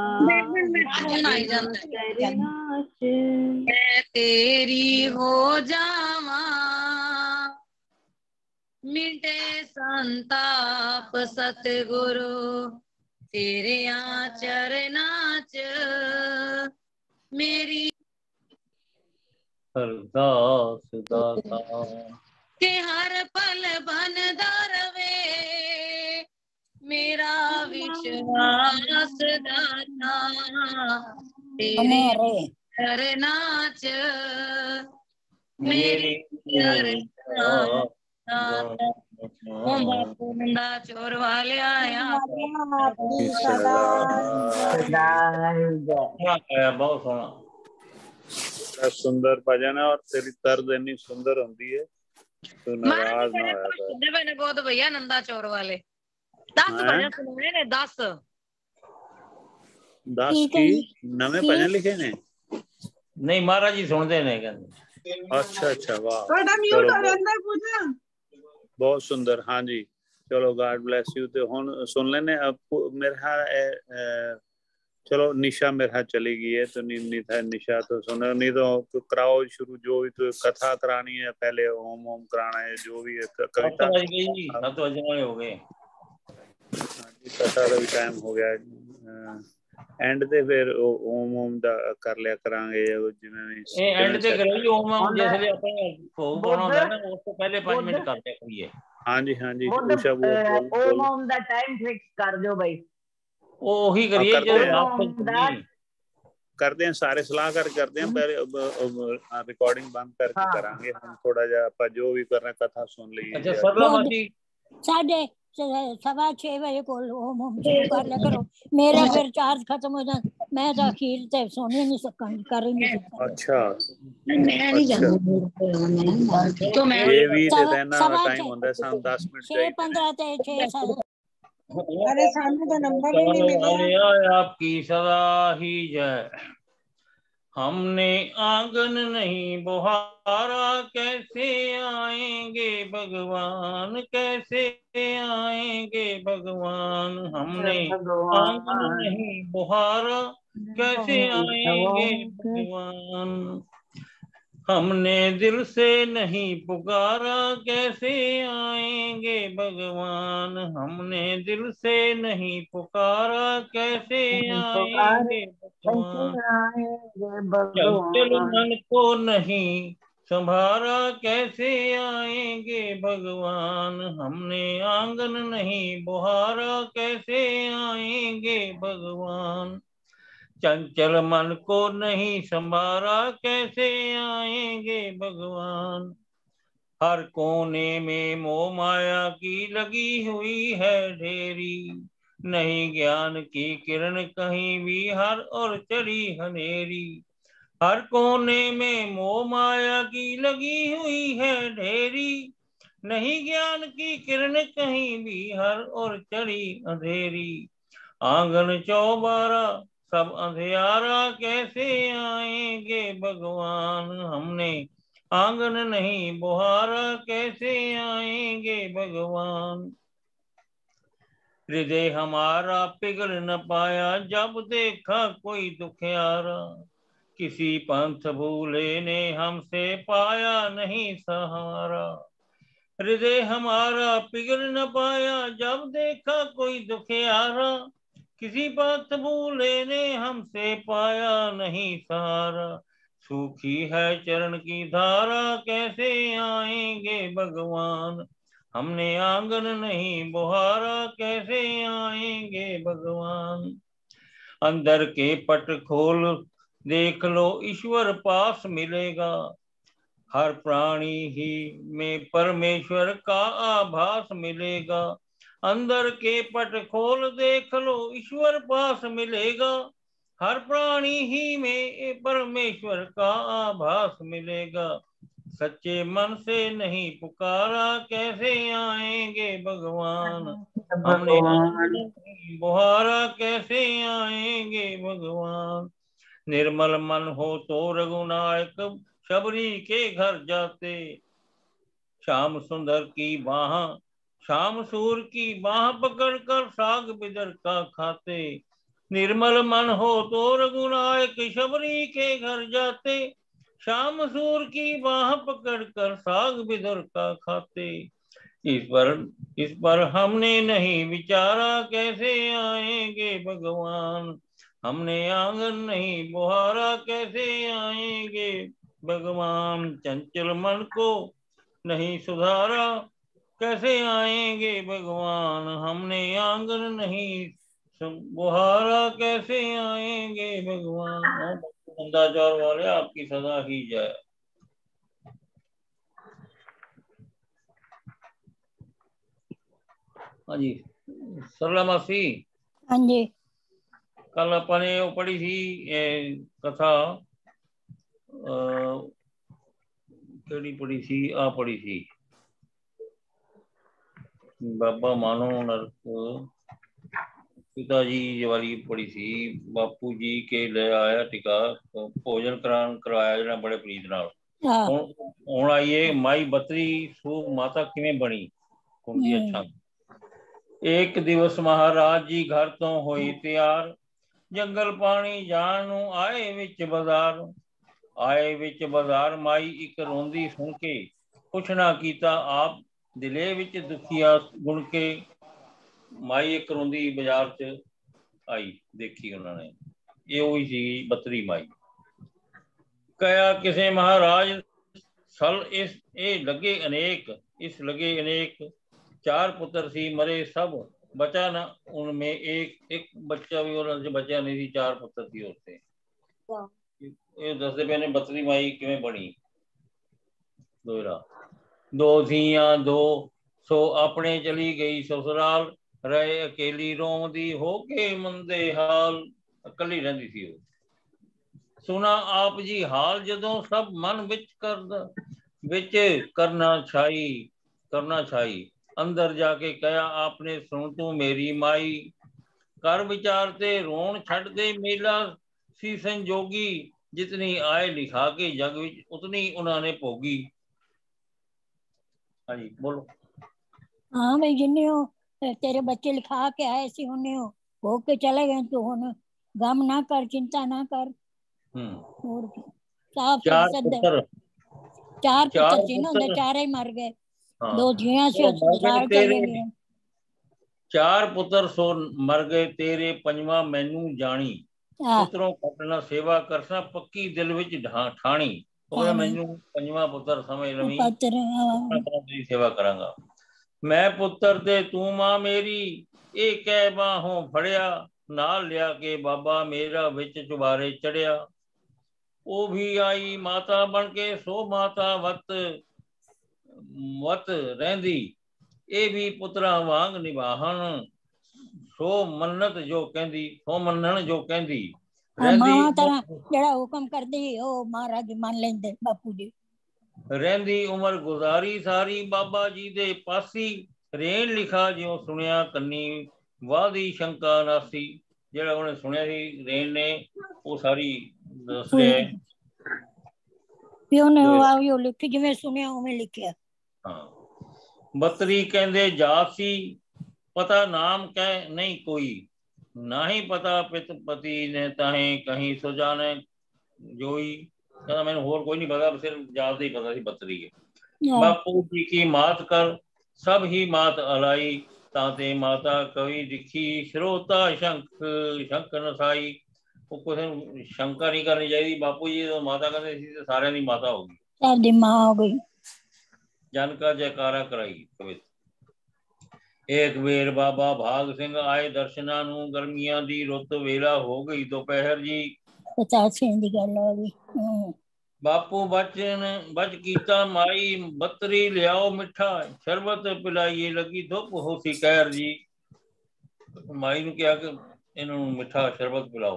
चरना मैं तेरी हो जावा मिटे संताप सतगुरु, तेरे चरनां च मेरी अरदास दाता, के हर पल बनदा रवे मेरा विश्वास दाता, तेरे चरनां च मेरी अरदास दाता, ओम बापू नंदा चोर वाले आया बहुत सोना। बड़ा सुंदर भजन है और तेरी तर्ज इतनी सुंदर होती है तो नाराज ना होया कर। सुनने मैंने बहुत भैया नंदा चौर वाले दस भजन सुनाए ने दस दस की नवे भजन लिखे ने नहीं महाराज जी सुनते ने कहंदे। अच्छा अच्छा वाह ਤੁਹਾਡਾ ਮਿਊਟ ਹੋ ਜਾਂਦਾ ਪੂਜਾ। बहुत सुंदर हाँ जी चलो गॉड ब्लेस यू। तो हुन सुन लेने मेरे हाँ चलो निशा मेरे हाथ चली गई है तो नहीं नहीं था निशा तो सुनो नहीं तो कराओ शुरू जो भी तो कथा करानी है पहले ओम ओम कराना है जो भी है कविता तो अजनबी हो गए कथा का भी टाइम हो गया एंड ते फिर ओम ओम दा कर लिया करांगे जिवें भी ए एंड ते करो जी ओम ओम जैसे अपने भोग पाना होता है ना उससे पहले पाँच मिनट करते करिए। हां जी हां जी उषा बोल ओम ओम दा टाइम फिक्स कर दो भाई ओही करिए जो आप करते हैं सारे सलाह कर करते हैं पहले रिकॉर्डिंग बंद करके हाँ। करांगे हम थोड़ा जा आप जो भी कर रहे हैं कथा सुन लीजिए। अच्छा सरला मासी साढ़े सवा छह बजे को ओम ओम शुरू कर लिया करो मेरा फिर चार्ज खत्म हो जाए मैं तो अखीर ते सोने नहीं सकूंगी कर ही नहीं सकता। अच्छा मैं नहीं जानती तो मैं ये भी ते देना टाइम होता है शाम दस मिनट छह पंद्रह ते छह साल अरे सामने तो नंबर ही नहीं मिला आपकी सदा ही जय। हमने आंगन नहीं बुहारा कैसे आएंगे भगवान कैसे आएंगे भगवान। हमने आंगन नहीं बुहारा कैसे आएंगे भगवान। हमने दिल से नहीं पुकारा कैसे आएंगे भगवान। हमने दिल से नहीं पुकारा कैसे आएंगे भगवान। चंचल मन को नहीं संभारा कैसे आएंगे भगवान। हमने आंगन नहीं बुहारा कैसे आएंगे भगवान। चंचल मन को नहीं संभारा कैसे आएंगे भगवान। हर कोने में मोह माया की लगी हुई है ढेरी। नहीं ज्ञान की किरण कहीं भी हर और चढ़ी हनेरी। हर कोने में मोह माया की लगी हुई है ढेरी। नहीं ज्ञान की किरण कहीं भी हर और चढ़ी अंधेरी। आंगन चौबारा सब अंधियारा कैसे आएंगे भगवान। हमने आंगन नहीं बुहारा कैसे आएंगे भगवान। हृदय हमारा पिघल न पाया जब देखा कोई दुखियारा। किसी पंथ भूले ने हमसे पाया नहीं सहारा। हृदय हमारा पिघल न पाया जब देखा कोई दुखियारा। किसी बात भूले ने हमसे पाया नहीं सहारा। सूखी है चरण की धारा कैसे आएंगे भगवान। हमने आंगन नहीं बुहारा कैसे आएंगे भगवान। अंदर के पट खोल देख लो ईश्वर पास मिलेगा। हर प्राणी ही में परमेश्वर का आभास मिलेगा। अंदर के पट खोल देख लो ईश्वर पास मिलेगा। हर प्राणी ही में परमेश्वर का आभास मिलेगा। सच्चे मन से नहीं पुकारा कैसे आएंगे भगवान। हमने बुहारा कैसे आएंगे भगवान। निर्मल मन हो तो रघुनायक शबरी के घर जाते। श्याम सुंदर की बाह श्याम सूर की बाह पकड़कर साग बिदर का खाते। निर्मल मन हो तो रघुनायक शबरी के घर जाते। श्याम सूर की बाह पकड़कर साग बिदर का खाते। इस पर इस पर हमने नहीं विचारा कैसे आएंगे भगवान। हमने आंगन नहीं बुहारा कैसे आएंगे भगवान। चंचल मन को नहीं सुधारा कैसे आएंगे भगवान। हमने आंगन नहीं बुहारा कैसे आएंगे भगवान। नंदाचार वाले आपकी सदा ही जय। हाँ जी सरला मासी। हाँ जी कल अपने वो पढ़ी थी ये कथा ਕਿਹੜੀ ਪੜੀ ਸੀ ਆ ਪੜੀ ਸੀ ਬਾਬਾ मानो नरक पिताजी वाली पड़ी सी बापू जी के ले आया टिका भोजन करान कराया जरा बड़े प्रीत नाल हुण आइए माई बतरी सू माता किवें बनी हुंदी अच्छा। एक दिवस महाराज जी घर तो होई तैयार जंगल पानी जान नूं आए विच बाजार आए विच बाजार माई एक रोंदी सुन के कुछ ना कीता आप दिले विच दुखिया गुण के माई एक रोंदी बाजार च आई देखी उन्होंने ये हुई सी बतरी माई कया किसे महाराज सल इस ए लगे अनेक इस लगे अनेक चार पुत्र सी मरे सब बचा ना उनमें एक एक बच्चा भी उन्होंने बचा नहीं थी चार पुत्र थी उससे ये दसदे पे ने बतरी माई किवें बनी दोहरा दो धियां दो सो अपने चली गई ससुराल रहे अकेली रोंदी हो के मंदे हाल अकली रहिंदी सी सुना आप जी हाल जदों सब मन विच कर विच करना छाई करना छाई अंदर जाके कहा आपने सुन तू मेरी माई कर विचार ते रोन छड़ दे मेला सी संजोगी जितनी आए लिखा के जग विच उतनी उन्होंने भोगी। हाँ जी बोलो। हाँ भाई जिन्ने हो तेरे बच्चे लिखा के आए सी उन्हें हो हो के चले गए तो हुन गम ना कर चिंता ना कर। हम्म और साफ चार सद पुत्र चार पुत्र चार सी ना पुत्र उनके चारे ही मर गए हाँ दो धियां सी तो मर गए ससुराल तेरे चले गए चार पुत्र सो मर गए तेरे पंजवा मैनू जानी हाँ पुत्रों कटना सेवा करसा पक्की दिल विच ढा ठाणी तो ठाणी। मैनू पंजवा पुत्र समझ लवी पुत्र हाँ। तेरी सेवा करांगा मैं पुत्र ते तू मां मेरी ए कह बाहों फड़िया नाल लिया के बाबा मेरा विच चुबारे चढ़िया ओ भी आई माता बन के सो माता वत वत रहंदी ए भी पुत्रा वांग निभाहन सो मन्नत जो कहंदी सो मन्नन जो कहंदी रहंदी मां तरह जेड़ा हुक्म करदी ओ महाराज मान लेंदे बापू जी रहंदी उमर गुजारी सारी बाबा जी दे पासी रेन लिखा जिਉਂ सुनिया कन्नी वादी शंका नासी जेड़ा उन्हें सुनिया सी रेन ने वो सारी दस रहा है पियो ने वो लिखी जिवें सुनिया उवें लिखिया। हाँ बतरी कहंदे जासी पता नाम कह नहीं कोई ना ही पता पित पति ने ताहे कहीं सो जाने जोई कहता मैंने होर कोई नहीं पता सिर्फ जात ही पता सी बतरी है। बापू जी की मात कर सब ही मात अलाई ताते माता कवि दिखी श्रोता शंख शंख नसाई वो कुछ शंका नहीं करनी चाहिए बापू जी तो माता कहते सी सारे दी माता होगी सब दी मां हो गई जन का जयकारा कराई कवित एक वेर बाबा भाग सिंह आए दर्शना नू गर्मियां दी रुत वेला हो गई दोपहर जी पचासी दी गल हो गई बापू बचन बच कीता माई बतरी लियाओ मिठा शरबत पिलाइए लगी धुप होसी कहर जी माई नू क्या कि इन्हों मिठा शरबत पिलाओ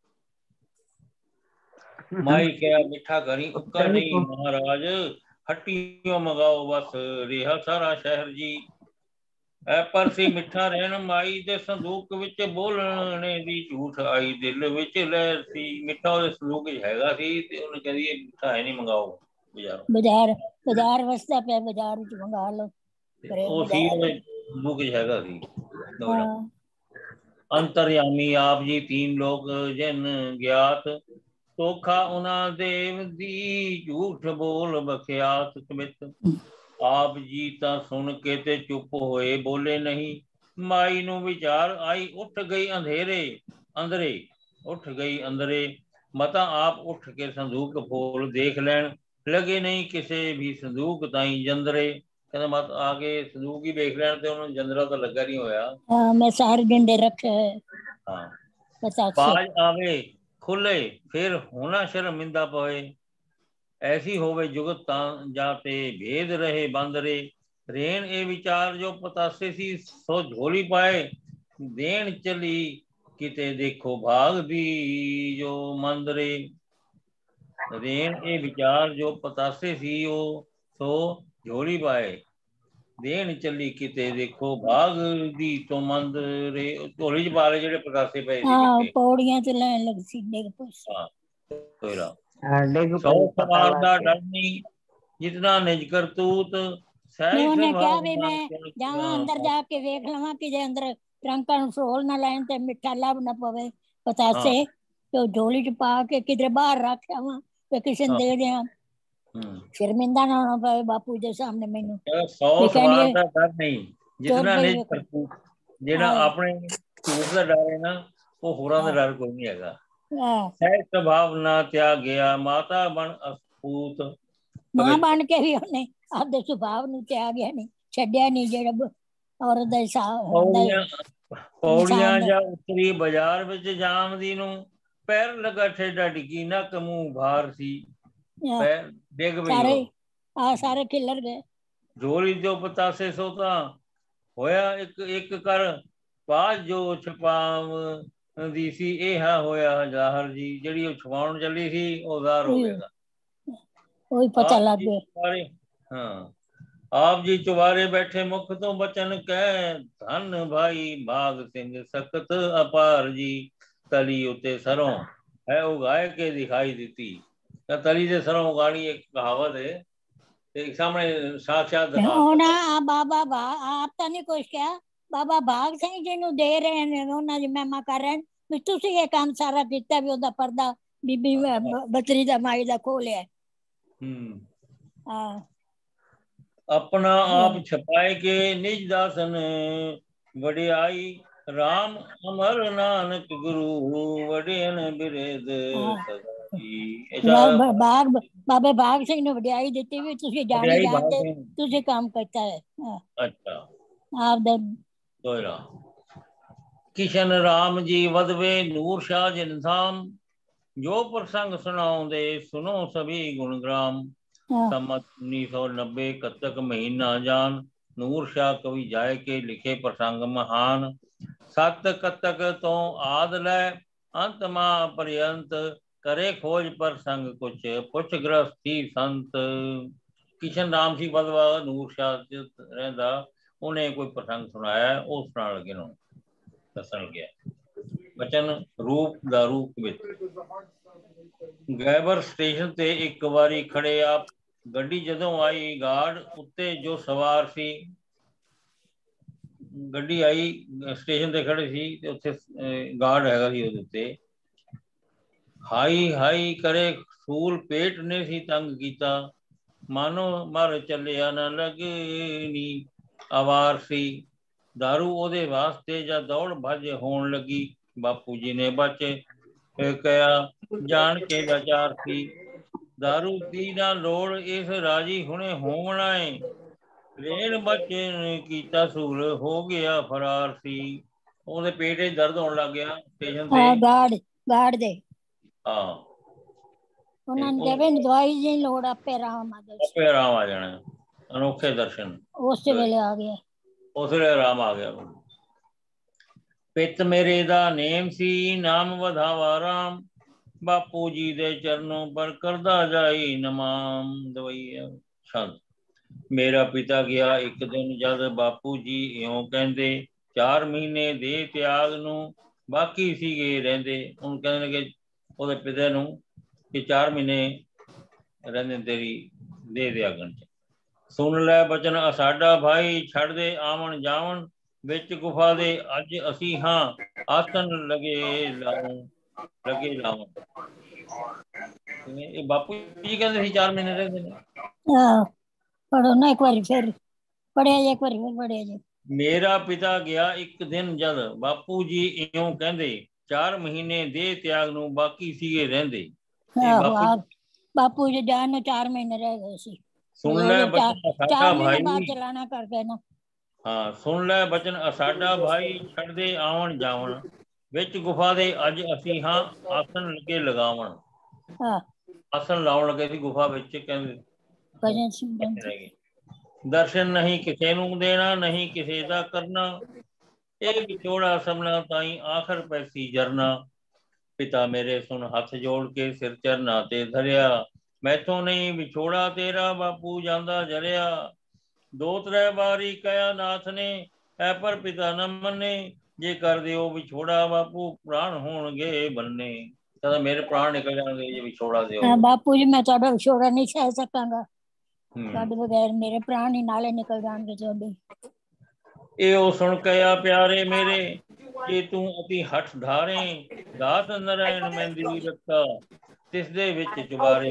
माई क्या मिठा करी उक्का नहीं महाराज हट्टियों मंगाओ बस रिहा सारा शहर जी ऐ पर सी मिठा रहन माई दे संदूक विच बोलने दी झूठ आई दिल विच लहर सी मिठा उहदे संदूक विच हैगा सी ते उन्हें कह दिए मिठा है नहीं मंगाओ बाजारों बाजार बाजार वसदा पे बाजार विच मंगा लो ओ सी उहदे संदूक विच हैगा सी अंतर्यामी आप जी तीन लोग जन ज्ञात धोखा उना देव दी झूठ बोल बख्यात कमित आप जी ता सुन के ते चुप होए बोले नहीं माई नू विचार आई उठ गई अंधेरे अंदरे उठ गई अंदरे मता आप उठ के संदूक खोल देख लैन लगे नहीं किसे भी संदूक ताई जंदरे कहते मत आगे संदूक ही देख लैन ते उन्होंने जंदरा तो लगा नहीं होया हां मैं सारे डंडे रखे हां पचास आवे खुले फिर होना शर्मिंदा पवे ऐसी होवे जुगत जाते भेद रहे बांदरे रेन ए विचार जो पतासे सी सो झोली पाए देन चली किते देखो भाग दी जो मंदरे ਦੇਣ ਇਹ ਵਿਚਾਰ ਜੋ ਪਤਾਸੇ ਸੀ ਉਹ ਸੋ ਝੋਲੀ ਪਾਏ। ਦੇਣ ਚੱਲੀ ਕਿਤੇ ਦੇਖੋ ਬਾਗ ਦੀ ਤੋਂ ਮੰਦ ਰੇ ਝੋਲੀ ਚ ਪਾ ਲਏ ਜਿਹੜੇ ਪਤਾਸੇ ਪਏ ਸੀ हाँ ਮਿੱਠੇ। पौड़ियां च लैन लग सी डिग पई ਹਾਂ ਤੋਰਾ ਡਿੱਗ ਸੌ ਪਈ ਪਤਾ ਸਵਾਰ ਲੱਗ ਦਾ ਗਿਆ। ਡਰ ਨਹੀਂ ਜਿਤਨਾ ਨਿਜ ਕਰਤੂਤ नहीं ਸਹਿ उन्हें क्या ਸੁਭਾਵ भी ਨਾ मैं ਕਿਉ जावा अंदर जाके वेख लवा कि जे अंदर ट्रंका नु फरोल ना लैन ते मिठा लब ना पवे पतासे हाँ तो झोली च पा के किधरे बाहर रख आवा ते किसी ने हाँ दे दिया। हम्म। शर्मिंदा ना होना पवे बापू दे सामने मैनू सौ भी सवार कहनी ਦਾ ਡਰ ਨਹੀਂ तुर ਜਿਤਨਾ पई ਨਿਜ वेख ਕਰਤੂਤ। ਜਿਹੜਾ आए ਆਪਣੇ ਝੂਠ ਦਾ ਡਰ ਹੈ ਨਾ ਉਹ ਹੋਰਾਂ ਦਾ हाँ ਡਰ ਕੋਈ ਨਹੀਂ ਹੈਗਾ। हाँ ਸਹਿ ਸੁਭਾਵ ਨਾ ਤਿਆਗ ਗਿਆ ਮਾਤਾ ਬਣ ਅਸਪੂਤ मां ਭਗਤ बन के भी उन्हें आपदे सुभाव नु त्यागया नहीं छड्या नहीं जेड़ा ब- औरत दा हिसाब हुंदा है ਪੌੜੀਆਂ ਪੌੜੀਆਂ इंसान दा ਜਾਂ ਉਤਰੀ ਬਾਜ਼ਾਰ ਵਿੱਚ ਜਾਮਦੀ ਨੂੰ ਪੈਰ ਲਗਾ ਠੇਡਾ ਡਿੱਗੀ ਨੱਕ ਮੂੰਹ ਭਾਰ ਸੀ हाँ, ਪੈਰ ਡਿੱਗ ਪਈ सारे ਉਹ आ सारे खिलर गए ਝੋਲੀ ਜੋ ਪਤਾਸੇ ਸੋ ਤਾਂ ਹੋਇਆ ਇੱਕ ਇੱਕ ਕਰ ਬਾਜ ਜੋ ਛਪਾਵ ਦੀ ਸੀ ਇਹ ਹੈ ਹੋਇਆ ਜ਼ਾਹਰ ਜੀ। ਜਿਹੜੀ ਉਹ ਛਪਾਉਣ ਚੱਲੀ ਸੀ ਉਹ ਜ਼ਾਹਰ ਹੋ वही ਗਿਆ। वही पता ਆਪ लग ਜੀ गया ਚੁਬਾਰੇ ਹਾਂ ਆਪ ਜੀ ਚੁਬਾਰੇ ਬੈਠੇ ਮੁਖ ਤੋਂ ਬਚਨ ਕਹਿ ਧਨ ਭਾਈ ਭਾਗ ਸਿੰਘ ਸਖਤ ਅਪਾਰ ਜੀ। ਤਲੀ ਉਤੇ ਸਰੋਂ ਹੈ ਉਗਾਏ ਕੇ ਦਿਖਾਈ ਦਿੱਤੀ। ਤਾਂ ਤਲੀ ਦੇ ਸਰੋਂ ਉਗਾਣੀ ਇੱਕ ਕਹਾਵਤ ਹੈ ਤੇ ਸਾਹਮਣੇ ਸਾਖਸ਼ਾਤ ਦਿਖਾ होना आ बाबा भा आप तो नहीं कुछ क्या बाबा भाग सिंह जी नु दे रहे ने उन्हां दी महिमा कर रहे हैं भी तुसी ये काम सारा कीता भी ओदा पर्दा बीबी ब- बतरी दा माई दा खोलिया ਹੂੰ हां ਆਪਣਾ ਆਪ ਛਪਾਏ ਕੇ ਨਿਜ ਦਾਸਨ ਵਡਿਆਈ ਰਾਮ ਅਮਰ ਨਾਨਕ ਗੁਰੂ ਵਡਿਆਨ ਬਿਰਦ हां ਸਦਾਈ। बा- ਇਹਦਾ बा- बाग बाबे भाग सिंह नु वडियाई दित्ती भी तुसी जानी ਵਡਿਆਈ जान ਭਾਗ दे ਸਿੰਘ तुसी काम करता है हां ਅੱਛਾ आप दे ਦੋਇਰਾ ਕਿਸ਼ਨ ਰਾਮ ਜੀ ਵਦਵੇ ਨੂਰ ਸ਼ਾਹ ਜਿਨ ਧਾਮ ਜੋ ਪ੍ਰਸੰਗ ਸੁਣਾਉਂਦੇ ਸੁਨੋ ਸਭੀ ਗੁਣ ਗ੍ਰਾਮ। हां ਸੰਮਤ ਉੱਨੀ ਸੌ ਨੱਬੇ ਕੱਤਕ ਮਹੀਨਾ ਜਾਨ ਨੂਰ ਸ਼ਾਹ ਕਵੀ ਜਾਇ ਕੇ ਲਿਖੇ ਪ੍ਰਸੰਗ ਮਹਾਨ। ਸਤ ਕੱਤਕ ਤੋਂ ਆਦ ਲੈ ਅੰਤ ਮਾ ਪਰਯੰਤ ਕਰੇ ਖੋਜ ਪ੍ਰਸੰਗ ਕੁਛ ਪੁੱਛ ਗ੍ਰਸਥੀ ਸੰਤ। ਕਿਸ਼ਨ ਰਾਮ ਸੀ ਬਦਵਾ ਨੂਰ ਸ਼ਾਹ ਚ ਰਹਿੰਦਾ ਉਹਨੇ ਕੋਈ ਪ੍ਰਸੰਗ ਸੁਣਾਇਆ ਉਹ ਸੁਣਾਉਣ ਲੱਗੇ ਨੂੰ ਦੱਸਣ ਲੱਗਿਆ। ਬਚਨ ਰੂਪ ਦਾ ਰੂਪ ਵਿੱਚ ਗੈਬਰ ਸਟੇਸ਼ਨ ਤੇ ਇੱਕ ਵਾਰੀ ਖੜੇ ਆਪ ਗੱਡੀ ਜਦੋਂ ਆਈ ਗਾਰਡ ਉੱਤੇ ਜੋ ਸਵਾਰ ਸੀ ਗੱਡੀ ਆਈ ਸਟੇਸ਼ਨ ਤੇ ਖੜੇ ਸੀ ਤੇ ਉੱਥੇ ਗਾਰਡ ਹੈਗਾ ਸੀ ਉਹਦੇ ਉੱਤੇ। ਹਾਈ ਹਾਈ ਕਰੇ ਸੂਲ ਪੇਟ ਨੇ ਸੀ ਤੰਗ ਕੀਤਾ ਮਾਨੋ ਮਰ ਚੱਲਿਆ ਨਾ ਲੱਗਣੀ ਆਵਾਰ ਸੀ। ਦਾਰੂ ਉਹਦੇ ਵਾਸਤੇ ਜਾਂ ਦੌੜ ਭੱਜ ਹੋਣ ਲੱਗੀ ਬਾਪੂ ਜੀ ਨੇ ਬਚੇ ਕਿਹਾ ਜਾਣ ਕੇ ਲਾਚਾਰ ਸੀ। ਦਾਰੂ ਦੀ ਨਾ ਲੋੜ ਇਸ ਰਾਜੀ ਹੁਣੇ ਹੋਵਣਾ ਏ ਰੇਣ ਬੱਚੇ ਨੇ ਕੀਤਾ ਸੂਲ ਹੋ ਗਿਆ ਫਰਾਰ ਸੀ। ਉਹਦੇ ਪੇਟ 'ਚ ਦਰਦ ਹੋਣ ਲੱਗ ਗਿਆ ਸਟੇਸ਼ਨ हां ਤੇ। गार्ड गार्ड दे ਹਾਂ उन्हां ने कहे भी दवाई जी लोड़ आपे आराम आ गया ਆਪੇ ਆਰਾਮ ਆ ਜਾਣਾ ਅਨੋਖੇ ਦਰਸ਼ਨ उस वेले आ गया ਉਸ ਵੇਲੇ ਆਰਾਮ ਆ ਗਿਆ। ਪਿੱਤ ਮੇਰੇ ਦਾ ਨੇਮ ਸੀ ਨਾਮ ਵਧਾਵਾ ਰਾਮ ਬਾਪੂ ਜੀ ਦੇ ਚਰਨੋਂ ਪਰ ਕਰਦਾ ਜਾਈ ਨਮਾਮ ਦਵਈਆ ਛੰਦ। ਮੇਰਾ ਪਿਤਾ ਗਿਆ ਇੱਕ ਦਿਨ ਜਦ ਬਾਪੂ ਜੀ ਇਉਂ ਕਹਿੰਦੇ ਚਾਰ ਮਹੀਨੇ ਦੇ ਤਿਆਗ ਨੂੰ ਬਾਕੀ ਸੀਗੇ ਰਹਿੰਦੇ। ਹੁਣ ਕਹਿੰਦੇ ਕਿ ਉਹਦੇ ਪਿਤਾ ਨੂੰ ਕਿ ਚਾਰ ਮਹੀਨੇ ਰਹਿੰਦੇ ਤੇਰੀ ਦੇ ਤਿਆਗਣ ਚ। ਸੁਣ ਲੈ ਬਚਨ ਸਾਡਾ ਭਾਈ ਛੱਡ ਦੇ ਆਵਣ ਜਾਵਣ ਵਿੱਚ ਗੁਫਾ ਦੇ ਅੱਜ ਅਸੀਂ ਹਾਂ ਆਸਨ ਲਗੇ ਲਾਉਣ ਲੱਗੇ ਲਾਉਣ। ਇਹ ਬਾਪੂ ਜੀ ਕਹਿੰਦੇ ਸੀ ਚਾਰ ਮਹੀਨੇ ਰਹਿੰਦੇ ਨੇ। हां पढ़ो ना एक बार फिर पढ़िया जी एक बार फिर पढ़िया जी। ਮੇਰਾ ਪਿਤਾ ਗਿਆ ਇੱਕ ਦਿਨ ਜਦ ਬਾਪੂ ਜੀ ਇਉਂ ਕਹਿੰਦੇ ਚਾਰ ਮਹੀਨੇ ਦੇ ਤਿਆਗ ਨੂੰ ਬਾਕੀ ਸੀਗੇ ਰਹਿੰਦੇ। ਤੇ आहो ਬਾਪੂ आप बापू जी जान नु चार महीने रह गए सी ਸੁਣ वो ਲੈ चार ਬਚਨ ਸਾਡਾ चार महीने बाद ਭਾਈ। चलाना कर गए ना ਹਾਂ ਸੁਣ ਲੈ ਬਚਨ ਸਾਡਾ ਭਾਈ ਛੱਡਦੇ ਆਵਣ ਜਾਵਣ ਵਿੱਚ ਗੁਫਾ ਦੇ ਅੱਜ ਅਸੀਂ ਹਾਂ ਆਸਨ ਲੱਗੇ ਲਗਾਵਣ। हां ਆਸਨ ਲਾਉਣ ਲੱਗੇ ਸੀ ਗੁਫਾ ਵਿੱਚ ਕਹਿੰਦੇ भजन सिमरन ਰਹਿ ਗਏ। ਦਰਸ਼ਨ ਨਹੀਂ ਕਿਸੇ ਨੂੰ ਦੇਣਾ ਨਹੀਂ ਕਿਸੇ ਦਾ ਕਰਨਾ ਇਹ ਵਿਛੋੜਾ ਸਮਨਾ ਤਾਈ ਆਖਰ ਪੈਸੀ ਜਰਨਾ। पिता मेरे सुन हाथ जोड़ के सिर चरना ते धरिया, मैथों नहीं विछोड़ा तेरा बापू जांदा जरिया। दो त्रै बारी कया नाथ ने ऐ पर पिता न मन्ने, जे कर दिओ विछोड़ा बापू प्राण होणगे बन्ने। कहता मेरे प्राण निकल जाएंगे जे विछोड़ा दिओ। हाँ बापू जी मैं ਤੁਹਾਡਾ ਵਿਛੋੜਾ नहीं सह सकांगा, ਤੁਹਾਡੇ बगैर मेरे प्राण ही नाले निकल जाएंगे ਤੁਹਾਡੇ। एओ सुन कया प्यारे मेरे, जे तू अति हठ धारे, दास नारायण मेंदी रखा तिस दे विच चुबारे।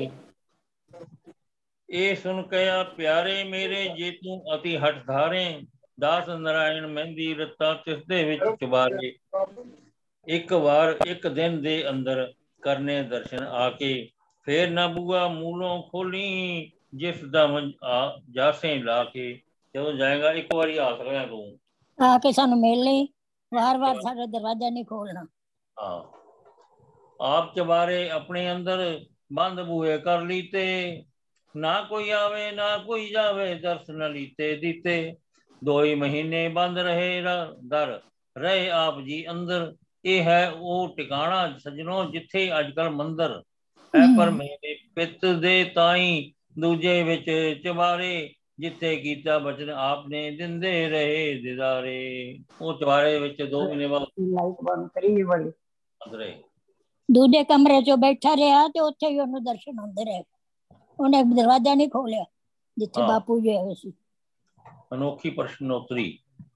ए सुन कया प्यारे मेरे, जे तू अति हठ धारे, दास नारायण मेंदी रता तिस दे विच चुबारे। एक बार एक दिन दे अंदर करने दर्शन आके, फिर ना बुआ मूलों खोली, जिस दम आ जासे लाके। ਜਦੋਂ ਜਾਏਗਾ ਇੱਕ ਵਾਰੀ ਆ ਸਕਦਾ ਤੂੰ ਆ ਕੇ ਸਾਨੂੰ ਮਿਲ ਲਈ, ਵਾਰ ਵਾਰ ਸਾਡਾ ਦਰਵਾਜ਼ਾ ਨਹੀਂ ਖੋਲਣਾ। ਹਾਂ ਆਪ ਚਬਾਰੇ ਆਪਣੇ ਅੰਦਰ ਬੰਦ ਬੂਹੇ ਕਰ ਲੀਤੇ, ਨਾ ਕੋਈ ਆਵੇ ਨਾ ਕੋਈ ਜਾਵੇ ਦਰਸ਼ਨ ਲੀਤੇ ਦਿੱਤੇ। ਦੋ ਹੀ ਮਹੀਨੇ ਬੰਦ ਰਹੇ ਦਰ, ਰਹੇ ਆਪ ਜੀ ਅੰਦਰ। ਇਹ ਹੈ ਉਹ ਟਿਕਾਣਾ ਸਜਣੋ ਜਿੱਥੇ ਅੱਜ ਕੱਲ ਮੰਦਰ ਹੈ, ਪਰ ਮੇਰੇ ਪਿੱਤ ਦੇ ਤਾਈ ਦੂਜੇ ਵਿੱਚ ਚਬਾਰੇ, ਜਿੱਥੇ ਕੀਤਾ ਬਚਨ ਆਪਨੇ ਦਿੰਦੇ ਰਹੇ ਦਿਦਾਰੇ। ਉਹ ਚਵਾਰੇ ਵਿੱਚ ਦੋ ਮਹੀਨੇ ਬਾਅਦ ਲਾਈਟ ਬੰਦ ਕਰੀ ਬੜੀ ਅੰਦਰੇ ਦੂਜੇ ਕਮਰੇ ਚੋਂ ਬੈਠਾ ਰਿਹਾ ਤੇ ਉੱਥੇ ਹੀ ਉਹਨੂੰ ਦਰਸ਼ਨ ਹੁੰਦੇ ਰਹੇ। ਉਹਨੇ ਦਰਵਾਜ਼ਾ ਨਹੀਂ ਖੋਲਿਆ ਜਿੱਥੇ ਬਾਪੂ ਜੀ ਆਏ ਸੀ। ਅਨੋਖੀ ਪ੍ਰਸ਼ਨੋਤਰੀ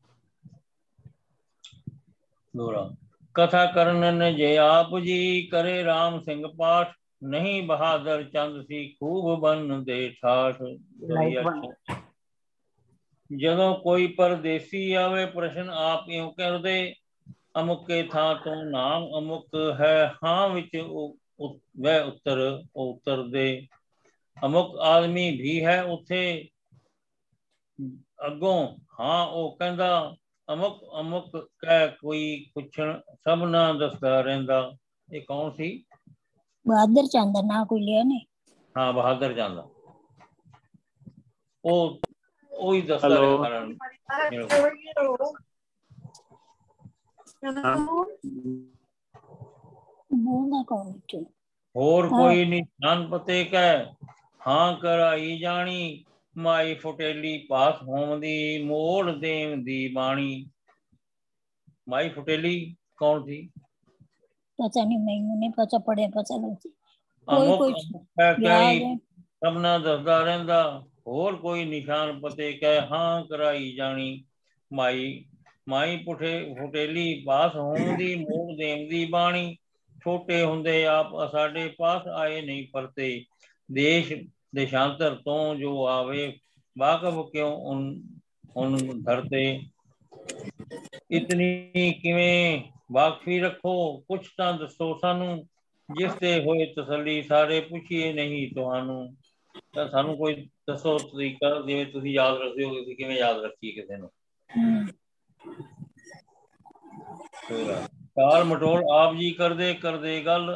ਦੋਰਾ। ਕਥਾ ਕਰਨ ਜੇ ਆਪ ਜੀ ਕਰੇ ਰਾਮ ਸਿੰਘ ਪਾਠ, ਨਹੀਂ ਬਹਾਦਰ ਚੰਦ ਸੀ ਖੂਬ ਬਨ ਦੇ ਠਾਠ। ਜਦੋਂ ਕੋਈ ਪਰਦੇਸੀ ਆਵੇ ਪ੍ਰਸ਼ਨ ਆਪ ਇਉਂ ਕਰਦੇ, ਅਮੁਕੇ ਥਾਂ ਤੋਂ ਨਾਮ ਅਮੁਕ ਹੈ, ਹਾਂ ਵਿੱਚ ਵਹ ਉੱਤਰ ਉਹ ਉੱਤਰ ਦੇ। ਅਮੁਕ ਆਦਮੀ ਵੀ ਹੈ ਉੱਥੇ ਅੱਗੋਂ, ਹਾਂ ਉਹ ਕਹਿੰਦਾ ਅਮੁਕ ਅਮੁਕ ਕਹਿ ਕੋਈ ਪੁੱਛਣ ਸਭਨਾ ਦੱਸਦਾ ਰਹਿੰਦਾ। ਇਹ ਕੌਣ ਸੀ? ਬਹਾਦਰ ਚੰਦ ਦਾ ਨਾਂ ਕੋਈ ਲਿਆ ਨੇ? ਹਾਂ ਬਹਾਦਰ ਚੰਦ ਉਹ ਉਹੀ ਦੱਸਦਾ ਰਿਹਾ। ਹੋਰ ਕੋਈ ਨਿਸ਼ਾਨ ਪਤੇ ਕਹਿ, ਹਾਂ ਕਰਾਈ ਜਾਣੀ, ਮਾਈ ਫੁਟੇਲੀ ਪਾਸ ਹੋਂਦੀ ਮੋੜ ਦੇਵ ਦੀ ਬਾਣੀ। ਮਾਈ ਫੁਟੇਲੀ ਕੌਣ ਸੀ? ਪਤਾ ਨਹੀਂ, ਮੈਨੂੰ ਨਹੀਂ ਪਤਾ, ਪੜਿਆ ਪਤਾ ਨਹੀਂ। ਅਮੁਕ ਸਭਨਾ ਦੱਸਦਾ ਰਹਿੰਦਾ, ਹੋਰ ਕੋਈ ਨਿਸ਼ਾਨ ਪਤੇ ਕਹਿ, ਹਾਂ ਕਰਾਈ ਜਾਣੀ, ਮਾਈ ਮਾਈ ਪੁਠੇ ਫੁਟੇਲੀ ਪਾਸ ਹੋਂਦੀ ਮੋੜ ਦੇਵ ਦੀ ਬਾਣੀ। ਛੋਟੇ ਹੁੰਦੇ ਆਪ ਸਾਡੇ ਪਾਸ ਆਏ ਨਹੀਂ ਪਰਤੇ, ਦੇਸ਼ ਦੇਸ਼ਾਂਤਰ ਤੋਂ ਜੋ ਆਵੇ ਵਾਕਫ ਕਿਉਂ ਹੁਣ ਧਰਤੇ। ਇਤਨੀ ਕਿਵੇਂ ਵਾਕਫੀ ਰੱਖੋ, ਕੁਛ ਤਾਂ ਦੱਸੋ ਸਾਨੂੰ, ਜਿਸ ਤੇ ਹੋਏ ਤਸੱਲੀ ਸਾਰੇ ਪੁੱਛੀਏ ਨਹੀਂ ਤੁਹਾਨੂੰ। ਤਾਂ ਸਾਨੂੰ ਕੋਈ ਦੱਸੋ ਤਰੀਕਾ, ਜਿਵੇਂ ਤੁਸੀਂ ਯਾਦ ਰੱਖਦੇ ਹੋ, ਤੁਸੀਂ ਕਿਵੇਂ ਯਾਦ ਰੱਖੀਏ ਕਿਸੇ ਨੂੰ। ਟਾਲ ਮਟੋਲ ਆਪ ਜੀ ਕਰਦੇ ਕਰਦੇ ਗੱਲ,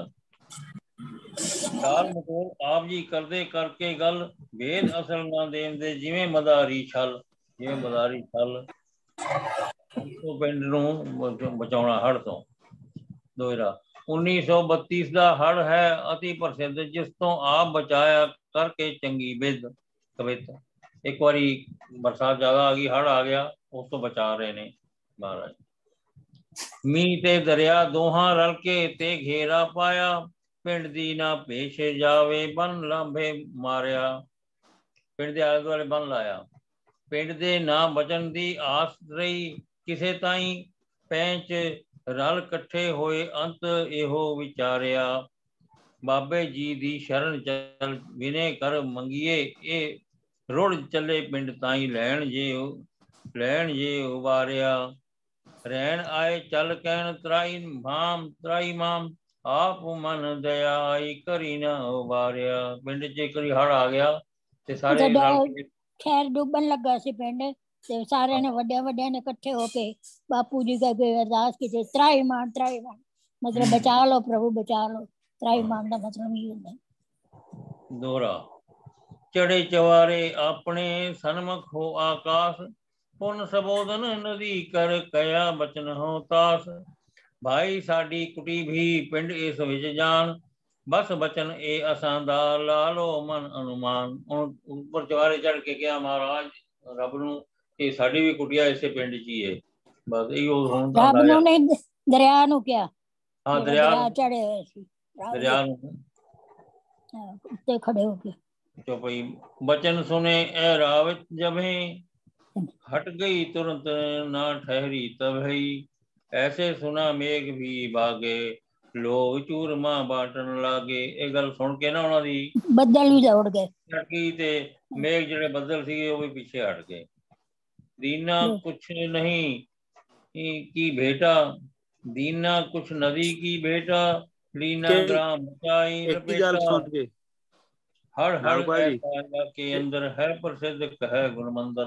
ਟਾਲ ਮਟੋਲ ਆਪ ਜੀ ਕਰਦੇ ਕਰਕੇ ਗੱਲ, ਭੇਦ ਅਸਲ ਨਾ ਦੇਂਦੇ ਜਿਵੇਂ ਮਦਾਰੀ ਛਲ, ਜਿਵੇਂ ਮਦਾਰੀ ਛਲ। ਪਿੰਡ ਨੂੰ ਬਚਾਉਣਾ ਹੜ੍ਹ ਤੋਂ। ਦੋਹਰਾ ਉੱਨੀ ਸੌ ਬੱਤੀ ਦਾ ਹੜ੍ਹ ਹੈ ਅਤੀ ਪ੍ਰਸਿੱਧ, ਜਿਸ ਤੋਂ ਆਪ ਬਚਾਇਆ ਕਰਕੇ ਚੰਗੀ ਬਿੱਦ ਕਵਿਤ। ਇੱਕ ਵਾਰੀ ਬਰਸਾਤ ਜ਼ਿਆਦਾ ਆ ਗਈ, ਹੜ੍ਹ ਆ ਗਿਆ, ਉਸ ਤੋਂ ਬਚਾ ਰਹੇ ਨੇ ਮਹਾਰਾਜ। ਮੀਂਹ ਤੇ ਦਰਿਆ ਦੋਹਾਂ ਰਲ ਕੇ ਤੇ ਘੇਰਾ ਪਾਇਆ, ਪਿੰਡ ਦੀ ਨਾ ਭੇਸ਼ ਜਾਵੇ ਬੰਨ ਲਾਂਭੇ ਮਾਰਿਆ। ਪਿੰਡ ਦੇ ਆਲੇ ਦੁਆਲੇ ਬੰਨ ਲਾਇਆ, ਪਿੰਡ ਦੇ ਨਾ ਬਚਣ ਦੀ ਆਸ ਰਹੀ ਕਿਸੇ ਤਾਈਂ, ਪੈਂਚ ਰਲ ਇਕੱਠੇ ਹੋਏ ਅੰਤ ਇਹੋ ਵਿਚਾਰਿਆ। ਬਾਬੇ ਜੀ ਦੀ ਸ਼ਰਨ ਚੱਲ ਵਿਨੇ ਕਰ ਮੰਗੀਏ, ਇਹ ਰੁੜ ਚੱਲੇ ਪਿੰਡ ਤਾਈਂ ਲੈਣ ਜੇ ਲੈਣ ਜੇ ਉਬਾਰਿਆ। ਰਹਿਣ ਆਏ ਚੱਲ ਕਹਿਣ ਤਰਾਈ ਮਾਮ ਤਰਾਈ ਮਾਮ, ਆਪ ਮਨ ਦਇਆ ਆਈ ਕਰੀ ਨਾ ਉਬਾਰਿਆ। ਪਿੰਡ ਚ ਇੱਕ ਵਾਰੀ ਹੜ੍ਹ ਆ ਗਿਆ ਤੇ ਸਾਰੇ ਖੈਰ ਡੁੱਬਣ ਲੱਗਾ ਸੀ ਪਿੰਡ, ਤੇ ਸਾਰਿਆਂ ਨੇ ਵੱਡਿਆਂ ਵੱਡਿਆਂ ਨੇ ਇਕੱਠੇ ਹੋ ਕੇ ਬਾਪੂ ਜੀ ਦਾ ਅਰਦਾਸ ਕੀਤੀ, ਤਰਾਈ ਮਾਨ ਤਰਾਈ ਮਾਨ, ਮਤਲਬ ਬਚਾ ਲਓ ਪ੍ਰਭੂ ਬਚਾ ਲਓ। ਤਰਾਈ ਮਾਨ ਦਾ ਮਤਲਬ ਇਹ ਹੁੰਦਾ। ਦੋਹਰਾ ਚੜੇ ਚਵਾਰੇ ਆਪਣੇ ਸਨਮੁਖ ਹੋ ਆਕਾਸ਼, ਪੁਨ ਸਬੋਧਨ ਨਦੀ ਕਰ ਕਇਆ ਬਚਨ ਹੋ ਤਾਸ। भाई साडी कुटी भी पिंड इस विच जान, बस बचन ए असां दा ला लो मन अनुमान। हुण उपर चवारे चढ़ के कहा महाराज रब नूं कि साडी भी कुटिया इसे पिंड च ही है। बस इहो हुण तां रब लाया ਨੂੰ ਨਹੀਂ ਦਰਿਆ ਨੂੰ ਕਿਹਾ। हाँ ਜਿਹੜਾ दरिया ਦਰਿਆ नूं- ਚੜੇ ਹੋਏ ਸੀ ਰਾਹ दरिया ਦੇ नूं ਹਾਂ, ਉੱਤੇ ਖੜੇ ਹੋ ਕੇ चौपई बचन सुने ए रावत जबे, हट गई तुरंत ना ठहरी तबही। ऐसे सुना मेघ भी भागे, लोग चूरमा बाटन लागे। ਇਹ ਗੱਲ ਸੁਣ ਕੇ ਨਾ ਉਹਨਾਂ ਦੀ ਬੱਦਲ ਵੀ ਦੌੜ ਗਏ। ਕੀ ਤੇ ਮੇਘ ਜਿਹੜੇ ਬੱਦਲ ਸੀਗੇ ਉਹ ਵੀ ਪਿੱਛੇ ਹਟ ਗਏ। दीना कुछ नहीं की बेटा, दीना कुछ नदी की बेटा, लीना ग्राम मचाई लपेटा। हर हर ऐसा के अंदर है प्रसिद्ध कहे गुणमंदर।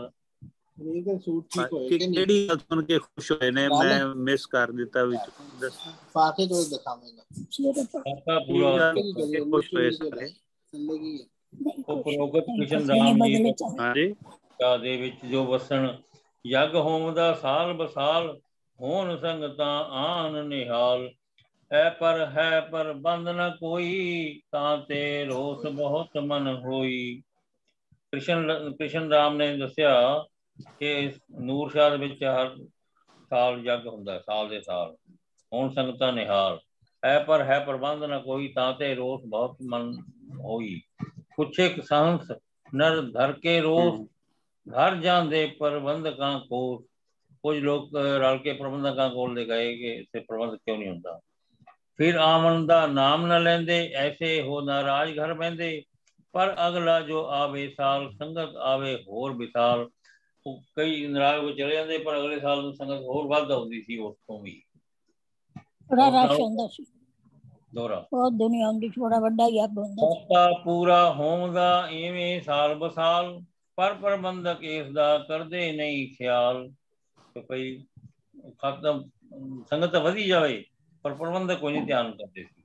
ਕਿਹੜੀ ਗੱਲ ਸੁਣ ਕੇ ਖੁਸ਼ ਹੋਏ ਨੇ? ਮੈਂ ਮਿਸ ਕਰ ਦਿੱਤਾ ਵਿੱਚ ਦੱਸ। ਫਾਕੇ ਤੋਂ ਦਿਖਾਵੇਂਗਾ ਆਪਾ ਪੂਰਾ ਖੁਸ਼ ਹੋਏ ਸਾਰੇ। ਉਪਰੋਕਤ ਕ੍ਰਿਸ਼ਨ ਰਾਮ ਜੀ ਹਾਂਜੀ ਦੇ ਵਿੱਚ ਜੋ ਵਸਣ, ਯਗ ਹੋਮ ਦਾ ਸਾਲ ਬਸਾਲ, ਹੋਣ ਸੰਗਤਾਂ ਆਨ ਨਿਹਾਲ। ਹੈ ਪਰ ਹੈ ਪਰ ਬੰਦ ਨ ਕੋਈ, ਤਾਂ ਤੇ ਰੋਸ ਬਹੁਤ ਮਨ ਹੋਈ। ਕ੍ਰਿਸ਼ਨ ਕ੍ਰਿਸ਼ਨ ਰਾਮ ਨੇ ਦੱਸਿਆ ਕਿ ਨੂਰ ਸ਼ਾਹ ਦੇ ਵਿੱਚ ਹਰ ਸਾਲ ਯੱਗ ਹੁੰਦਾ, ਸਾਲ ਦੇ ਸਾਲ। ਹੁਣ ਸੰਗਤਾਂ ਨਿਹਾਲ, ਹੈ ਪਰ ਹੈ ਪ੍ਰਬੰਧ ਨ ਕੋਈ, ਤਾਂ ਤੇ ਰੋਸ ਬਹੁਤ ਮਨ ਹੋਈ। ਕੁਛ ਇੱਕ ਸਹੰਸ ਨਰ ਧਰ ਕੇ ਰੋਸ, ਘਰ ਜਾਂਦੇ ਪ੍ਰਬੰਧਕਾਂ ਕੋਲ। ਕੁਝ ਲੋਕ ਰਲ ਕੇ ਪ੍ਰਬੰਧਕਾਂ ਕੋਲ ਦੇ ਗਏ ਕਿ ਇੱਥੇ ਪ੍ਰਬੰਧ ਕਿਉਂ ਨਹੀਂ ਹੁੰਦਾ। ਫਿਰ ਆਮਨ ਦਾ ਨਾਮ न ਲੈਂਦੇ, ਐਸੇ ਹੋ ਨਾਰਾਜ ਘਰ ਬਹਿੰਦੇ। ਪਰ ਅਗਲਾ ਜੋ ਆਵੇ ਸਾਲ, ਸੰਗਤ ਆਵੇ ਹੋਰ ਵਿਸਾਲ। ਕਈ ਨਾਰਾਜ਼ ਹੋ ਚਲੇ ਜਾਂਦੇ, ਪਰ ਅਗਲੇ ਸਾਲ ਨੂੰ ਸੰਗਤ ਹੋਰ ਵੱਧ ਆਉਂਦੀ ਸੀ ਉਸ ਤੋਂ ਵੀ। ਬੜਾ ਰਸ਼ ਹੁੰਦਾ ਸੀ, ਦੋਹਰਾ ਬਹੁਤ ਦੁਨੀਆ ਹੁੰਦੀ ਸੀ, ਬੜਾ ਵੱਡਾ ਯੱਗ ਹੁੰਦਾ ਸੀ। ਸਸਤਾ ਪੂਰਾ ਹੋਮਦਾ ਇਵੇਂ ਸਾਲ ਬਸਾਲ, ਪਰ ਪ੍ਰਬੰਧਕ ਇਸ ਦਾ ਕਰਦੇ ਨਹੀਂ ਖਿਆਲ। ਕਿ ਭਈ ਖਤਮ ਸੰਗਤ ਵਧੀ ਜਾਵੇ, ਪਰ ਪ੍ਰਬੰਧਕ ਕੋਈ ਨਹੀਂ ਧਿਆਨ ਕਰਦੇ ਸੀ।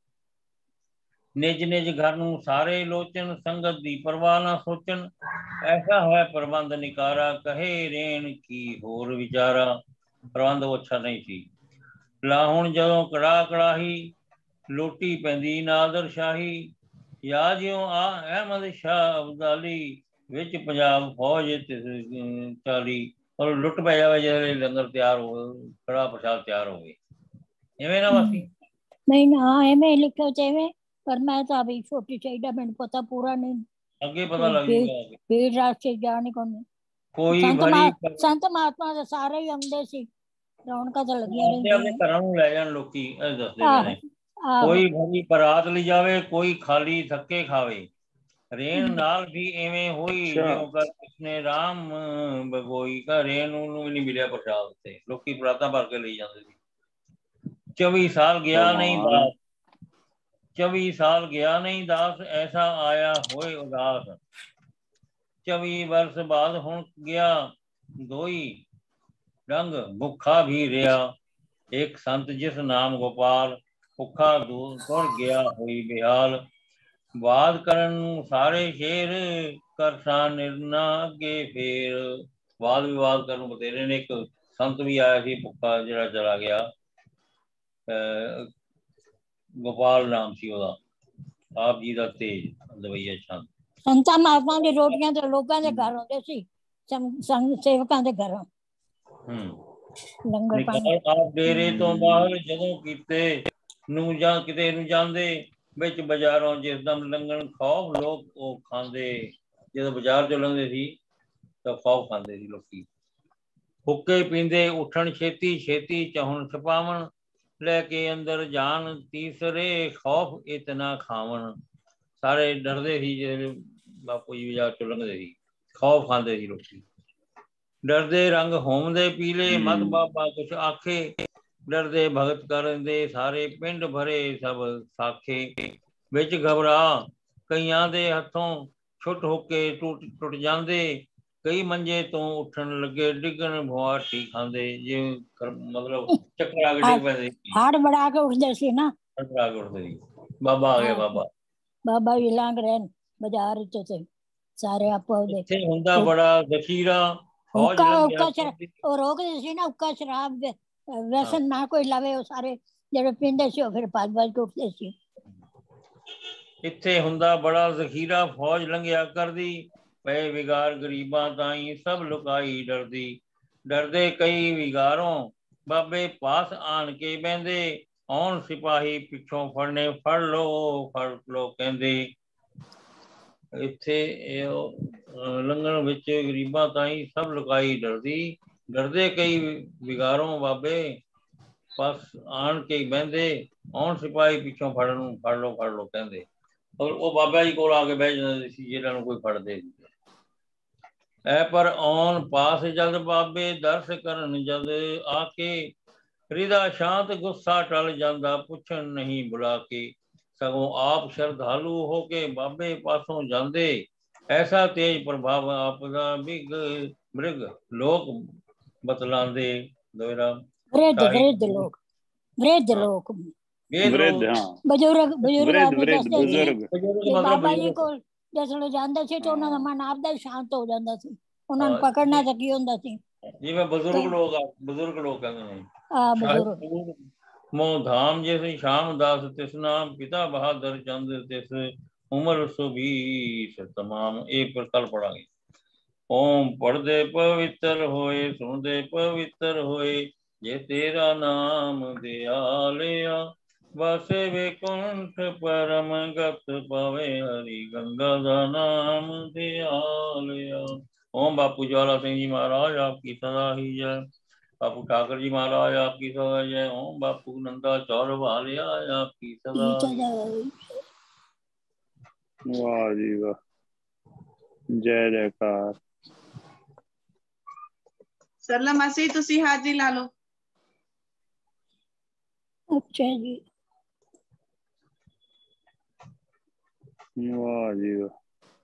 ਨਿਜ ਨਿਜ ਘਰ ਨੂੰ ਸਾਰੇ ਲੋਚਨ, ਸੰਗਤ ਦੀ ਪਰਵਾਹ ਨਾ ਸੋਚਣ। ਐਸਾ ਹੈ ਪ੍ਰਬੰਧ ਨਿਕਾਰਾ, ਕਹੇ ਰੇਣ ਕੀ ਹੋਰ ਵਿਚਾਰਾ। ਪ੍ਰਬੰਧ ਉਹ ਅੱਛਾ ਨਹੀਂ ਸੀ। ਲਾ ਹੁਣ ਜਦੋਂ ਕੜਾ ਕੜਾਹੀ, ਲੋਟੀ ਪੈਂਦੀ ਨਾਦਰ ਸ਼ਾਹੀ। ਯਾ ਜਿਉਂ ਆ ਅਹਿਮਦ ਸ਼ਾਹ ਅਬਦਾਲੀ, ਵਿੱਚ ਪੰਜਾਬ ਫੌਜ ਚਾਲੀ। ਔਰ ਲੁੱਟ ਪੈ ਜਾਵੇ ਜਿਹੜੇ ਲੰਗਰ ਤਿਆਰ ਹੋ, ਕੜਾ ਪ੍ਰਸ਼ਾਦ ਤਿਆਰ ਹੋਵੇ। ਇਵੇਂ ਨਾ ਵਾਸੀ ਨਹੀਂ ਨਾ ਐਵੇਂ ਲਿਖਿਓ ਚਾਹੇ, ਪਰ ਮੈਂ ਤਾਂ ਵੀ ਛੋਟੀ ਚਾਹੀਦਾ, ਮੈਨੂੰ ਪਤਾ ਪੂਰਾ ਨਹੀਂ। ਅੱਗੇ ਪਤਾ ਲੱਗ ਜੂਗਾ। ਭੀੜ ਰਾਸ਼ਟਰੀ ਜਾਣ ਕੋਣ ਕੋਈ ਸੰਤ ਭਰੀ ਸੰਤ ਮਹਾਤਮਾ ਦੇ ਸਾਰੇ ਹੀ ਆਉਂਦੇ ਸੀ, ਰੌਣਕਾਂ ਤਾਂ ਲੱਗੀਆਂ ਆਪਣੇ ਆਪਣੇ ਰਹਿੰਦੀਆਂ। ਘਰਾਂ ਨੂੰ ਲੈ ਜਾਣ ਲੋਕੀ, ਇਹ ਦੱਸਦੇ ਪਏ ਨੇ। ਕੋਈ ਭਰੀ ਬਰਾਤ ਲਈ ਜਾਵੇ, ਕੋਈ ਖਾਲੀ ਥੱਕੇ ਖਾਵੇ। ਰੇਣ ਨਾਲ ਵੀ ਐਵੇਂ ਹੋਈ, ਜਿਉਂ ਕਰ ਕਿਸਨੇ ਰਾਮ ਬਗੋਈ। ਕਾ ਰੇਣ ਨੂੰ ਵੀ ਨਹੀਂ ਮਿਲਿਆ ਪ੍ਰਸ਼ਾਦ ਉੱਤੇ, ਲੋਕੀ ਬਰਾਤਾਂ ਭਰ ਕੇ ਲਈ ਜਾਂਦੇ ਸੀ। ਚੌਵੀ ਸਾਲ ਗਿਆ ਨਹੀਂ ਦਾਸ, ਚੌਵੀ ਸਾਲ ਗਿਆ ਨਹੀਂ ਦਾਸ, ਐਸਾ ਆਇਆ ਹੋਏ ਉਦਾਸ। ਚੌਵੀ ਵਰਸ ਬਾਅਦ ਹੁਣ ਗਿਆ ਦੋਈ, ਰੰਗ ਭੁੱਖਾ ਵੀ ਰਿਹਾ। ਇੱਕ ਸੰਤ ਜਿਸ ਨਾਮ ਗੋਪਾਲ, ਭੁੱਖਾ ਦੂਰ ਤੁਰ ਗਿਆ ਹੋਈ ਬਿਹਾਲ। ਬਾਦ ਕਰਨ ਨੂੰ ਸਾਰੇ ਸ਼ੇਰ, ਕਰਸਾ ਨਿਰਨਾ ਅੱਗੇ ਫੇਰ। ਵਾਦ ਵਿਵਾਦ ਕਰਨ ਬਤੇਰੇ ਨੇ। ਇੱਕ ਸੰਤ ਵੀ ਆਇਆ ਸੀ ਭੁੱਖਾ, ਜਿਹੜਾ ਚਲਾ ਗਿਆ, ਅਹ ਗੋਪਾਲ ਨਾਮ ਸੀ ਉਹਦਾ। ਆਪ ਜੀ ਦਾ ਤੇਜ ਦਵਈਆ ਛੰਦ। ਸੰਤਾਂ ਮਹਾਤਮਾ ਦੀ ਰੋਟੀਆਂ ਤੇ ਲੋਕਾਂ ਦੇ ਘਰ ਹੁੰਦੇ ਸੀ, ਸੰਗ ਸੇਵਕਾਂ ਦੇ ਘਰ ਲੰਗਰ ਪਾਣੀ। ਆਪ ਡੇਰੇ ਤੋਂ ਬਾਹਰ ਜਦੋਂ ਕੀਤੇ ਨੂੰ ਜਾਂ ਕਿਤੇ ਨੂੰ ਜਾਂਦੇ, ਵਿੱਚ ਬਾਜ਼ਾਰੋਂ ਜਿਸ ਦਮ ਲੰਘਣ ਖੌਫ ਲੋਕ ਉਹ ਖਾਂਦੇ। ਜਦੋਂ ਬਾਜ਼ਾਰ ਚੋਂ ਲੰਘਦੇ ਸੀ ਤਾਂ ਖੌਫ ਖਾਂਦੇ ਸੀ ਲੋਕੀ। ਹੁੱਕੇ ਪੀਂਦੇ ਉੱਠਣ ਛੇਤੀ ਛੇਤੀ, ਚਾਹੁਣ ਛਪਾਵਣ ਲੈ ਕੇ ਅੰਦਰ ਜਾਣ ਤੀਸਰੇ। ਖੌਫ ਇਤਨਾ ਖਾਵਣ, ਸਾਰੇ ਡਰਦੇ ਸੀ ਜਿਹੜੇ ਬਾਪੂ ਜੀ ਬਾਜ਼ਾਰ ਚੋਂ ਲੰਘਦੇ ਸੀ, ਖੌਫ ਖਾਂਦੇ ਸੀ ਲੋਕੀ। ਡਰਦੇ ਰੰਗ ਹੋਮਦੇ ਪੀਲੇ, ਮਤ ਬਾਬਾ ਕੁਛ ਆਖੇ। ਡਰਦੇ ਭਗਤ ਕਰਦੇ ਸਾਰੇ, ਪਿੰਡ ਭਰੇ ਸਭ ਸਾਖੇ। ਵਿੱਚ ਘਬਰਾ ਕਈਆਂ ਦੇ ਹੱਥੋਂ, ਛੁੱਟ ਹੋ ਕੇ ਟੁੱਟ ਟੁੱਟ ਜਾਂਦੇ। ਕਈ ਮੰਜੇ ਤੋਂ ਉੱਠਣ ਲੱਗੇ, ਡਿੱਗਣ ਭੁਆਟੀ ਖਾਂਦੇ। ਜਿਵੇਂ ਮਤਲਬ ਚੱਕਰ ਆ ਕੇ ਡਿੱਗ ਪੈਂਦੇ, ਹਾੜ ਬੜਾ ਕੇ ਉੱਠਦੇ ਸੀ ਨਾ। ਆ ਕੇ ਉੱਠਦੇ ਸੀ। ਬਾਬਾ ਆ ਗਿਆ ਬਾਬਾ, ਬਾਬਾ ਵੀ ਲੰਘ ਰਹੇ ਬਾਜ਼ਾਰ ਵਿੱਚ ਤੇ ਸਾਰੇ ਆਪੋ ਦੇ। ਇੱਥੇ ਹੁੰਦਾ ਬੜਾ ਜ਼ਖੀਰਾ। ਹੁੱਕਾ ਹੁੱਕਾ ਉਹ ਰੋਕਦੇ ਸੀ ਨਾ, ਹੁੱਕਾ ਸ਼ਰਾਬ ਦੇ व्यसन ना कोई लावे ਉਹ ਸਾਰੇ ਜਿਹੜੇ ਪੀਂਦੇ ਸੀ ਉਹ ਫਿਰ ਭੱਜ ਭੱਜ ਕੇ ਉੱਠਦੇ ਸੀ। ਇੱਥੇ ਹੁੰਦਾ ਬੜਾ ਜ਼ਖੀਰਾ ਫੌਜ ਲੰਘਿਆ ਕਰਦੀ ਪਏ ਵਿਗਾਰ ਗਰੀਬਾਂ ਤਾਈਂ ਸਭ ਲੁਕਾਈ ਡਰਦੀ ਡਰਦੇ ਕਈ ਵਿਗਾਰੋਂ ਬਾਬੇ ਪਾਸ ਆਣ ਕੇ ਬਹਿੰਦੇ ਆਉਣ ਸਿਪਾਹੀ ਪਿੱਛੋਂ ਫੜਨੇ ਫੜ ਲੋ ਫੜ ਲੋ ਕਹਿੰਦੇ। ਇੱਥੇ ਇਹ ਲੰਘਣ ਵਿੱਚ ਗਰੀਬਾਂ ਤਾਈਂ ਸਭ ਲੁਕਾਈ ਡਰਦੀ ਡਰਦੇ ਕਈ ਵਿਗਾਰੋਂ ਬਾਬੇ ਪਾਸ ਆਣ ਕੇ ਬਹਿੰਦੇ ਆਉਣ ਸਿਪਾਹੀ ਪਿੱਛੋਂ ਫੜਨ ਨੂੰ ਫੜ ਲੋ ਫੜ ਲੋ ਕਹਿੰਦੇ। ਔਰ ਉਹ ਬਾਬਾ ਜੀ ਕੋਲ ਆ ਕੇ ਬਹਿ ਜਾਂਦੇ ਸੀ ਜਿਹਨਾਂ ਨੂੰ ਕੋਈ ਫੜਦੇ ਸੀ। ਐ ਪਰ ਆਉਣ ਪਾਸ ਜਦ ਬਾਬੇ ਦਰਸ ਕਰਨ ਜਦ ਆ ਕੇ ਹਿਰਦਾ ਸ਼ਾਂਤ ਗੁੱਸਾ ਟਲ ਜਾਂਦਾ ਪੁੱਛਣ ਨਹੀਂ ਬੁਲਾ ਕੇ ਸਗੋਂ ਆਪ ਸ਼ਰਧਾਲੂ ਹੋ ਕੇ ਬਾਬੇ ਪਾਸੋਂ ਜਾਂਦੇ ਐਸਾ ਤੇਜ ਪ੍ਰਭਾਵ ਆਪ ਦਾ ਬਿਗ ਮ੍ਰਿਗ ਲੋਕ ਬਤਲਾਉਂਦੇ ਦੋਰਾ वृद्ध वृद्ध लोग वृद्ध लोग वृद्ध हाँ ਬਜ਼ੁਰਗ ਬਜ਼ੁਰਗ वृद्ध ਆਦਮੀ वृद्ध ਦੱਸਦੇ ਸੀ बुजुर्ग ਕਿ ਬਾਬਾ ਜੀ ਕੋਲ ਜਦੋਂ ਜਾਂਦੇ ਸੀ ਤਾਂ ਉਹਨਾਂ ਦਾ ਮਨ ਆਪਦਾ ਹੀ ਸ਼ਾਂਤ ਹੋ ਜਾਂਦਾ ਸੀ ਉਹਨਾਂ ਨੂੰ ਪਕੜਨਾ ਤਾਂ ਕੀ ਹੁੰਦਾ ਸੀ। ਜਿਵੇਂ ਬਜ਼ੁਰਗ ਲੋਕ ਆ ਬਜ਼ੁਰਗ ਲੋਕ ਕਹਿੰਦੇ ਨੇ ਆ ਬਜ਼ੁਰਗ ਮੋਹ ਧਾਮ ਜੈਸੇ ਸ਼ਾਮ ਦਾਸ ਤਿਸ ਨਾਮ ਪਿਤਾ ਬਹਾਦਰ ਚੰਦ ਤਿਸ ਉਮਰ ਸੁਬੀਸ तमाम ਇਹ ਪਰ ਕੱਲ ਪੜਾਂਗੇ। ਓਮ ਪੜਦੇ ਪਵਿੱਤਰ ਹੋਏ ਸੁਣਦੇ ਪਵਿੱਤਰ ਹੋਏ ਜੇ ਤੇਰਾ ਨਾਮ ਦਿਆਲਿਆ ਵਸੇ ਵਿਕੁੰਠ ਪਰਮ ਗਤ ਪਵੇ ਹਰੀ ਗੰਗਾ ਦਾ ਨਾਮ ਦਿਆਲਿਆ। ओम बापू ज्वाला सिंह जी महाराज आपकी सदा ही जय। बापू ठाकर जी महाराज आपकी सदा जय। ओम बापू नंदा चौर वालिया आपकी सदा वाह जी वाह जय जयकार। सरला मासी तुसी हाजी ला लो। अच्छा जी वाह जी वाह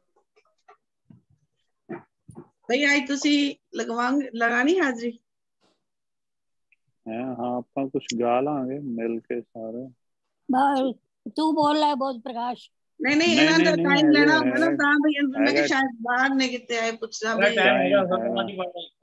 भाई आज तुसी लगवांग लगानी हाजरी है। हाँ ਆਪਾਂ कुछ गा लांगे मिल के सारे बाहर तू बोल रहा है बहुत प्रकाश नहीं नहीं नहीं इन्हां दा नहीं टाइम नहीं लेना है होगा ना ता भई मैं हैगा कि शायद बाहर ने किते आए पूछना भी टाइम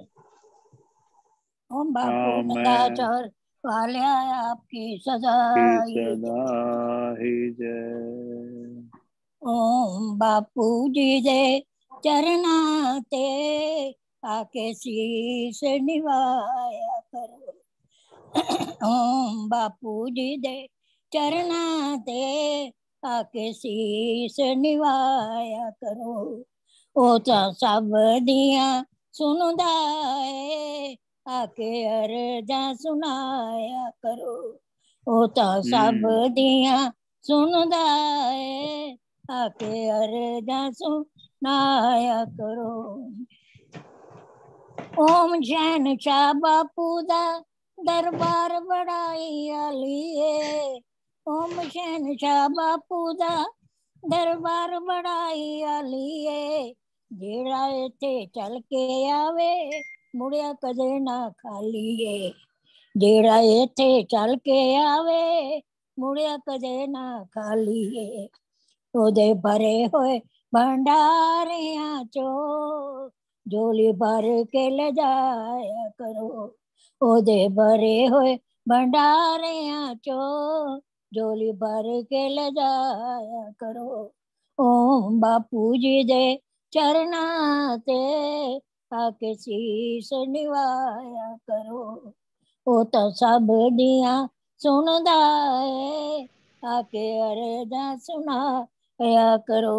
ओम बापू हाँ नंदा मैं चौर वालिया आपकी सदा की ही सदा ही जय। ओम बापू जी दे चरना ते आके शीस निवाया करो। ओम बापू जी दे चरना ते आके शीस निवाया करो। ओ ता सब दिया सुनदा है आके अर्जा सुनाया करो। ओ ता सब दिया सुनदा है आके अर्जा सुनाया करो। ओम जैन शाह बापू दा दरबार बड़ाई आलिए। ओम जैन शाह बापू दा दरबार बड़ाई आलिए जेड़ा इथे चल के आवे मुड़िया कदे ना खालीए। जेड़ा इथे चल के आवे मुड़िया कदे ना खालीए। ओदे भरे होए भंडारियां चो झोली भर के ले जाया करो। ओदे भरे होए भंडारियां चो झोली भर के ले जाया करो। ओम बापू जी दे चरना ते आके शीस निवाया करो। ओ तो सब दिया सुनदा है आके अर्जा सुनाया करो।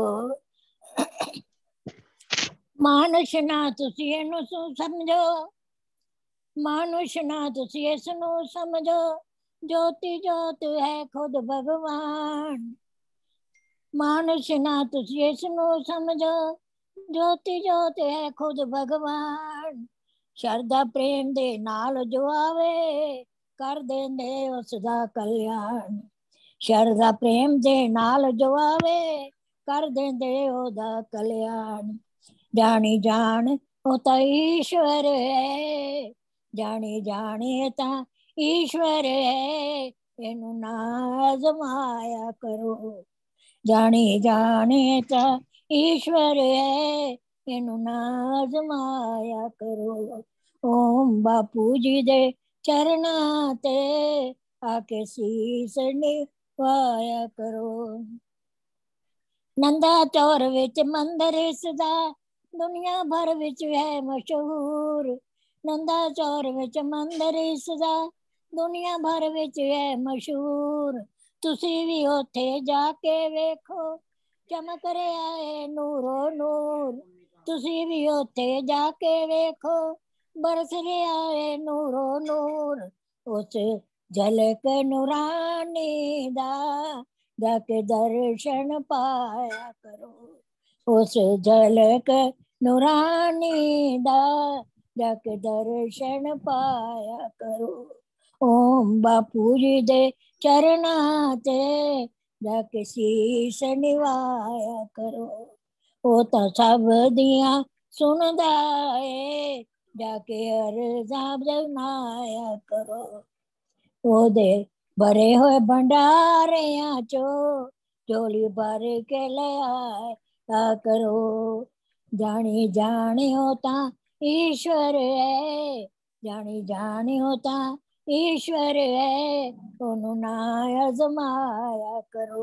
मानुष ना तुसी इनू समझो मानुष ना तुसी इसनू समझो ज्योति जोत है खुद भगवान। मानुष ना तुसी इसनू समझो ज्योति जोत है खुद भगवान। शरदा प्रेम दे नाल जो आवे कर देंदे उसदा कल्याण। शरदा प्रेम दे नाल जो आवे कर देंदे ओदा कल्याण। जानी जान ओ ता ईश्वर है जानी जानी ता ईश्वर है इनू ना आजमाया करो। जानी जानी ता ईश्वर है इनू ना आजमाया करो। ओम बापू जी दे चरना ते आके शीस निवाया करो। नंदा चौर विच मंदिर इसदा दुनिया भर विच है मशहूर। नंदा चौर विच मंदिर इसदा दुनिया भर विच है मशहूर। तुसी भी उथे जाके वेखो चमक रहा है नूरो नूर। तुसी भी उथे जाके वेखो बरस रहा है नूरो नूर। उस झलक नूरानी दा जाके दर्शन पाया करो। उस झलक नूरानी दा जाके दर्शन पाया करो। ओम बापू जी दे चरना ते जाके शीश निवाया करो। ओ तां सब दियां सुनदा ए जाके अरज़ां जनाया करो। ओदे भरे हुए भंडारियां चो झोली भर के ले आया करो। जानी जानी हो तां ईश्वर है, जानी जानी हो तां ईश्वर है, ओनू ना आजमाया करो।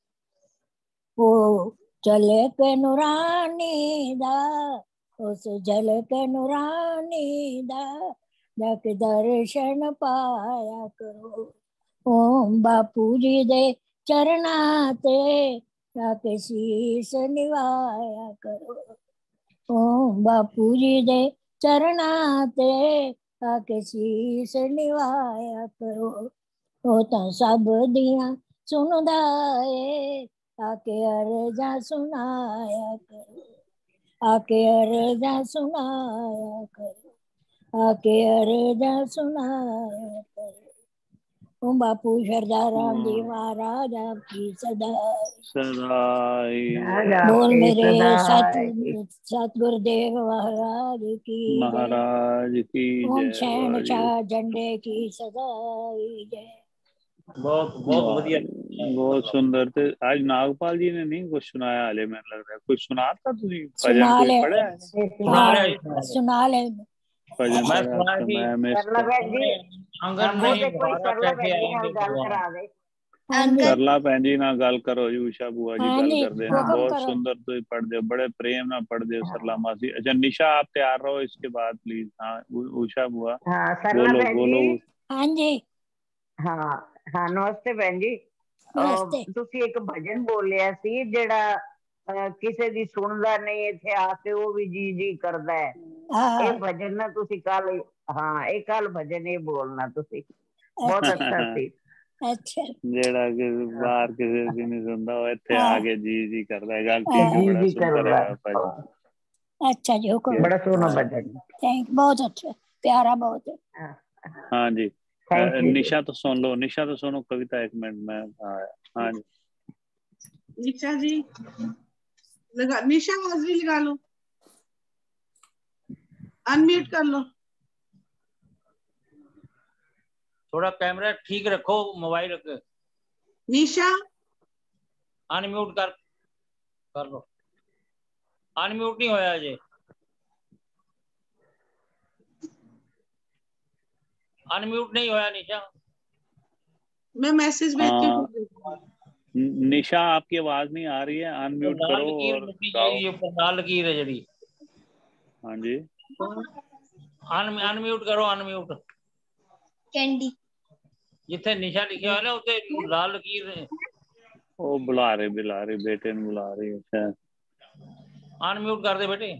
ओ झलक नूरानी दा, उस झलक नूरानी दा जाके दर्शन पाया करो। ओम बापू जी दे चरना ते जाके शीस निवाया करो। ओम बापू जी दे चरना ते जाके शीस निवाया करो। ओ तां सब दियां सुनदा ए आके अरज़ां सुनाया करो। आके अरज़ां सुनाया करो। आके अरज़ां सुनाया करो। ओम बापू शरदा राम जी महाराज आपकी सदा सदाई बोल मेरे सत सदाई सतगुरुदेव महाराज की जय। महाराज की ओम जय। शहनशाह झंडे की सदाई जय। बहुत बहुत बढ़िया। बहुत सुंदर थे। आज नागपाल जी ने नहीं कुछ सुनाया हाले, मैंने लग रहा है कुछ सुना था। तुझे भजन सुना कोई ले पढ़ा है? सुना ले हाँ सुना ले भजन मैं पढ़ा सुना तो कि मैं मिस सरला कर भैन जी आंगन में बोले कोई दोबारा सरला कैसे भैन जी नाल आएंगे गल भगवान। करा दे। करला भैन जी ना गल करो जी, उषा बुआ जी हाँ गल जी कर दे। हुक्म बहुत करो। सुंदर तो पढ़ दे, बड़े प्रेम ना पढ़ दे सरला मासी। अच्छा निशा आप तैयार रहो इसके बाद प्लीज। हाँ उ- उषा बुआ हाँ सरला बोलो भैन बोलो। जी हाँ जी हाँ हाँ नमस्ते भैन जी। नमस्ते। ਅਹ ਤੁਸੀਂ ਇੱਕ ਭਜਨ ਬੋਲਿਆ ਸੀ ਜਿਹੜਾ ਅਹ ਕਿਸੇ ਦੀ ਸੁਣਦਾ ਨਹੀਂ ਇੱਥੇ ਆ ਕੇ ਉਹ ਵੀ ਜੀ ਜੀ ਕਰਦਾ ਹੈ। हाँ ਇਹ ਭਜਨ ਨਾ ਤੁਸੀਂ ਕੱਲ ਹਾਂ ਇਹ ਕੱਲ ਭਜਨ ਇਹ ਬੋਲਣਾ ਤੁਸੀਂ ਬਹੁਤ ਅੱਛਾ ਸੀ। अच्छा ਜਿਹੜਾ ਕਿ ਬਾਹਰ ਕਿਸੇ ਦੀ ਨਹੀਂ ਸੁਣਦਾ ਉਹ ਇੱਥੇ हाँ ਆ ਕੇ ਜੀ ਜੀ ਕਰਦਾ ਹੈ। ਗੱਲ ਠੀਕ ਹੈ, ਜੀ ਬੜਾ ਜੀ ਸੁੰਦਰ ਕਰਦਾ ਹੈ ਭਜन। अच्छा जी हुक्म। ਬੜਾ ਸੋਹਣਾ हाँ ਭਜਨ। थैंक बहुत अच्छा प्यारा बहुत है। हाँ जी अ, थैंक यू जी। निशा तो सुन लो, निशा तो सुनो कविता एक मिनट में आया। हाँ जी निशा जी लगा, निशा हाजरी लगा लो, अनम्यूट कर लो। थोड़ा कैमरा ठीक रखो, मोबाइल रख निशा अनम्यूट कर कर लो। अनम्यूट नहीं होया अजय, अनम्यूट नहीं होया निशा। मैं मैसेज भेजती हूँ। न- निशा आपकी आवाज नहीं आ रही है, अनम्यूट लाल करो लकीर और मिटनी गाओ। चाहिए ऊपर, लाल लकीर है जड़ी। हाँ जी अन अनम्यूट करो, अनम्यूट। कैंडी जिथे निशा लिखा है ना उसे लाल लकीर है। वो बुला रहे बुला रहे बेटे ने बुला रही है शायद। अनम्यूट कर दे बेटे।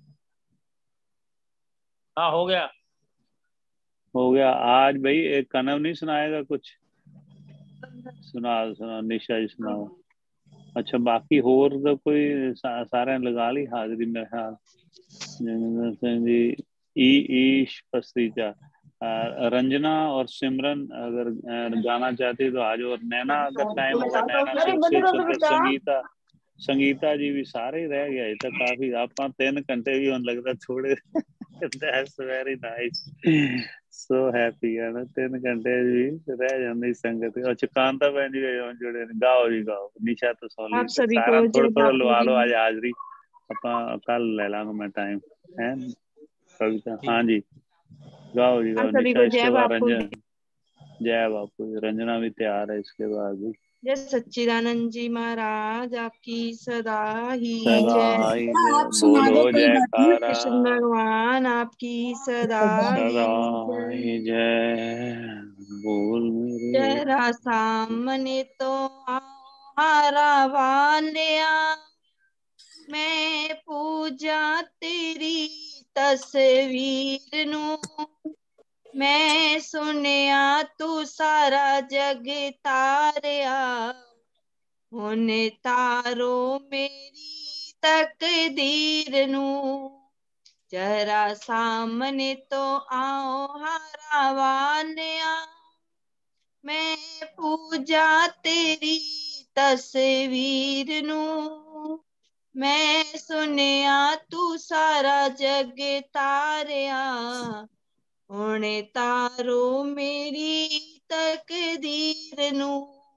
हाँ हो गया हो गया। आज भाई एक कनव नहीं सुनाएगा कुछ? सुना सुना निशा जी सुनाओ। अच्छा बाकी होर तो कोई सा, सारे लगा ली हाजरी मेरे ख्याल। जगदीश सिंह जी, ई ईश पस्तीचा, अ, रंजना और सिमरन अगर अ, गाना चाहती तो आज। और नैना अगर टाइम होगा नैना सिर्फ सिर्फ सुंदर, संगीता संगीता जी भी सारे ही रह गए तो काफी। आप तीन घंटे भी होने लगता थोड़े। That's very nice, so happy है ना। तीन घंटे भी रह जाती संगत। अच्छा कांता बहन जी जुड़े ने, गाओ जी गाओ। निशा तो सुन ली आप सभी सारा, को थोड़ा जय थोड़ा बापू लवा लो जी। आज हाजरी। अपा कल ले लांगा मैं टाइम है कविता। हाँ जी गाओ जी गाओ। सभी निशा को इसके जय बाद बापू रंजन। जय बापू जी। रंजना भी तैयार है इसके बाद भी। जय सच्चिदानंद जी महाराज आपकी सदा ही सदा जय। ही जय। बोलो जयकारा। कृष्ण भगवान आपकी सदा सदा ही ही जय। जय। बोल मेरे जरा सामने तो आओ हारा वालिया, मैं पूजा तेरी तस्वीर नू, मैं सुनिया तू सारा जग तारिया, हुन तारो मेरी तकदीर नू, जरा सामने तो आओ हारा वालिया, मैं पूजा तेरी तस्वीर नू, मैं सुनिया तू सारा जग तारिया, हुणे तारो मेरी तकदीर नू,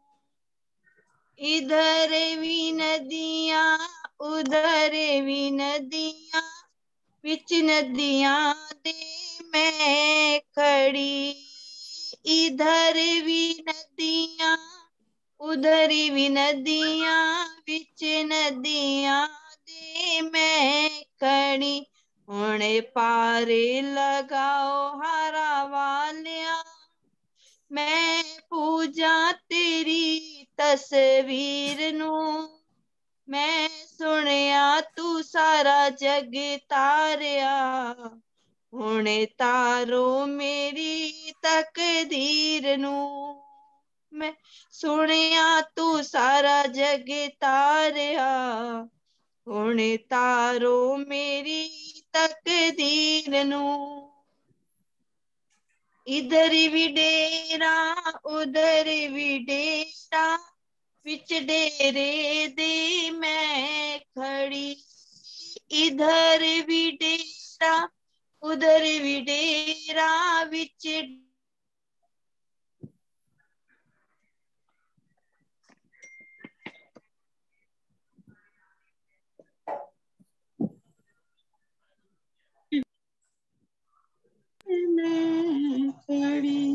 इधर भी नदियां उधर भी नदियां, विच नदियां दे मैं खड़ी, इधर भी नदियां उधर भी नदियां, विच नदियां दे मैं खड़ी, हुणे पारे लगाओ हारा वालिया, मैं पूजा तेरी तस्वीर नू, मैं सुनिया तू सारा जग तारिया, हुणे तारो मेरी तकदीर नू, मैं सुनिया तू सारा जग तारिया, हुणे तारो मेरी तकदीर नू, इधर भी डेरा उधर भी डेरा, विच डेरे दे मैं खड़ी, इधर भी डेरा उधर भी डेरा, विच मैं खड़ी।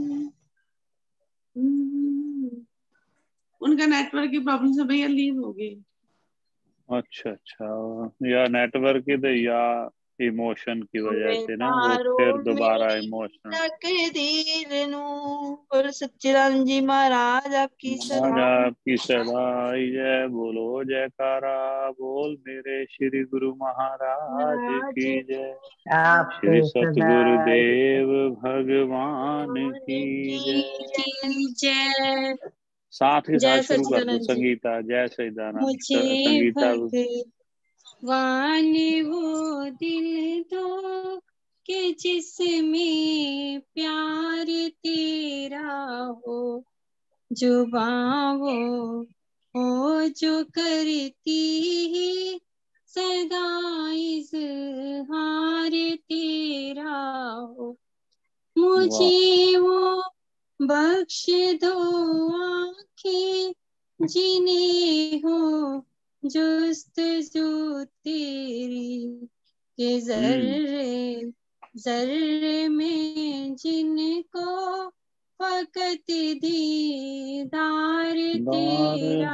उनका नेटवर्क की प्रॉब्लम से भैया लीव हो गई। अच्छा अच्छा। या नेटवर्क की तो या इमोशन की वजह से ना वो फिर दोबारा इमोशन। तकदीर नू, और सच्चिदानंद जी महाराज आपकी महाराज आपकी सदा ही जय। बोलो जयकारा। बोल मेरे श्री गुरु महाराज की जय। श्री सतगुरुदेव भगवान की जय। जय। साथ के साथ जय शुरू कर दो सच्चिदानंद जी। संगीता। जय सच्चिदानंद। मुझे संगीता भगवान वो दिल दो कि जिसमें प्यार तेरा हो, जुबां वो हो जो करती ही सदा इज़हार तेरा हो, मुझे वो बख्श दो आँखें जिन्हें हो जुस्तजू तेरी, के जर्रे जर्रे में जिनको फकत दीदार तेरा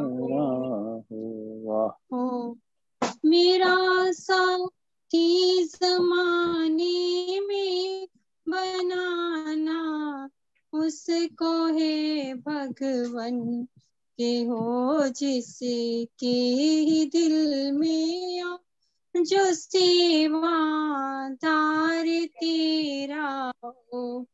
हो, मेरा साथी ज़माने में बनाना उसको है भगवन, के हो जिसके ही दिल में आ जो सेवादार तेरा हो,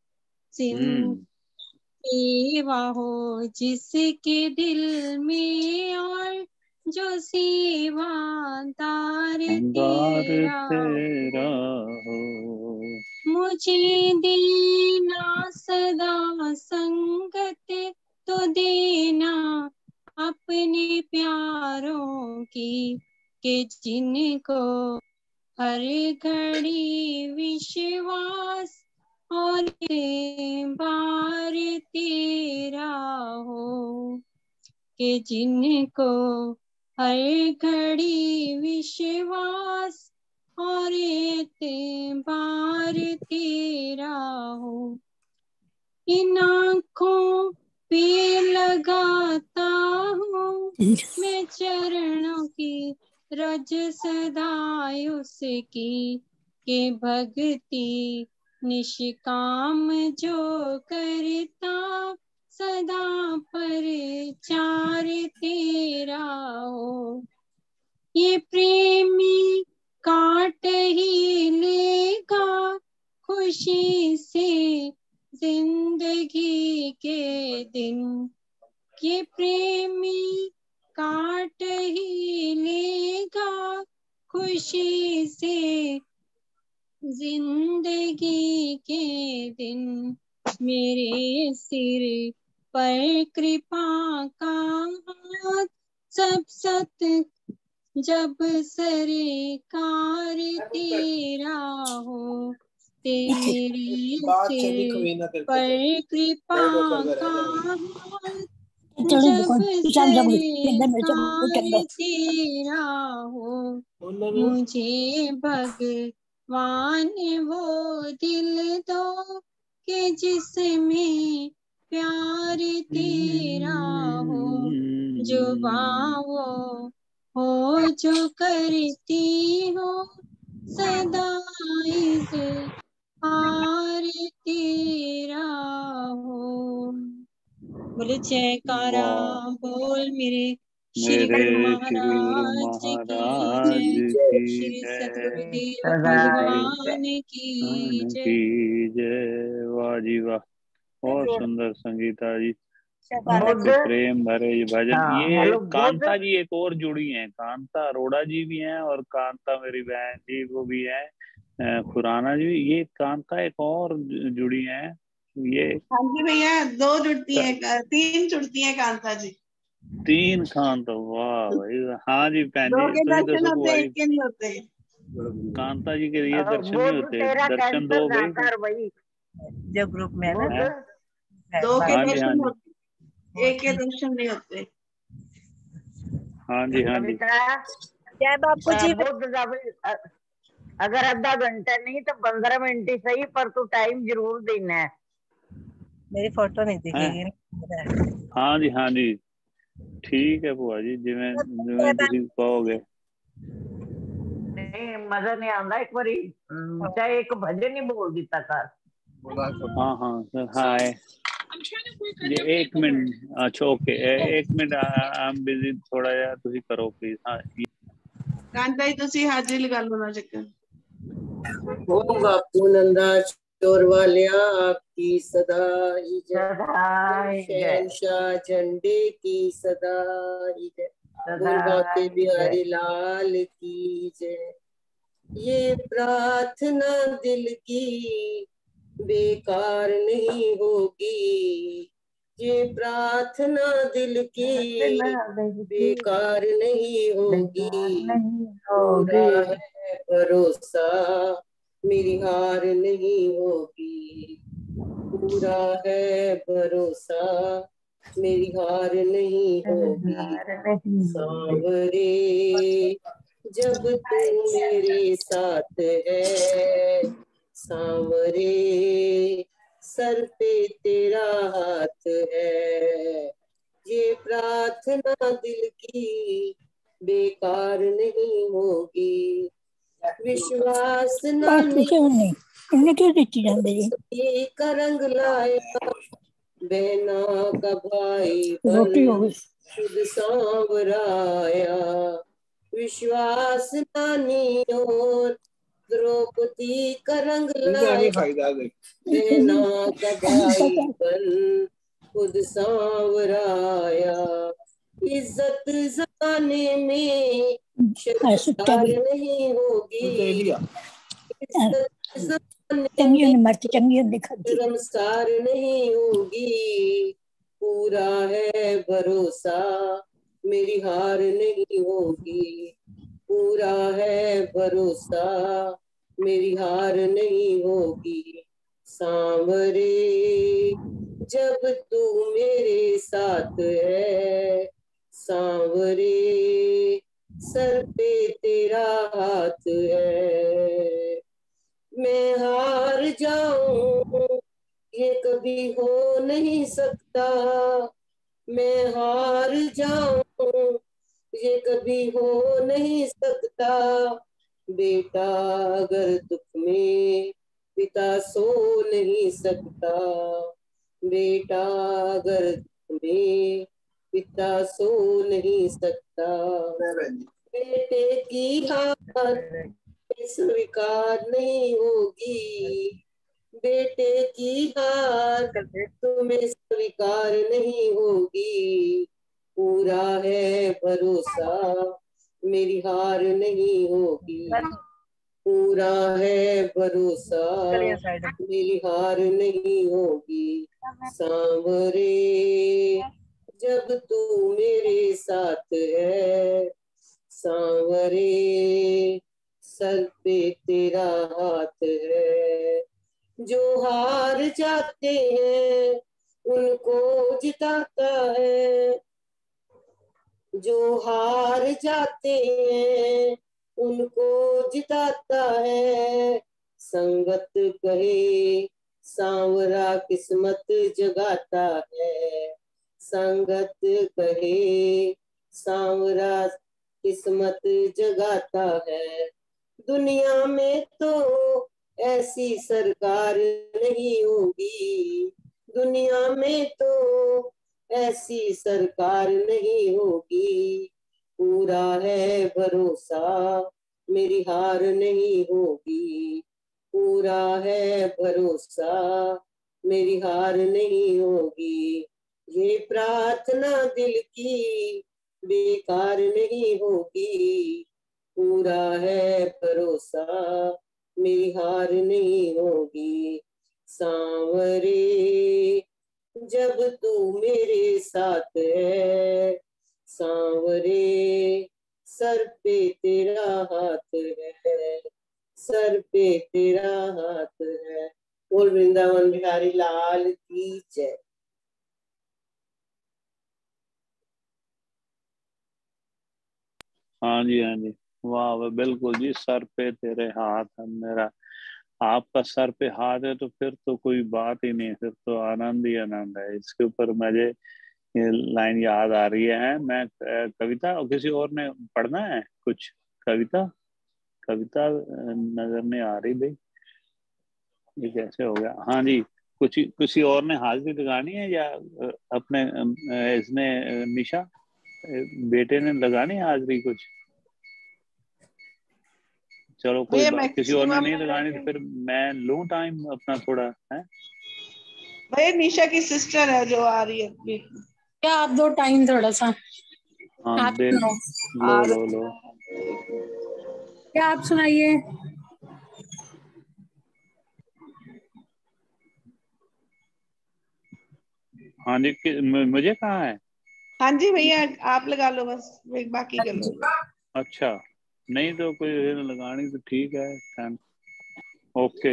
सेवा हो जिसके दिल में और जो सेवादार तेरा हो, मुझे देना सदा संगत तो देना अपने प्यारों की, के जिनको हर घड़ी विश्वास और बार तेरा हो, के जिनको हर घड़ी विश्वास और एतबार तेरा हो। इन आँखों पे लगाता हूँ मैं चरणों की रज सदा उसकी, के भक्ति निष्काम जो करता सदा परचार तेरा हो। ये प्रेमी काट ही लेगा खुशी से जिंदगी के दिन, ये प्रेमी काट ही लेगा खुशी से जिंदगी के दिन। मेरे सिर पर कृपा का हाथ सब सत जब सरकार तेरा हो। तेरे सिर पर कृपा का हाथ जब सरकार तेरा हो। मुझे भगवान वो दिल दो कि जिसमें प्यार तेरा हो। जो बावो हो जो करती हो सदा इज़हार तेरा हो। बोले जयकारा बोल मेरे श्री गुरु महाराज की जय, श्री सतगुरुदेव भगवान की जय। जय। वाह जी वाह, बहुत सुंदर संगीता जी, प्रेम भरे ये भजन। ये कांता जी एक और जुड़ी हैं, कांता अरोड़ा जी भी हैं और कांता मेरी बहन जी वो भी हैं, खुराना जी। ये कांता एक और जुड़ी हैं ये। हाँ जी भैया, दो जुड़ती हैं, तीन जुड़ती हैं कांता जी। तीन कांता, वाह भाई। हाँ जी भैन दो जी, के तुम दर्शन दसो होते हैं, एक के नहीं होते। कांता जी के लिए दर्शन नहीं होते, दर्शन दो भाई जो ग्रुप में है ना, दो के हाँ जी, हाँ दर्शन जी, होते, एक के दर्शन नहीं होते। हाँ जी, हाँ जी। जय बापू जी। अगर आधा घंटा नहीं तो पंद्रह मिनट ही सही, पर तू टाइम जरूर देना है। मेरी फोटो नहीं दिखेगी। हाँ जी, हाँ जी, ठीक है बुआ जी, जिवें जिवें तुसी कहोगे। नहीं मजा नहीं आता, एक बारी चाहे एक भजन ही बोल दिता कर। हाँ हाँ सर, हाँ ये एक मिनट, अच्छा ओके, एक मिनट, आई एम बिजी थोड़ा यार, तुसी करो प्लीज। हाँ कांता जी तुसी हाजिरी लगा लो ना चक्कर। ओम बापू नंदा चोर वालिया आपकी सदा ही जय, शहंशाह झंडे की सदा ही जय, बाके बिहारी लाल की जय। ये प्रार्थना दिल की बेकार नहीं होगी, ये प्रार्थना दिल की बेकार नहीं होगी। पूरा है भरोसा मेरी हार नहीं होगी, पूरा है भरोसा मेरी हार नहीं होगी। सांवरे जब तू मेरे साथ है, सांवरे सर पे तेरा हाथ है, ये प्रार्थना दिल की बेकार नहीं होगी। विश्वास नानी का रंग लाया, बहना का भाई बन खुद सांवराया। विश्वास नानी और द्रौपदी का रंग लाया, बहना का भाई बन खुद सांवराया। इज्जत जमाने में शर्मसार नहीं होगी, इज्जत जमाने में शर्मसार नहीं होगी। पूरा है भरोसा मेरी हार नहीं होगी, पूरा है भरोसा मेरी हार नहीं होगी। सांवरे जब तू मेरे साथ है, सांवरे सर पे तेरा हाथ है। मैं हार जाऊं ये कभी हो नहीं सकता, मैं हार जाऊं ये कभी हो नहीं सकता। बेटा अगर दुख में पिता सो नहीं सकता, बेटा अगर दुख में पिता सो नहीं सकता। बेटे की हार स्वीकार नहीं होगी, बेटे की हार तुम्हें स्वीकार नहीं होगी। पूरा है भरोसा मेरी हार नहीं होगी, पूरा है भरोसा मेरी हार नहीं होगी। सांवरे जब तू मेरे साथ है, सांवरे सर पे तेरा हाथ है। जो हार जाते हैं उनको जिताता है, जो हार जाते हैं उनको जिताता है। संगत कहे सांवरा किस्मत जगाता है, संगत कहे सांवरा किस्मत जगाता है। दुनिया में तो ऐसी सरकार नहीं होगी, दुनिया में तो ऐसी सरकार नहीं होगी। पूरा है भरोसा मेरी हार नहीं होगी, पूरा है भरोसा मेरी हार नहीं होगी। ये प्रार्थना दिल की बेकार नहीं होगी, पूरा है भरोसा मेरी हार नहीं होगी। सांवरे जब तू मेरे साथ है, सांवरे सर पे तेरा हाथ है, सर पे तेरा हाथ है। बोल वृंदावन बिहारी लाल की जय। हाँ जी, हाँ जी, वाह वाह, बिल्कुल जी। सर पे तेरे हाथ है मेरा, आपका सर पे हाथ है तो फिर तो कोई बात ही नहीं, फिर तो आनंद ही आनंद है। इसके ऊपर मुझे ये लाइन याद आ रही है। मैं अ, कविता और किसी और ने पढ़ना है कुछ? कविता कविता अ, नजर नहीं आ रही भाई, ये कैसे हो गया? हाँ जी, कुछ किसी और ने हाजिरी लगानी है या अ, अपने अ, इसने अ, निशा अ, बेटे ने लगानी है हाजिरी कुछ? चलो कोई भैया बात, किसी और ने मैक्सिमम नहीं लगानी तो फिर मैं लूँ टाइम अपना थोड़ा है। भैया निशा की सिस्टर है जो आ रही है अभी। क्या आप दो टाइम थोड़ा सा? हाँ आप दे, सुनो, लो लो लो। क्या आप सुनाइए। हाँ जी, कि- म- मुझे कहाँ है? हाँ जी भैया आप लगा लो बस, एक बाकी कर लो। अच्छा, नहीं तो कोई लगानी तो ठीक है, थैंक ओके।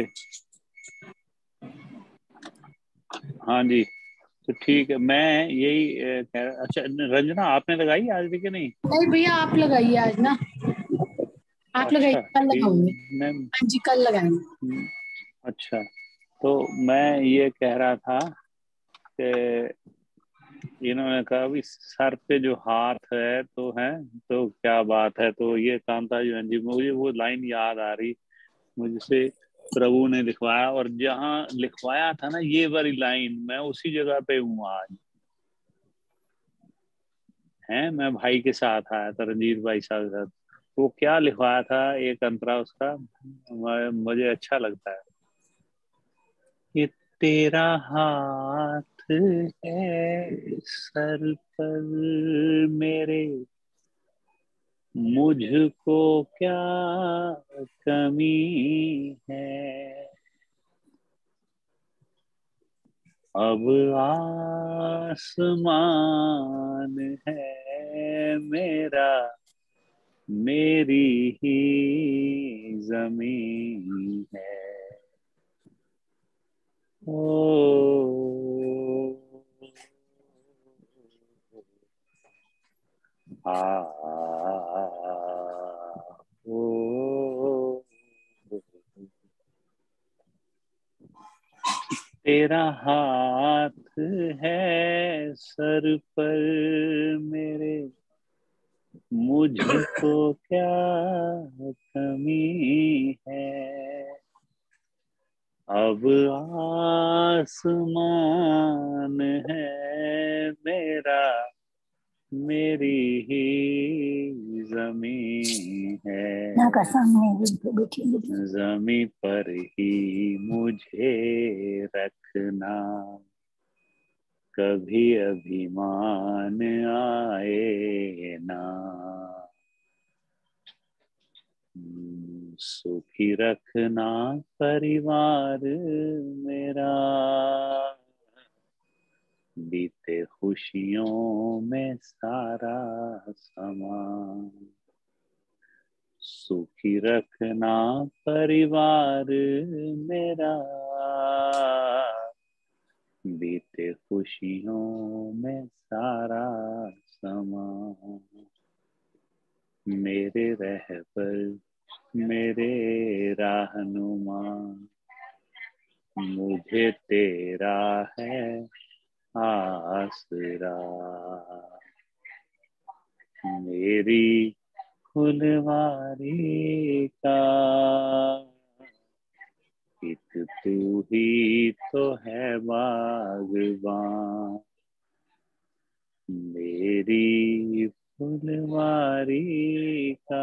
हाँ जी, तो ठीक है, मैं यही अ, कह रहा। अच्छा रंजना, आपने लगाई आज भी कि नहीं? नहीं भैया आप लगाइए आज ना, आप लगाइए, अच्छा कल ठीक, लगाऊंगी। मैं हाँ जी कल लगाएंगे। अच्छा, तो मैं ये कह रहा था कि इन्होंने कहा भी सर पे जो हाथ है तो है, तो क्या बात है। तो ये कांता जी, जी मुझे वो लाइन याद आ रही, मुझसे प्रभु ने लिखवाया, और जहाँ लिखवाया था ना ये वाली लाइन, मैं उसी जगह पे हूँ आज। है, मैं भाई के साथ आया था, रंजीत भाई साहब के साथ। वो क्या लिखवाया था एक अंतरा उसका, मुझे अच्छा लगता है कि तेरा हाथ है सर पर मेरे, मुझको क्या कमी है। अब आसमान है मेरा, मेरी ही जमीन है। ओ आ, तेरा हाथ है सर पर मेरे, मुझको क्या कमी है। अब आसमान है मेरा, मेरी ही जमीन है, जमी पर ही मुझे रखना, कभी अभिमान आए ना। सुखी रखना परिवार मेरा, बीते खुशियों में सारा समा। सुखी रखना परिवार मेरा, बीते खुशियों में सारा समा। मेरे रहबर मेरे रहनुमा, मुझे तेरा है आसरा। मेरी फुलवारी का एक तू ही तो है बागबान। मेरी फुलवारी का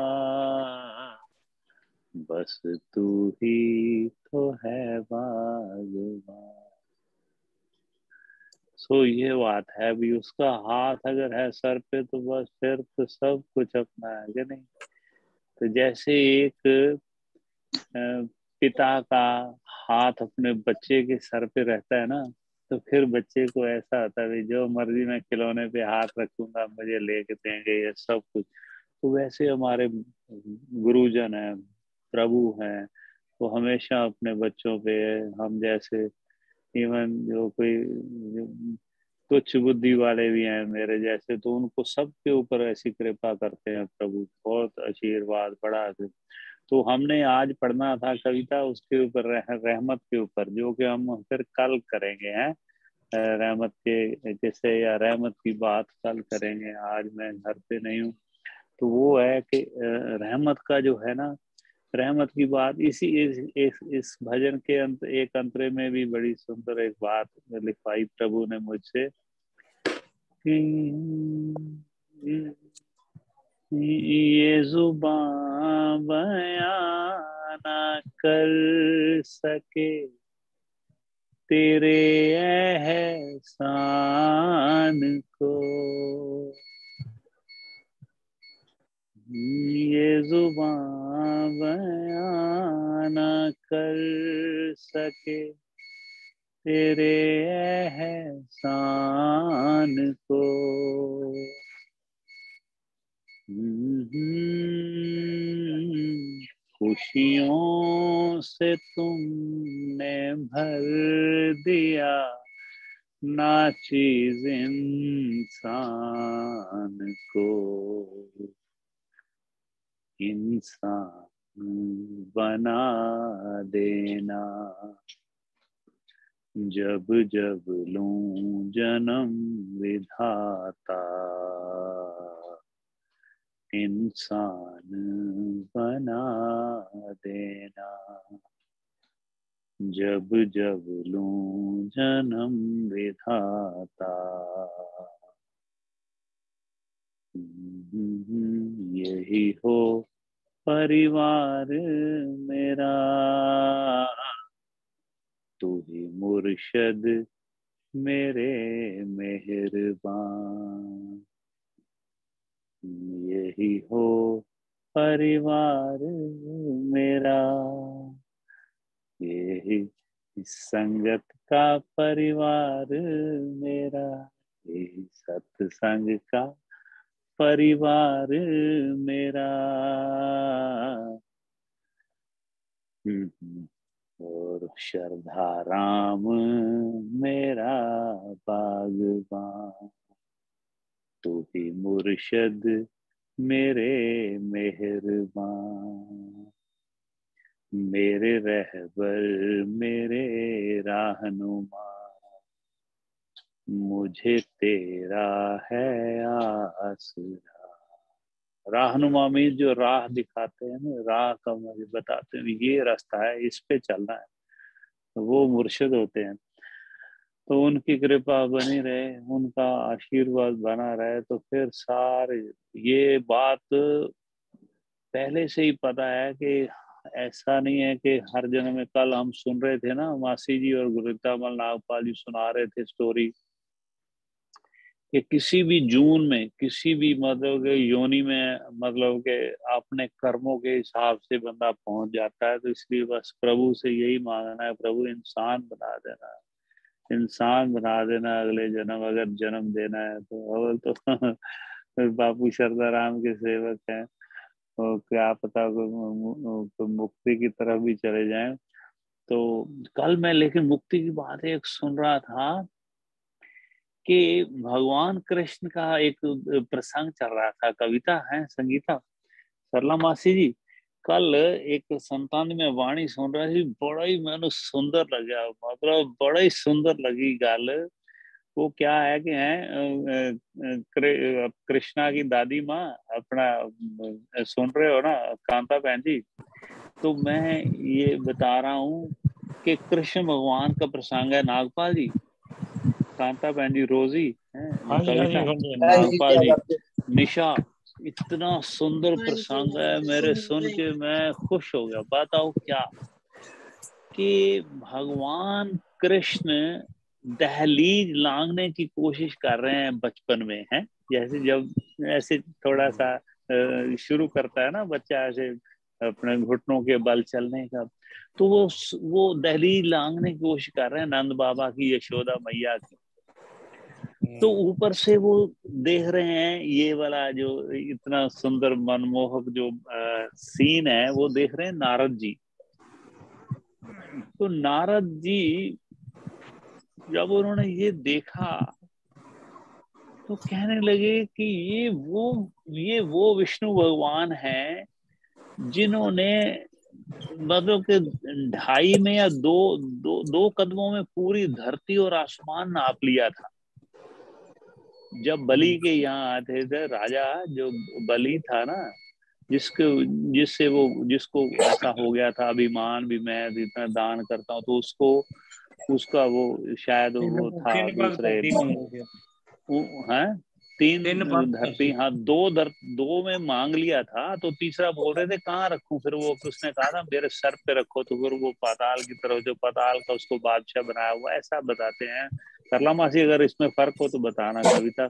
बस तू ही तो है बागबान। सो ये बात है। अभी उसका हाथ अगर है सर पे तो बस फिर तो सब कुछ अपना है कि नहीं। तो जैसे एक पिता का हाथ अपने बच्चे के सर पे रहता है ना, तो फिर बच्चे को ऐसा होता है जो मर्जी मैं खिलौने पे हाथ रखूंगा मुझे लेके देंगे ये सब कुछ। तो वैसे हमारे गुरुजन हैं, प्रभु हैं, वो हमेशा अपने बच्चों पे, हम जैसे इवन जो कोई तुच्छ बुद्धि वाले भी हैं मेरे जैसे, तो उनको सबके ऊपर ऐसी कृपा करते हैं प्रभु, बहुत आशीर्वाद बड़ा। तो हमने आज पढ़ना था कविता उसके ऊपर, रह, रहमत के ऊपर, जो कि हम फिर कल करेंगे हैं। रहमत के किस्से या रहमत की बात कल करेंगे, आज मैं घर पे नहीं हूँ। तो वो है कि रहमत का जो है ना, रहमत की बात इसी इस, इस, इस भजन के अंत एक अंतरे में भी बड़ी सुंदर एक बात लिखवाई प्रभु ने मुझसे कि ये जुबान बयां ना कर सके तेरे एहसान को, ये जुबान बयां ना कर सके तेरे एहसान को। खुशियों से तुमने भर दिया ना चीज इंसान को, इंसान बना देना। जब जब लूं जन्म विधाता, इंसान बना देना। जब जब लूं जन्म विधाता, यही हो परिवार मेरा, तू ही मुर्शद मेरे मेहरबान। यही हो परिवार मेरा, यही संगत का परिवार मेरा, यही सत्संग का परिवार मेरा। और श्रद्धा राम मेरा बागबान, तू ही मुर्शद मेरे मेहरबान। मेरे रहबर मेरे रहनुमा, मुझे तेरा है आसरा। रहनुमा में जो राह दिखाते हैं ना, राह का मुझे बताते हैं, ये रास्ता है, इस पे चलना है, वो मुर्शिद होते हैं। तो उनकी कृपा बनी रहे, उनका आशीर्वाद बना रहे, तो फिर सारे ये बात पहले से ही पता है कि ऐसा नहीं है कि हर जन्म में। कल हम सुन रहे थे ना, मासी जी और गुरुतामल नागपाल जी सुना रहे थे स्टोरी कि किसी भी जून में, किसी भी मतलब के योनि में, मतलब के अपने कर्मों के हिसाब से बंदा पहुंच जाता है। तो इसलिए बस प्रभु से यही मांगना है, प्रभु इंसान बना देना, इंसान बना देना, अगले जन्म अगर जन्म देना है तो। अवल तो बापू शरदाराम के सेवक हैं, तो क्या पता को मुक्ति की तरफ भी चले जाएं। तो कल मैं लेकिन मुक्ति की बात एक सुन रहा था कि भगवान कृष्ण का एक प्रसंग चल रहा था। कविता है संगीता सरला मासी जी, कल एक संतान में वाणी सुन रहा थी, बड़ा ही मैंने सुंदर लगा, मतलब बड़ा ही सुंदर लगी गाल। वो क्या है कि है कृष्णा की दादी माँ अपना सुन रहे हो ना कांता बहन जी, तो मैं ये बता रहा हूँ कि कृष्ण भगवान का प्रसंग है। नागपाल जी, कांता बहन जी, रोजी है, कविता, नागपाल जी, निशा, इतना सुंदर प्रसंग है, मेरे सुन के मैं खुश हो गया। बताओ क्या कि भगवान कृष्ण दहलीज लांघने की कोशिश कर रहे हैं बचपन में, है जैसे जब ऐसे थोड़ा सा शुरू करता है ना बच्चा ऐसे अपने घुटनों के बल चलने का, तो वो वो दहलीज लांघने की कोशिश कर रहे हैं नंद बाबा की, यशोदा मैया की। तो ऊपर से वो देख रहे हैं ये वाला जो इतना सुंदर मनमोहक जो आ, सीन है, वो देख रहे हैं नारद जी। तो नारद जी जब उन्होंने ये देखा तो कहने लगे कि ये वो ये वो विष्णु भगवान हैं जिन्होंने मतलब के ढाई में या दो दो दो कदमों में पूरी धरती और आसमान नाप लिया था। जब बलि के यहाँ आते थे राजा, जो बलि था ना, जिसके जिससे वो जिसको ऐसा हो गया था अभिमान भी, मैं इतना दान करता हूँ, तो उसको उसका वो शायद वो था दूसरे है तीन, तीन धरती, हाँ दो धर दो में मांग लिया था, तो तीसरा बोल रहे थे कहाँ रखूं, फिर वो उसने कहा था मेरे सर पे रखो, तो फिर वो पाताल की तरफ, जो पाताल का उसको बादशाह बनाया हुआ, ऐसा बताते हैं। सरला मासी अगर इसमें फर्क हो तो बताना कविता।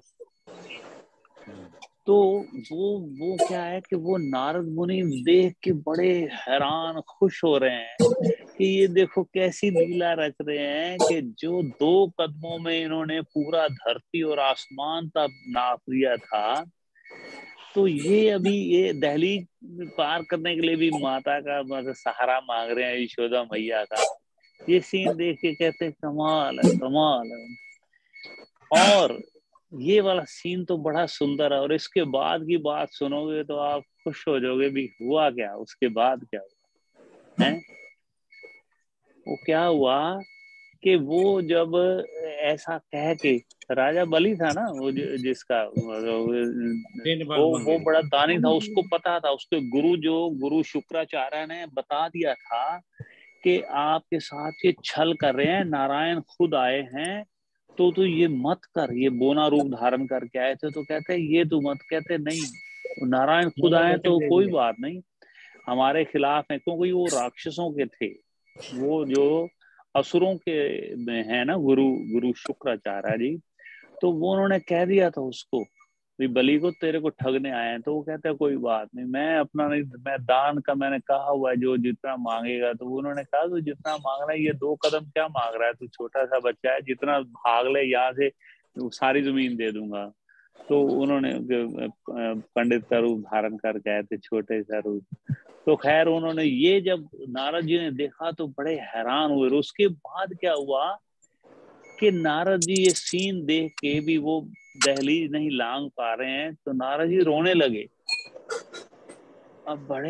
तो वो वो क्या है कि वो नारद मुनि देख के बड़े हैरान खुश हो रहे हैं कि ये देखो कैसी लीला रच रहे हैं कि जो दो कदमों में इन्होंने पूरा धरती और आसमान तक नाप लिया था, तो ये अभी ये दहलीज पार करने के लिए भी माता का मतलब सहारा मांग रहे हैं, यशोदा मैया का। ये सीन देख के कहते हैं कमाल है, कमाल है। और ये वाला सीन तो बड़ा सुंदर है, और इसके बाद की बात सुनोगे तो आप खुश हो जाओगे भी हुआ क्या, उसके बाद क्या हुआ है। वो क्या हुआ कि वो जब ऐसा कह के, राजा बलि था ना वो जिसका वो वो बड़ा दानी था, उसको पता था, उसके गुरु जो गुरु शुक्राचार्य ने बता दिया था कि आपके साथ ये छल कर रहे हैं, नारायण खुद आए हैं, तो तो ये मत कर, ये बोना रूप धारण करके आए थे, तो कहते ये तू मत, कहते नहीं नारायण खुद आए तो कोई बात नहीं, हमारे खिलाफ है, क्योंकि वो राक्षसों के थे, वो जो असुरों के है ना गुरु गुरु शुक्राचार्य जी, तो वो उन्होंने कह दिया था उसको बलि को तेरे को ठगने आए हैं, तो वो कहता है कोई बात नहीं, मैं अपना नहीं, मैं दान का मैंने कहा हुआ है जो जितना मांगेगा, तो उन्होंने कहा तो जितना मांग रहा है, ये दो कदम क्या मांग रहा है, तू छोटा सा बच्चा है, जितना भाग ले यहाँ से सारी जमीन दे दूंगा। तो उन्होंने पंडित का रूप धारण करके आए थे, छोटे सा रूप। तो खैर उन्होंने ये जब नारद जी ने देखा तो बड़े हैरान हुए। उसके बाद क्या हुआ कि नारद जी ये सीन देख के भी वो दहलीज नहीं लांग पा रहे हैं, तो नारद जी रोने लगे। अब बड़े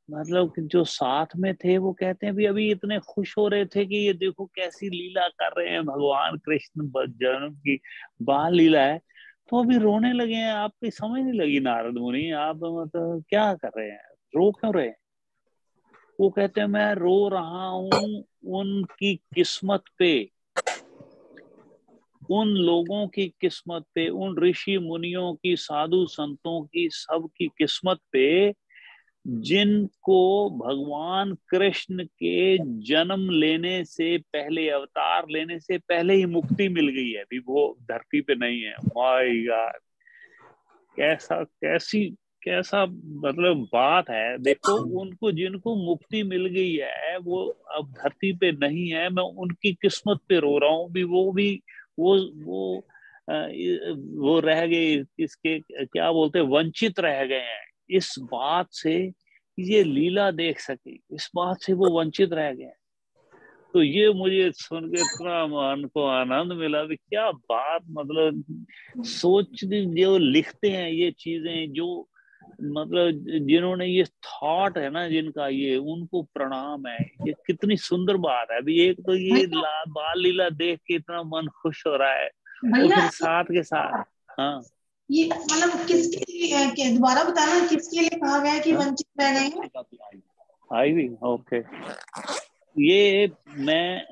मतलब कि जो साथ में थे वो कहते हैं भी अभी इतने खुश हो रहे थे कि ये देखो कैसी लीला कर रहे हैं भगवान कृष्ण, जन्म की बाल लीला है, तो अभी रोने लगे हैं। आपकी समझ नहीं लगी नारद मुनि, आप मतलब क्या कर रहे हैं, रो क्यों रहे हैं? वो कहते हैं मैं रो रहा हूं उनकी किस्मत पे, उन लोगों की किस्मत पे, उन ऋषि मुनियों की, साधु संतों की, सबकी किस्मत पे जिनको भगवान कृष्ण के जन्म लेने से पहले, अवतार लेने से पहले ही मुक्ति मिल गई है, अभी वो धरती पे नहीं है। माय गॉड, कैसा कैसी कैसा मतलब बात है। देखो, उनको जिनको मुक्ति मिल गई है वो अब धरती पे नहीं है, मैं उनकी किस्मत पे रो रहा हूँ भी, वो भी वो वो वो रह गए, इसके क्या बोलते हैं, वंचित रह गए हैं इस बात से ये लीला देख सके, इस बात से वो वंचित रह गए। तो ये मुझे सुन के इतना मन को आनंद मिला भी, क्या बात, मतलब सोच जो लिखते हैं ये चीजें, जो मतलब जिन्होंने ये थॉट है ना जिनका, ये उनको प्रणाम है। ये कितनी सुंदर बात है। अभी एक तो ये ला, बाल लीला देख के इतना मन खुश हो रहा है, और फिर साथ के साथ हाँ ये मतलब किसके लिए, दोबारा बताना किसके लिए कहा गया है कि वंचित रह गए हैं? आई भी ओके। ये मैं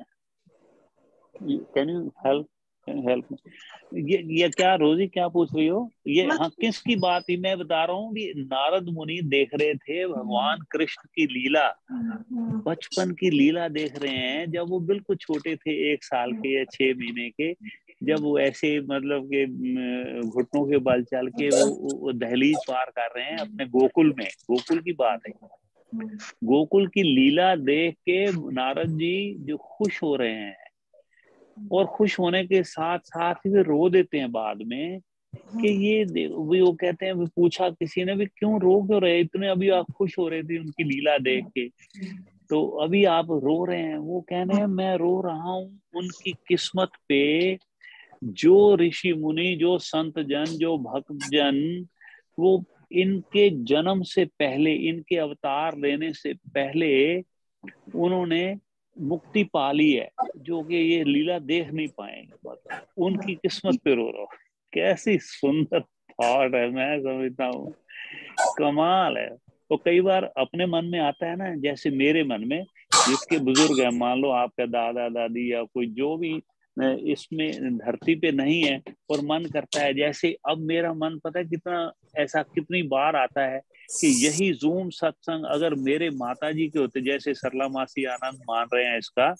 can you help can you help ये ये क्या रोजी क्या पूछ रही हो? ये हाँ किसकी बात ही मैं बता रहा हूँ कि नारद मुनि देख रहे थे भगवान कृष्ण की लीला, बचपन की लीला देख रहे हैं, जब वो बिल्कुल छोटे थे, एक साल के या छह महीने के, जब वो ऐसे मतलब के घुटनों के बल चल के वो, वो दहलीज पार कर रहे हैं अपने गोकुल में। गोकुल की बात है, गोकुल की लीला देख के नारद जी जो खुश हो रहे हैं, और खुश होने के साथ साथ ही वे रो देते हैं बाद में कि ये भी, वो कहते हैं, पूछा किसी ने भी क्यों रो क्यों रहे इतने, अभी आप खुश हो रहे थे उनकी लीला देख के, तो अभी आप रो रहे हैं। वो कहने हैं मैं रो रहा हूँ उनकी किस्मत पे, जो ऋषि मुनि, जो संत जन, जो भक्त जन, वो इनके जन्म से पहले, इनके अवतार लेने से पहले उन्होंने मुक्ति पा ली है, जो कि ये लीला देख नहीं पाएंगे, उनकी किस्मत पे रो रहा हूं। कैसी सुंदर थॉट है, मैं समझता हूँ कमाल है। तो कई बार अपने मन में आता है ना, जैसे मेरे मन में जिसके बुजुर्ग है, मान लो आपका दादा दादी या कोई जो भी इसमें धरती पे नहीं है, और मन करता है, जैसे अब मेरा मन पता है कितना, ऐसा कितनी बार आता है कि यही जूम सत्संग अगर मेरे माताजी के होते, जैसे सरला मासी आनंद मान रहे हैं इसका,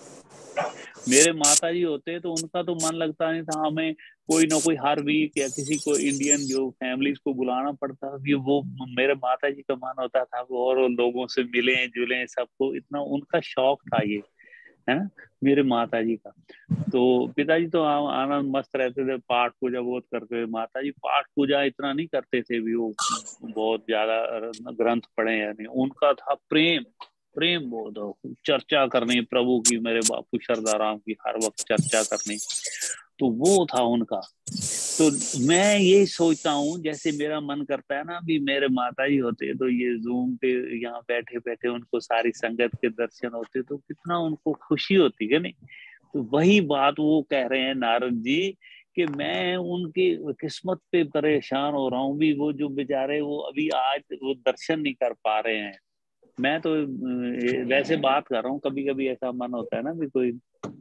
मेरे माताजी होते तो उनका तो मन लगता नहीं था, हमें कोई ना कोई हर वीक या किसी को इंडियन जो फैमिलीज को बुलाना पड़ता था, वो मेरे माताजी का मन होता था वो और लोगों से मिले जुले, सबको इतना उनका शौक था ये, है ना, मेरे माताजी का। तो पिताजी तो आनंद मस्त रहते थे, पाठ पूजा बहुत करते थे। माताजी पाठ पूजा इतना नहीं करते थे भी, वो बहुत ज्यादा ग्रंथ पढ़े या नहीं, उनका था प्रेम, प्रेम बहुत हो, चर्चा करनी प्रभु की, मेरे बापू शरदाराम की हर वक्त चर्चा करनी, तो वो था उनका। तो मैं यही सोचता हूँ, जैसे मेरा मन करता है ना, भी मेरे माताजी होते तो ये जूम पे यहाँ बैठे बैठे उनको सारी संगत के दर्शन होते तो कितना उनको खुशी होती है नहीं। तो वही बात वो कह रहे हैं नारद जी कि मैं उनकी किस्मत पे परेशान हो रहा हूँ भी, वो जो बेचारे वो अभी आज वो दर्शन नहीं कर पा रहे हैं। मैं तो वैसे बात कर रहा हूँ, कभी कभी ऐसा मन होता है ना भी कोई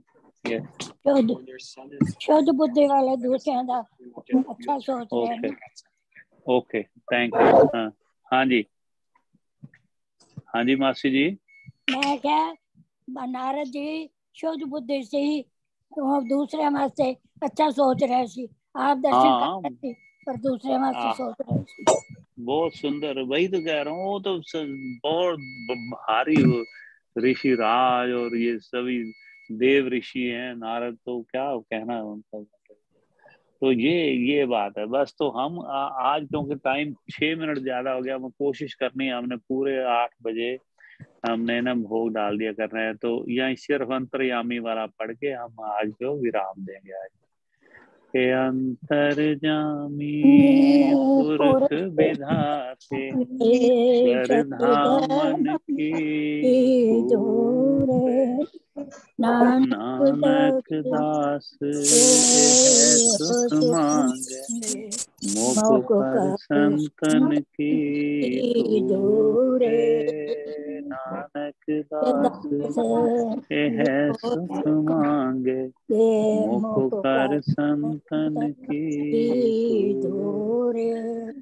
शुद्ध बुद्धि वाले दूसरे का अच्छा सोच रहे हैं। Okay thank you. हाँ हाँ जी, हाँ जी मासी जी। मैं क्या नारद जी शुद्ध बुद्धि से ही तो दूसरे मत से अच्छा सोच रहे थे, आप दर्शन हाँ, कर रहे पर दूसरे मत से सोच रहे थे। बहुत सुंदर, वही तो कह रहा हूँ, वो तो बहुत भारी ऋषि राज और ये सभी देव ऋषि हैं, नारद तो क्या कहना है उनका। तो ये ये बात है बस। तो हम आ, आज क्योंकि टाइम छह मिनट ज्यादा हो गया, हम कोशिश करनी है, हमने पूरे आठ बजे हमने ना भोग डाल दिया कर रहे हैं, तो यहाँ सिर्फ अंतर्यामी वाला पढ़ के हम आज जो विराम देंगे आज। के अंतर जामी पुरख विधाते श्रद्धा मन की जोरे नानक दास सुख मांगे मुख पर संतन की जोरे नानक दास है सुख मांगे मुख पर संतन की जोरे।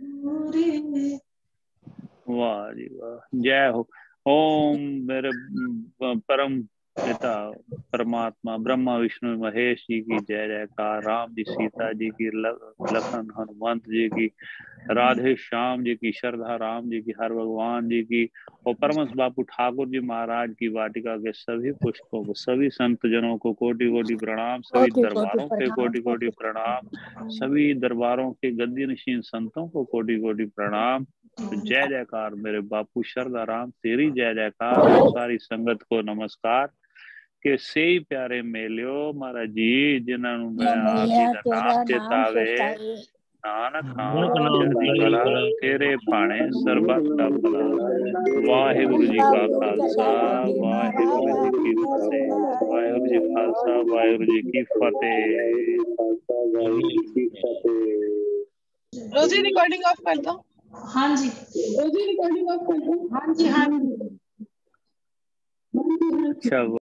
वाह जी वाह, जय हो। ओम मेरे परम पिता परमात्मा ब्रह्मा विष्णु महेश जी की जय जयकार। राम जी सीता जी की, लखन हनुमंत जी की, राधे श्याम जी की, श्रद्धा राम जी की, हर भगवान जी की, और परमहंस बापू ठाकुर जी महाराज की वाटिका के सभी पुष्पों को, सभी संत जनों को कोटि कोटि प्रणाम, सभी दरबारों के कोटि कोटि प्रणाम, सभी दरबारों के गद्दी नशीन संतों को कोटि कोटि प्रणाम। जय जयकार मेरे बापू श्रद्धा राम, तेरी जय जयकार। और सारी संगत को नमस्कार के से ही प्यारे मेलियो महाराज जी जिन्होंने मैं आप जी का नाम चेतावे नानक नाम चढ़दी कला तेरे भाणे सरबत का भला। वाहिगुरु जी का खालसा वाहिगुरु जी की फतेह। वाहिगुरु जी खालसा वाहिगुरु जी की फतेह। रोजी रिकॉर्डिंग ऑफ कर दो। हाँ जी रोजी रिकॉर्डिंग ऑफ कर दो। हाँ जी हाँ जी। अच्छा।